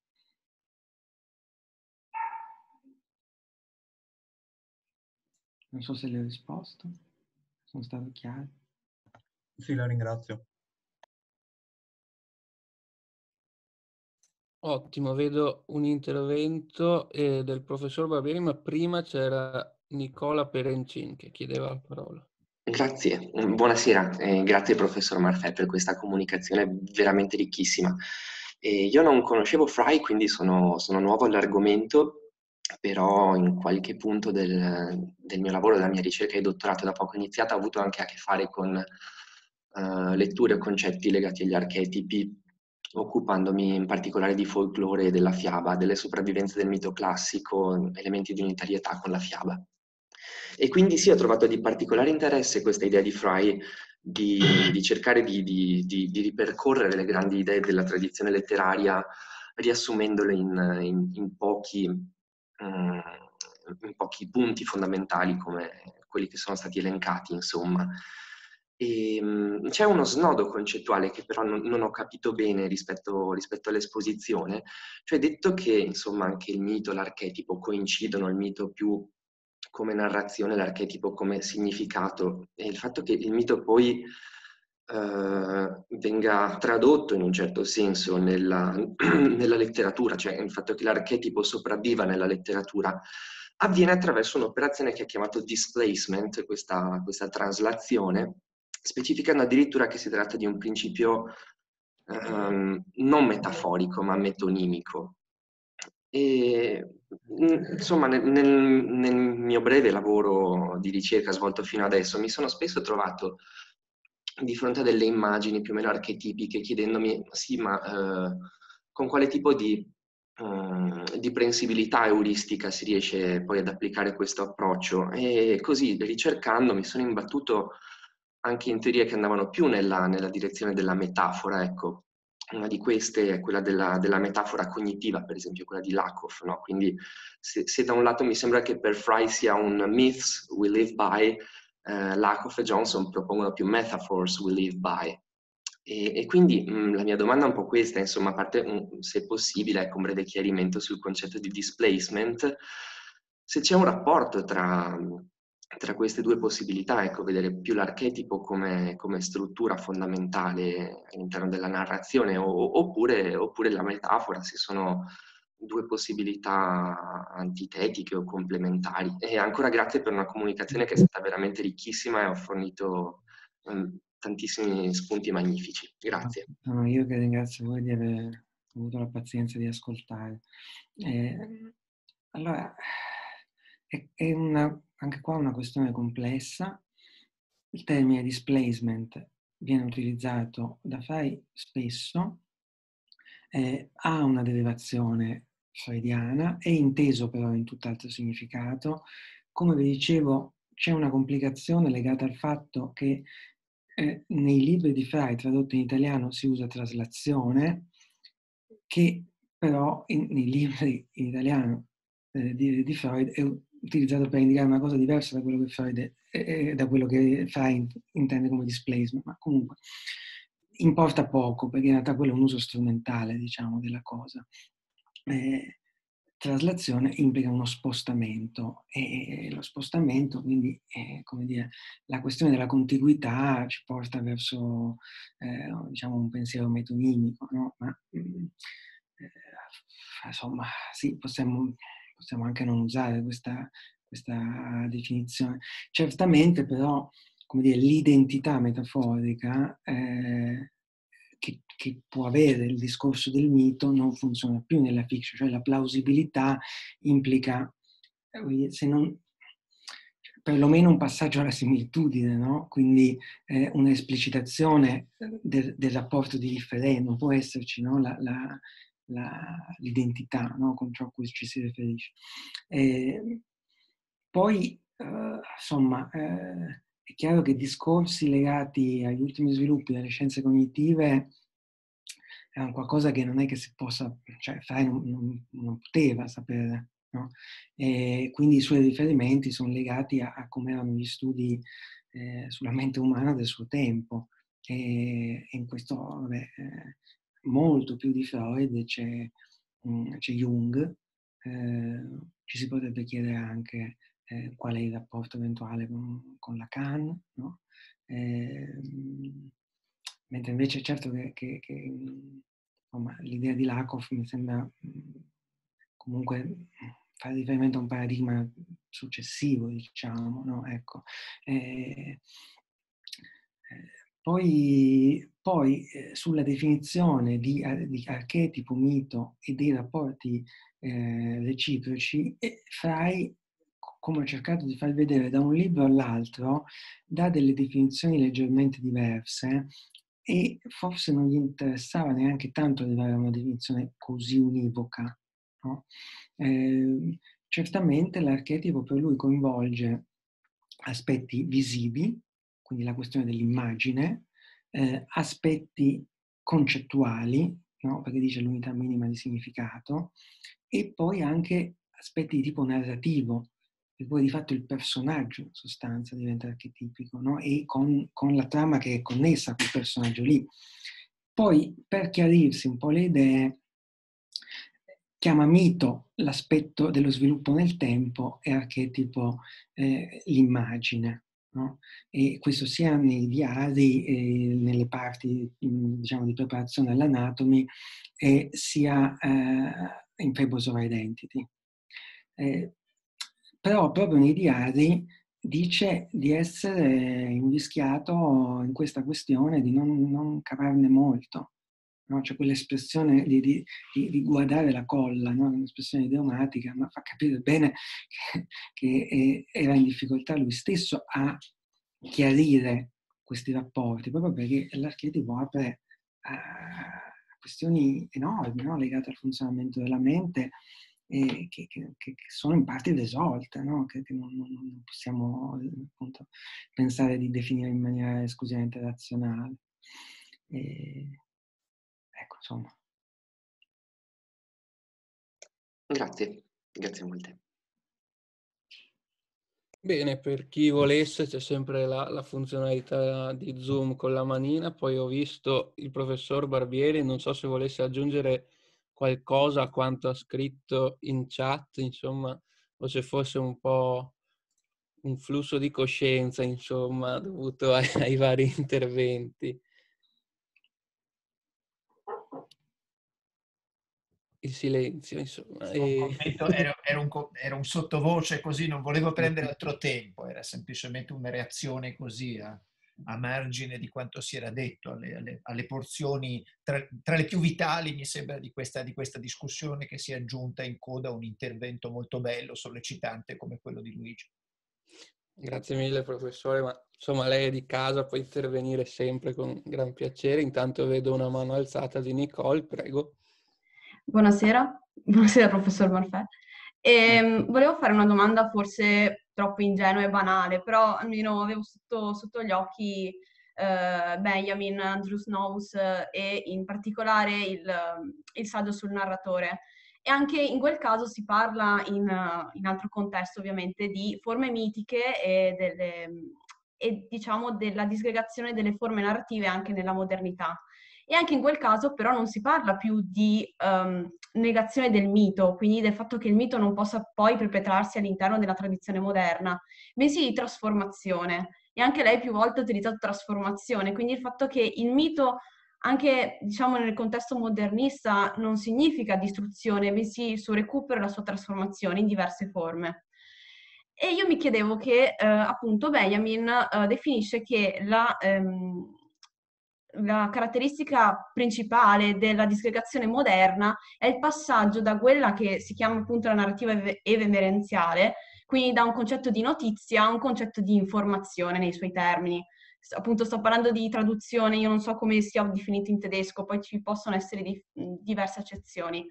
Non so se le ho risposto, sono stato chiaro. Sì, la ringrazio. Ottimo, vedo un intervento eh, del professor Barbieri, ma prima c'era Nicola Perencin che chiedeva la parola. Grazie, buonasera, eh, grazie professor Marfè per questa comunicazione veramente ricchissima. Eh, io non conoscevo Frey, quindi sono, sono nuovo all'argomento, però in qualche punto del, del mio lavoro, della mia ricerca di dottorato da poco iniziata, ho avuto anche a che fare con eh, letture e concetti legati agli archetipi, occupandomi in particolare di folklore e della fiaba, delle sopravvivenze del mito classico, elementi di unitarietà con la fiaba. E quindi sì, ho trovato di particolare interesse questa idea di Frey di, di cercare di, di, di, di ripercorrere le grandi idee della tradizione letteraria, riassumendole in, in, in, pochi, um, in pochi punti fondamentali come quelli che sono stati elencati, insomma. E, um, c'è uno snodo concettuale che però non, non ho capito bene rispetto, rispetto all'esposizione, cioè detto che insomma anche il mito, l'archetipo coincidono, il mito più come narrazione, l'archetipo come significato, e il fatto che il mito poi eh, venga tradotto in un certo senso nella, nella letteratura, cioè il fatto che l'archetipo sopravviva nella letteratura, avviene attraverso un'operazione che è chiamata displacement, questa, questa traslazione, specificando addirittura che si tratta di un principio ehm, non metaforico, ma metonimico. E, insomma, nel, nel, nel mio breve lavoro di ricerca svolto fino adesso, mi sono spesso trovato di fronte a delle immagini più o meno archetipiche, chiedendomi, sì, ma eh, con quale tipo di, eh, di prensibilità euristica si riesce poi ad applicare questo approccio? E così, ricercando, mi sono imbattuto anche in teorie che andavano più nella, nella direzione della metafora, ecco. Una di queste è quella della, della metafora cognitiva, per esempio quella di Lakoff, no? Quindi se, se da un lato mi sembra che per Fry sia un myths we live by, eh, Lakoff e Johnson propongono più metaphors we live by. E, e quindi mh, la mia domanda è un po' questa, insomma, a parte mh, se è possibile, ecco, un breve chiarimento sul concetto di displacement, se c'è un rapporto tra, tra queste due possibilità, ecco, vedere più l'archetipo come, come struttura fondamentale all'interno della narrazione o, oppure, oppure la metafora, se sono due possibilità antitetiche o complementari. E ancora grazie per una comunicazione che è stata veramente ricchissima e ho fornito um, tantissimi spunti magnifici. Grazie. No, io che ringrazio voi di aver avuto la pazienza di ascoltare. Eh, allora, è, è una, anche qua una questione complessa. Il termine displacement viene utilizzato da Fry spesso, eh, ha una derivazione freudiana, è inteso però in tutt'altro significato. Come vi dicevo, c'è una complicazione legata al fatto che eh, nei libri di Fry tradotti in italiano si usa traslazione, che però in, nei libri in italiano eh, di, di Freud è utilizzato per indicare una cosa diversa da quello che Freud è, eh, da quello che Fry intende come displacement, ma comunque importa poco, perché in realtà quello è un uso strumentale, diciamo, della cosa. Eh, traslazione implica uno spostamento e lo spostamento, quindi, eh, come dire, la questione della contiguità ci porta verso, eh, diciamo, un pensiero metonimico, no? Ma, mh, eh, insomma, sì, possiamo, possiamo anche non usare questa, questa definizione. Certamente, però, come dire, l'identità metaforica eh, che, che può avere il discorso del mito non funziona più nella fiction, cioè la plausibilità implica, se non, perlomeno un passaggio alla similitudine, no? Quindi eh, un'esplicitazione del, del rapporto di differenza, non può esserci, no? la, la, la, l'identità, no? Con ciò a cui ci si riferisce. Eh, poi, eh, insomma, eh, è chiaro che discorsi legati agli ultimi sviluppi delle scienze cognitive è un qualcosa che non è che si possa, cioè Fry non, non, non poteva sapere, no? E quindi i suoi riferimenti sono legati a, a come erano gli studi eh, sulla mente umana del suo tempo. E, e in questo, vabbè, eh, molto più di Freud c'è, um, c'è Jung, eh, ci si potrebbe chiedere anche eh, qual è il rapporto eventuale con, con Lacan, no? Eh, mentre invece certo che, che, che insomma, l'idea di Lakoff mi sembra comunque fare riferimento a un paradigma successivo, diciamo, no? Ecco. Eh, poi, poi eh, sulla definizione di, di archetipo, mito e dei rapporti eh, reciproci, eh, Fry, come ho cercato di far vedere da un libro all'altro, dà delle definizioni leggermente diverse e forse non gli interessava neanche tanto arrivare a una definizione così univoca, no? Eh, certamente l'archetipo per lui coinvolge aspetti visivi, quindi la questione dell'immagine, eh, aspetti concettuali, no? Perché dice l'unità minima di significato, e poi anche aspetti di tipo narrativo, e poi di fatto il personaggio in sostanza diventa archetipico, no? E con, con la trama che è connessa a quel personaggio lì. Poi, per chiarirsi un po' le idee, chiama mito l'aspetto dello sviluppo nel tempo e archetipo eh, l'immagine, no? E questo sia nei diari, eh, nelle parti diciamo, di preparazione all'anatomy, eh, sia eh, in Fables of Identity. Eh, però proprio nei diari dice di essere invischiato in questa questione, di non, non cavarne molto. No? C'è quell'espressione di, di, di, di guardare la colla, no? Un'espressione idiomatica, ma fa capire bene che, che era in difficoltà lui stesso a chiarire questi rapporti, proprio perché l'archetipo apre a questioni enormi, no? Legate al funzionamento della mente, e che, che, che sono in parte irrisolte, no? Che, che non, non possiamo appunto pensare di definire in maniera esclusivamente razionale. E, ecco, insomma. Grazie, grazie molte. Bene, per chi volesse c'è sempre la, la funzionalità di Zoom con la manina, poi ho visto il professor Barbieri, non so se volesse aggiungere qualcosa a quanto ha scritto in chat, insomma, o se fosse un po' un flusso di coscienza, insomma, dovuto ai, ai vari interventi. Il silenzio, insomma. E... Un commento, era, era, un, era un sottovoce così, non volevo prendere altro tempo, era semplicemente una reazione così a, a margine di quanto si era detto, alle, alle, alle porzioni tra, tra le più vitali, mi sembra, di questa, di questa discussione, che si è aggiunta in coda a un intervento molto bello, sollecitante come quello di Luigi. Grazie mille professore, ma insomma lei è di casa, può intervenire sempre con gran piacere. Intanto vedo una mano alzata di Nicole, prego. Buonasera, buonasera professor Marfè. E, volevo fare una domanda forse troppo ingenua e banale, però almeno avevo sotto, sotto gli occhi eh, Benjamin, Andrew Snowes eh, e in particolare il, il saggio sul narratore. E anche in quel caso si parla, in, in altro contesto ovviamente, di forme mitiche e, delle, e diciamo della disgregazione delle forme narrative anche nella modernità. E anche in quel caso però non si parla più di um, negazione del mito, quindi del fatto che il mito non possa poi perpetrarsi all'interno della tradizione moderna, bensì di trasformazione. E anche lei più volte ha utilizzato trasformazione, quindi il fatto che il mito, anche diciamo nel contesto modernista, non significa distruzione, bensì il suo recupero e la sua trasformazione in diverse forme. E io mi chiedevo che eh, appunto Benjamin eh, definisce che la... Ehm, la caratteristica principale della disgregazione moderna è il passaggio da quella che si chiama appunto la narrativa evenerenziale, quindi da un concetto di notizia a un concetto di informazione nei suoi termini. Appunto sto parlando di traduzione, io non so come sia definito in tedesco, poi ci possono essere di, diverse accezioni.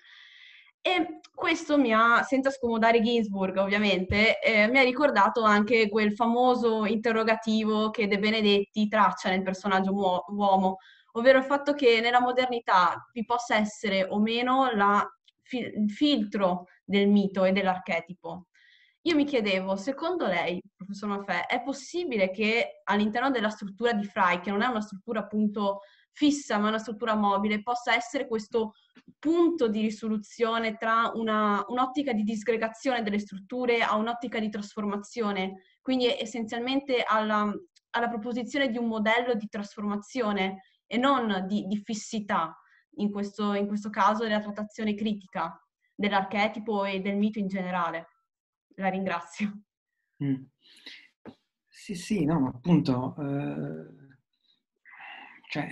E questo mi ha, senza scomodare Ginsburg ovviamente, eh, mi ha ricordato anche quel famoso interrogativo che De Benedetti traccia nel personaggio mu- uomo, ovvero il fatto che nella modernità vi possa essere o meno la fi- il filtro del mito e dell'archetipo. Io mi chiedevo, secondo lei, professor Maffè, è possibile che all'interno della struttura di Frey, che non è una struttura appunto fissa ma una struttura mobile, possa essere questo punto di risoluzione tra una, un'ottica di disgregazione delle strutture a un'ottica di trasformazione, quindi essenzialmente alla, alla proposizione di un modello di trasformazione e non di, di fissità, in questo, in questo caso della trattazione critica dell'archetipo e del mito in generale. La ringrazio. Mm. Sì, sì, no, appunto, eh, cioè,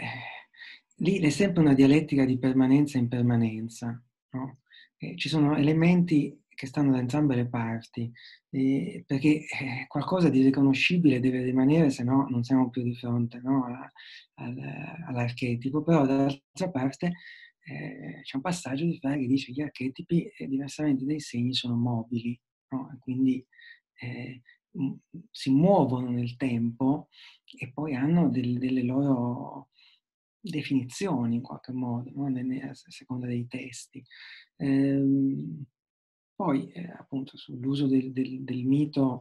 lì è sempre una dialettica di permanenza e impermanenza, no? E ci sono elementi che stanno da entrambe le parti, eh, perché eh, qualcosa di riconoscibile deve rimanere, se no non siamo più di fronte, no, alla, alla, all'archetipo, però dall'altra parte eh, c'è un passaggio di Frey che dice che gli archetipi, eh, diversamente dai segni, sono mobili, no? E quindi eh, si muovono nel tempo e poi hanno del, delle loro definizioni in qualche modo, no? A seconda dei testi. Ehm, poi eh, appunto sull'uso del, del, del mito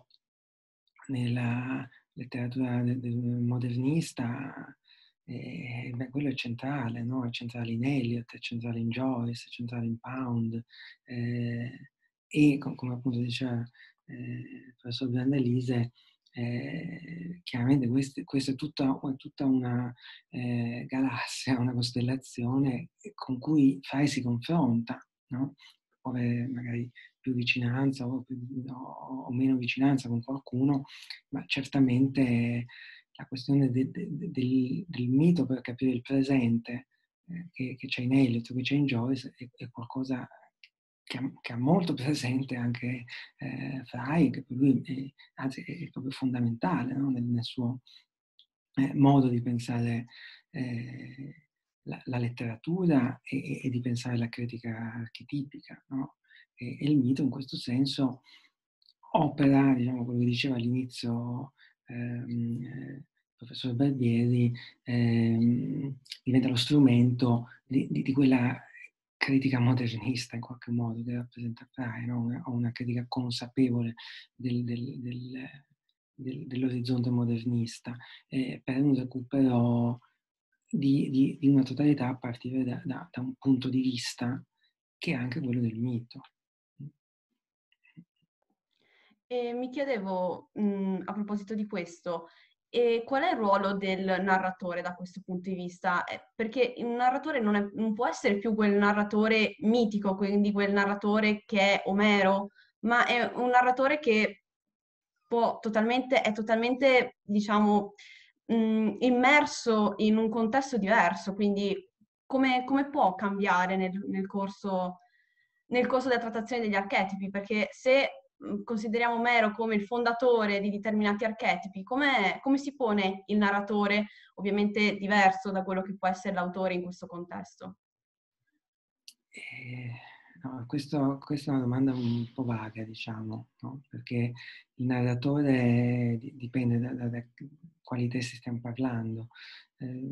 nella letteratura del, del modernista, eh, beh, quello è centrale, no? È centrale in Eliot, è centrale in Joyce, è centrale in Pound, eh, e com- come appunto diceva eh, il professor Brandelise, eh, chiaramente questa, questa è tutta, tutta una eh, galassia, una costellazione con cui Frey si confronta, no? Può avere magari più vicinanza o, più, o, o meno vicinanza con qualcuno, ma certamente la questione de, de, de, del, del mito per capire il presente eh, che, che c'è in Eliot, che c'è in Joyce, è, è qualcosa che ha, che ha molto presente anche eh, Frey, che per lui è, anzi è proprio fondamentale, no? nel, nel suo eh, modo di pensare eh, la, la letteratura e, e di pensare la critica archetipica, no? E, e il mito in questo senso opera, diciamo, quello che diceva all'inizio ehm, eh, il professor Barbieri, ehm, diventa lo strumento di, di, di quella critica modernista in qualche modo che rappresenta Frey, no? una, una critica consapevole del, del, del, del, dell'orizzonte modernista, eh, per un recupero di, di, di una totalità a partire da, da, da un punto di vista che è anche quello del mito. E mi chiedevo, mh, a proposito di questo, e qual è il ruolo del narratore da questo punto di vista? Eh, perché il narratore non, è, non può essere più quel narratore mitico, quindi quel narratore che è Omero, ma è un narratore che può totalmente, è totalmente, diciamo, mh, immerso in un contesto diverso, quindi come, come può cambiare nel, nel corso, nel corso della trattazione degli archetipi? Perché se consideriamo Omero come il fondatore di determinati archetipi, come si pone il narratore, ovviamente diverso da quello che può essere l'autore in questo contesto? Eh, no, questo, questa è una domanda un po' vaga, diciamo, no? Perché il narratore dipende da, da, da quali testi stiamo parlando. Eh,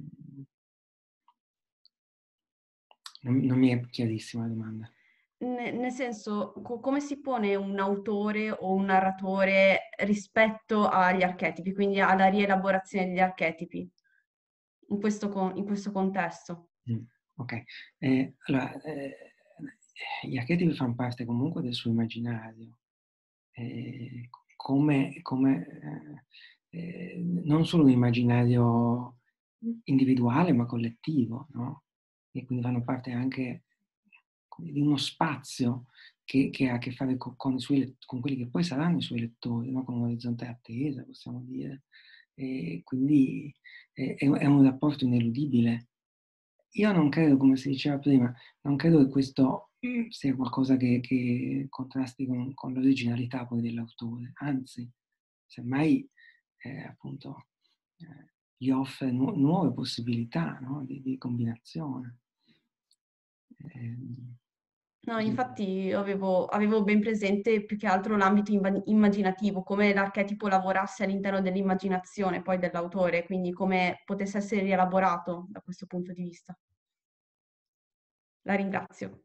non, non mi è chiarissima la domanda. Nel senso, co- come si pone un autore o un narratore rispetto agli archetipi, quindi alla rielaborazione degli archetipi in questo, con- in questo contesto? Mm, ok, eh, allora, eh, gli archetipi fanno parte comunque del suo immaginario, eh, come, come eh, eh, non solo un immaginario individuale ma collettivo, no? E quindi fanno parte anche di uno spazio che, che ha a che fare con, con, i suoi, con quelli che poi saranno i suoi lettori, no? Con un orizzonte attesa, possiamo dire. E quindi è, è un rapporto ineludibile. Io non credo, come si diceva prima, non credo che questo sia qualcosa che, che contrasti con, con l'originalità poi dell'autore, anzi, semmai eh, appunto eh, gli offre nu- nuove possibilità, no? di, di combinazione. Eh, No, infatti avevo, avevo ben presente più che altro l'ambito imma- immaginativo, come l'archetipo lavorasse all'interno dell'immaginazione poi dell'autore, quindi come potesse essere rielaborato da questo punto di vista. La ringrazio.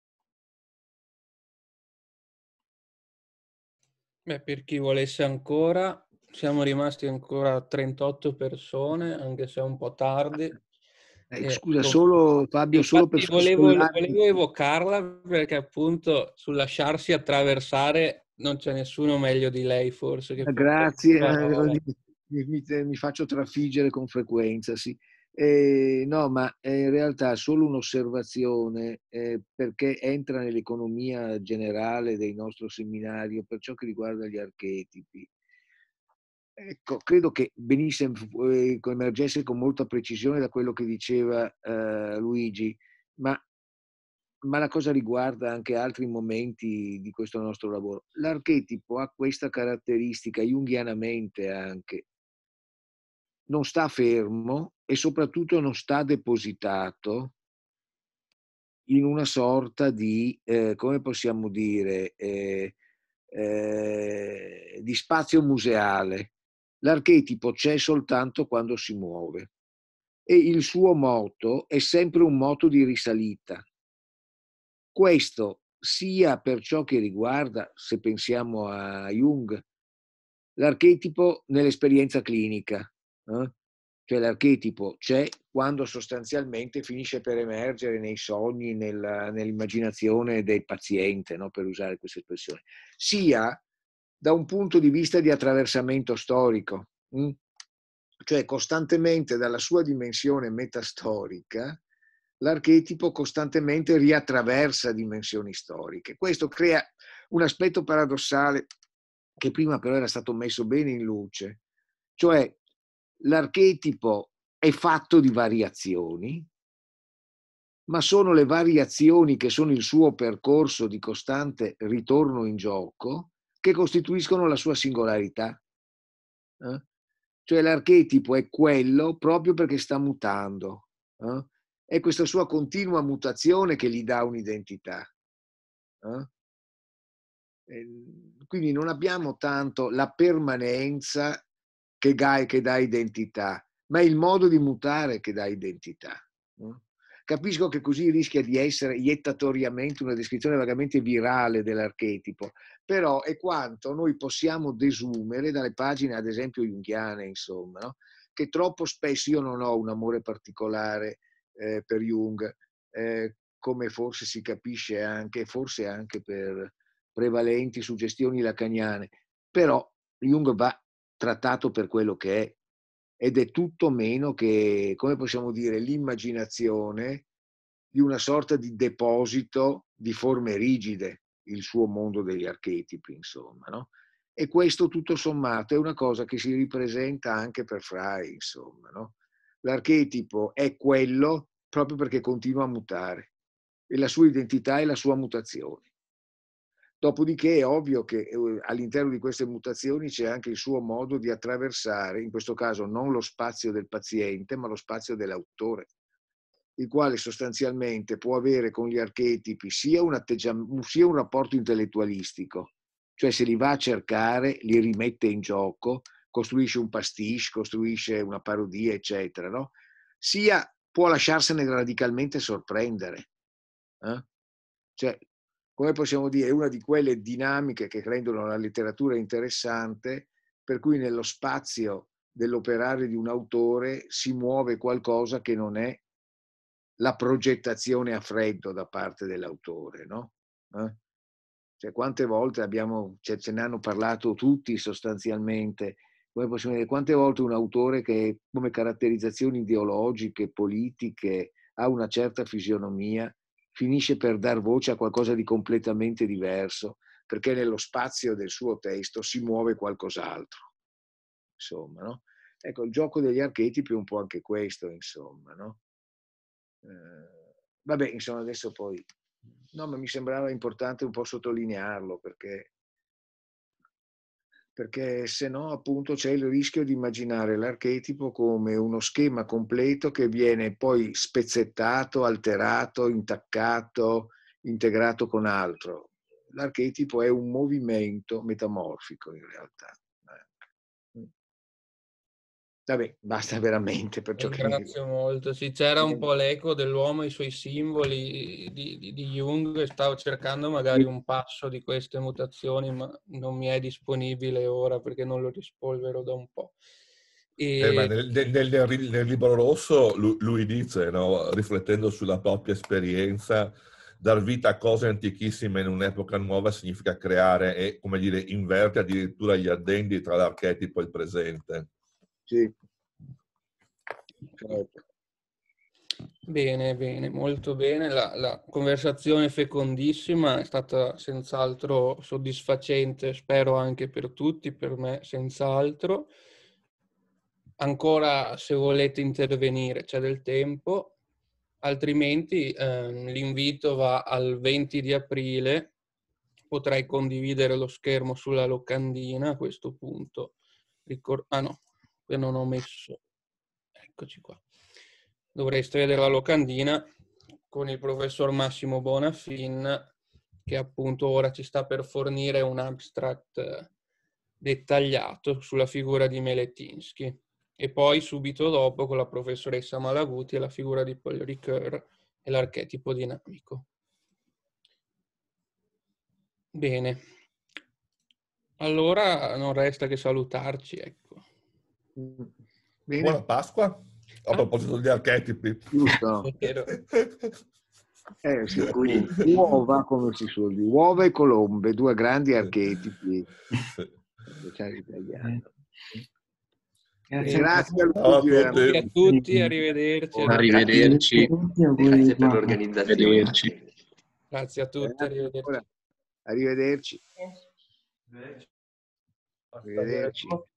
Beh, per chi volesse ancora, siamo rimasti ancora trentotto persone, anche se è un po' tardi. Eh, Eh, scusa, con- solo Fabio, solo per Infatti volevo, scollarmi. volevo evocarla perché appunto sul lasciarsi attraversare non c'è nessuno meglio di lei forse che può prendere Grazie, la parola. mi, mi- mi faccio trafiggere con frequenza, sì. Eh, no, ma è in realtà solo un'osservazione eh, perché entra nell'economia generale del nostro seminario per ciò che riguarda gli archetipi. Ecco, credo che venisse, eh, emergesse con molta precisione da quello che diceva eh, Luigi, ma, ma la cosa riguarda anche altri momenti di questo nostro lavoro. L'archetipo ha questa caratteristica, junghianamente anche, non sta fermo e soprattutto non sta depositato in una sorta di, eh, come possiamo dire, eh, eh, di spazio museale. L'archetipo c'è soltanto quando si muove e il suo moto è sempre un moto di risalita. Questo sia per ciò che riguarda, se pensiamo a Jung, l'archetipo nell'esperienza clinica, eh? Cioè l'archetipo c'è quando sostanzialmente finisce per emergere nei sogni, nella, nell'immaginazione del paziente, no? Per usare questa espressione, sia da un punto di vista di attraversamento storico, hm? Cioè costantemente dalla sua dimensione metastorica l'archetipo costantemente riattraversa dimensioni storiche. Questo crea un aspetto paradossale che prima però era stato messo bene in luce, cioè l'archetipo è fatto di variazioni, ma sono le variazioni che sono il suo percorso di costante ritorno in gioco che costituiscono la sua singolarità. Eh? Cioè l'archetipo è quello proprio perché sta mutando. Eh? È questa sua continua mutazione che gli dà un'identità. Eh? Quindi non abbiamo tanto la permanenza che dà, che dà identità, ma è il modo di mutare che dà identità. Eh? Capisco che così rischia di essere iettatoriamente una descrizione vagamente virale dell'archetipo, però è quanto noi possiamo desumere dalle pagine, ad esempio, junghiane, insomma, no? Che troppo spesso io non ho un amore particolare eh, per Jung, eh, come forse si capisce anche, forse anche per prevalenti suggestioni lacaniane, però Jung va trattato per quello che è, ed è tutto meno che, come possiamo dire, l'immaginazione di una sorta di deposito di forme rigide, il suo mondo degli archetipi, insomma, no? E questo tutto sommato è una cosa che si ripresenta anche per Frey, insomma, no? L'archetipo è quello proprio perché continua a mutare, e la sua identità è la sua mutazione. Dopodiché è ovvio che all'interno di queste mutazioni c'è anche il suo modo di attraversare, in questo caso non lo spazio del paziente, ma lo spazio dell'autore, il quale sostanzialmente può avere con gli archetipi sia un, atteggiamento, sia un rapporto intellettualistico, cioè se li va a cercare, li rimette in gioco, costruisce un pastiche, costruisce una parodia, eccetera, no? Sia può lasciarsene radicalmente sorprendere. Eh? Cioè, come possiamo dire, è una di quelle dinamiche che rendono la letteratura interessante, per cui nello spazio dell'operare di un autore si muove qualcosa che non è la progettazione a freddo da parte dell'autore, no? Eh? Cioè, quante volte abbiamo, cioè, ce ne hanno parlato tutti sostanzialmente, come possiamo dire, quante volte un autore che come caratterizzazioni ideologiche, politiche, ha una certa fisionomia, finisce per dar voce a qualcosa di completamente diverso, perché nello spazio del suo testo si muove qualcos'altro. Insomma, no? Ecco, il gioco degli archetipi è un po' anche questo, insomma, no? Eh, vabbè, insomma, adesso poi... No, ma mi sembrava importante un po' sottolinearlo, perché, perché se no, appunto, c'è il rischio di immaginare l'archetipo come uno schema completo che viene poi spezzettato, alterato, intaccato, integrato con altro. L'archetipo è un movimento metamorfico, in realtà. Vabbè, basta veramente per ciò che mi Ringrazio molto. Sì, c'era un po' l'eco dell'uomo e i suoi simboli di, di, di Jung, e stavo cercando magari un passo di queste mutazioni, ma non mi è disponibile ora perché non lo rispolverò da un po'. E... Eh, ma nel, nel, nel, nel libro rosso lui, lui dice, no, riflettendo sulla propria esperienza, dar vita a cose antichissime in un'epoca nuova significa creare e, come dire, inverte addirittura gli addendi tra l'archetipo e il presente. Sì. Certo. Bene, bene, molto bene. La, la conversazione fecondissima, è stata senz'altro soddisfacente, spero anche per tutti, per me senz'altro. Ancora, se volete intervenire, c'è del tempo, altrimenti ehm, l'invito va al venti di aprile. Potrai condividere lo schermo sulla locandina a questo punto. Ricor- ah no, qui non ho messo. Eccoci qua. Dovreste vedere la locandina con il professor Massimo Bonafin, che appunto ora ci sta per fornire un abstract dettagliato sulla figura di Meletinsky, e poi subito dopo con la professoressa Malaguti e la figura di Paul Ricoeur e l'archetipo dinamico. Bene, allora non resta che salutarci, ecco. Bene. Buona Pasqua, a proposito degli archetipi. Giusto. Eh, sì, uova, come si suol dire, uova e colombe, due grandi archetipi. Italiano. Grazie, grazie a Ciao a tutti. tutti. Grazie a tutti, arrivederci. Arrivederci. Grazie per l'organizzazione. Arrivederci. Grazie a tutti, arrivederci. Arrivederci. Basta, Arrivederci.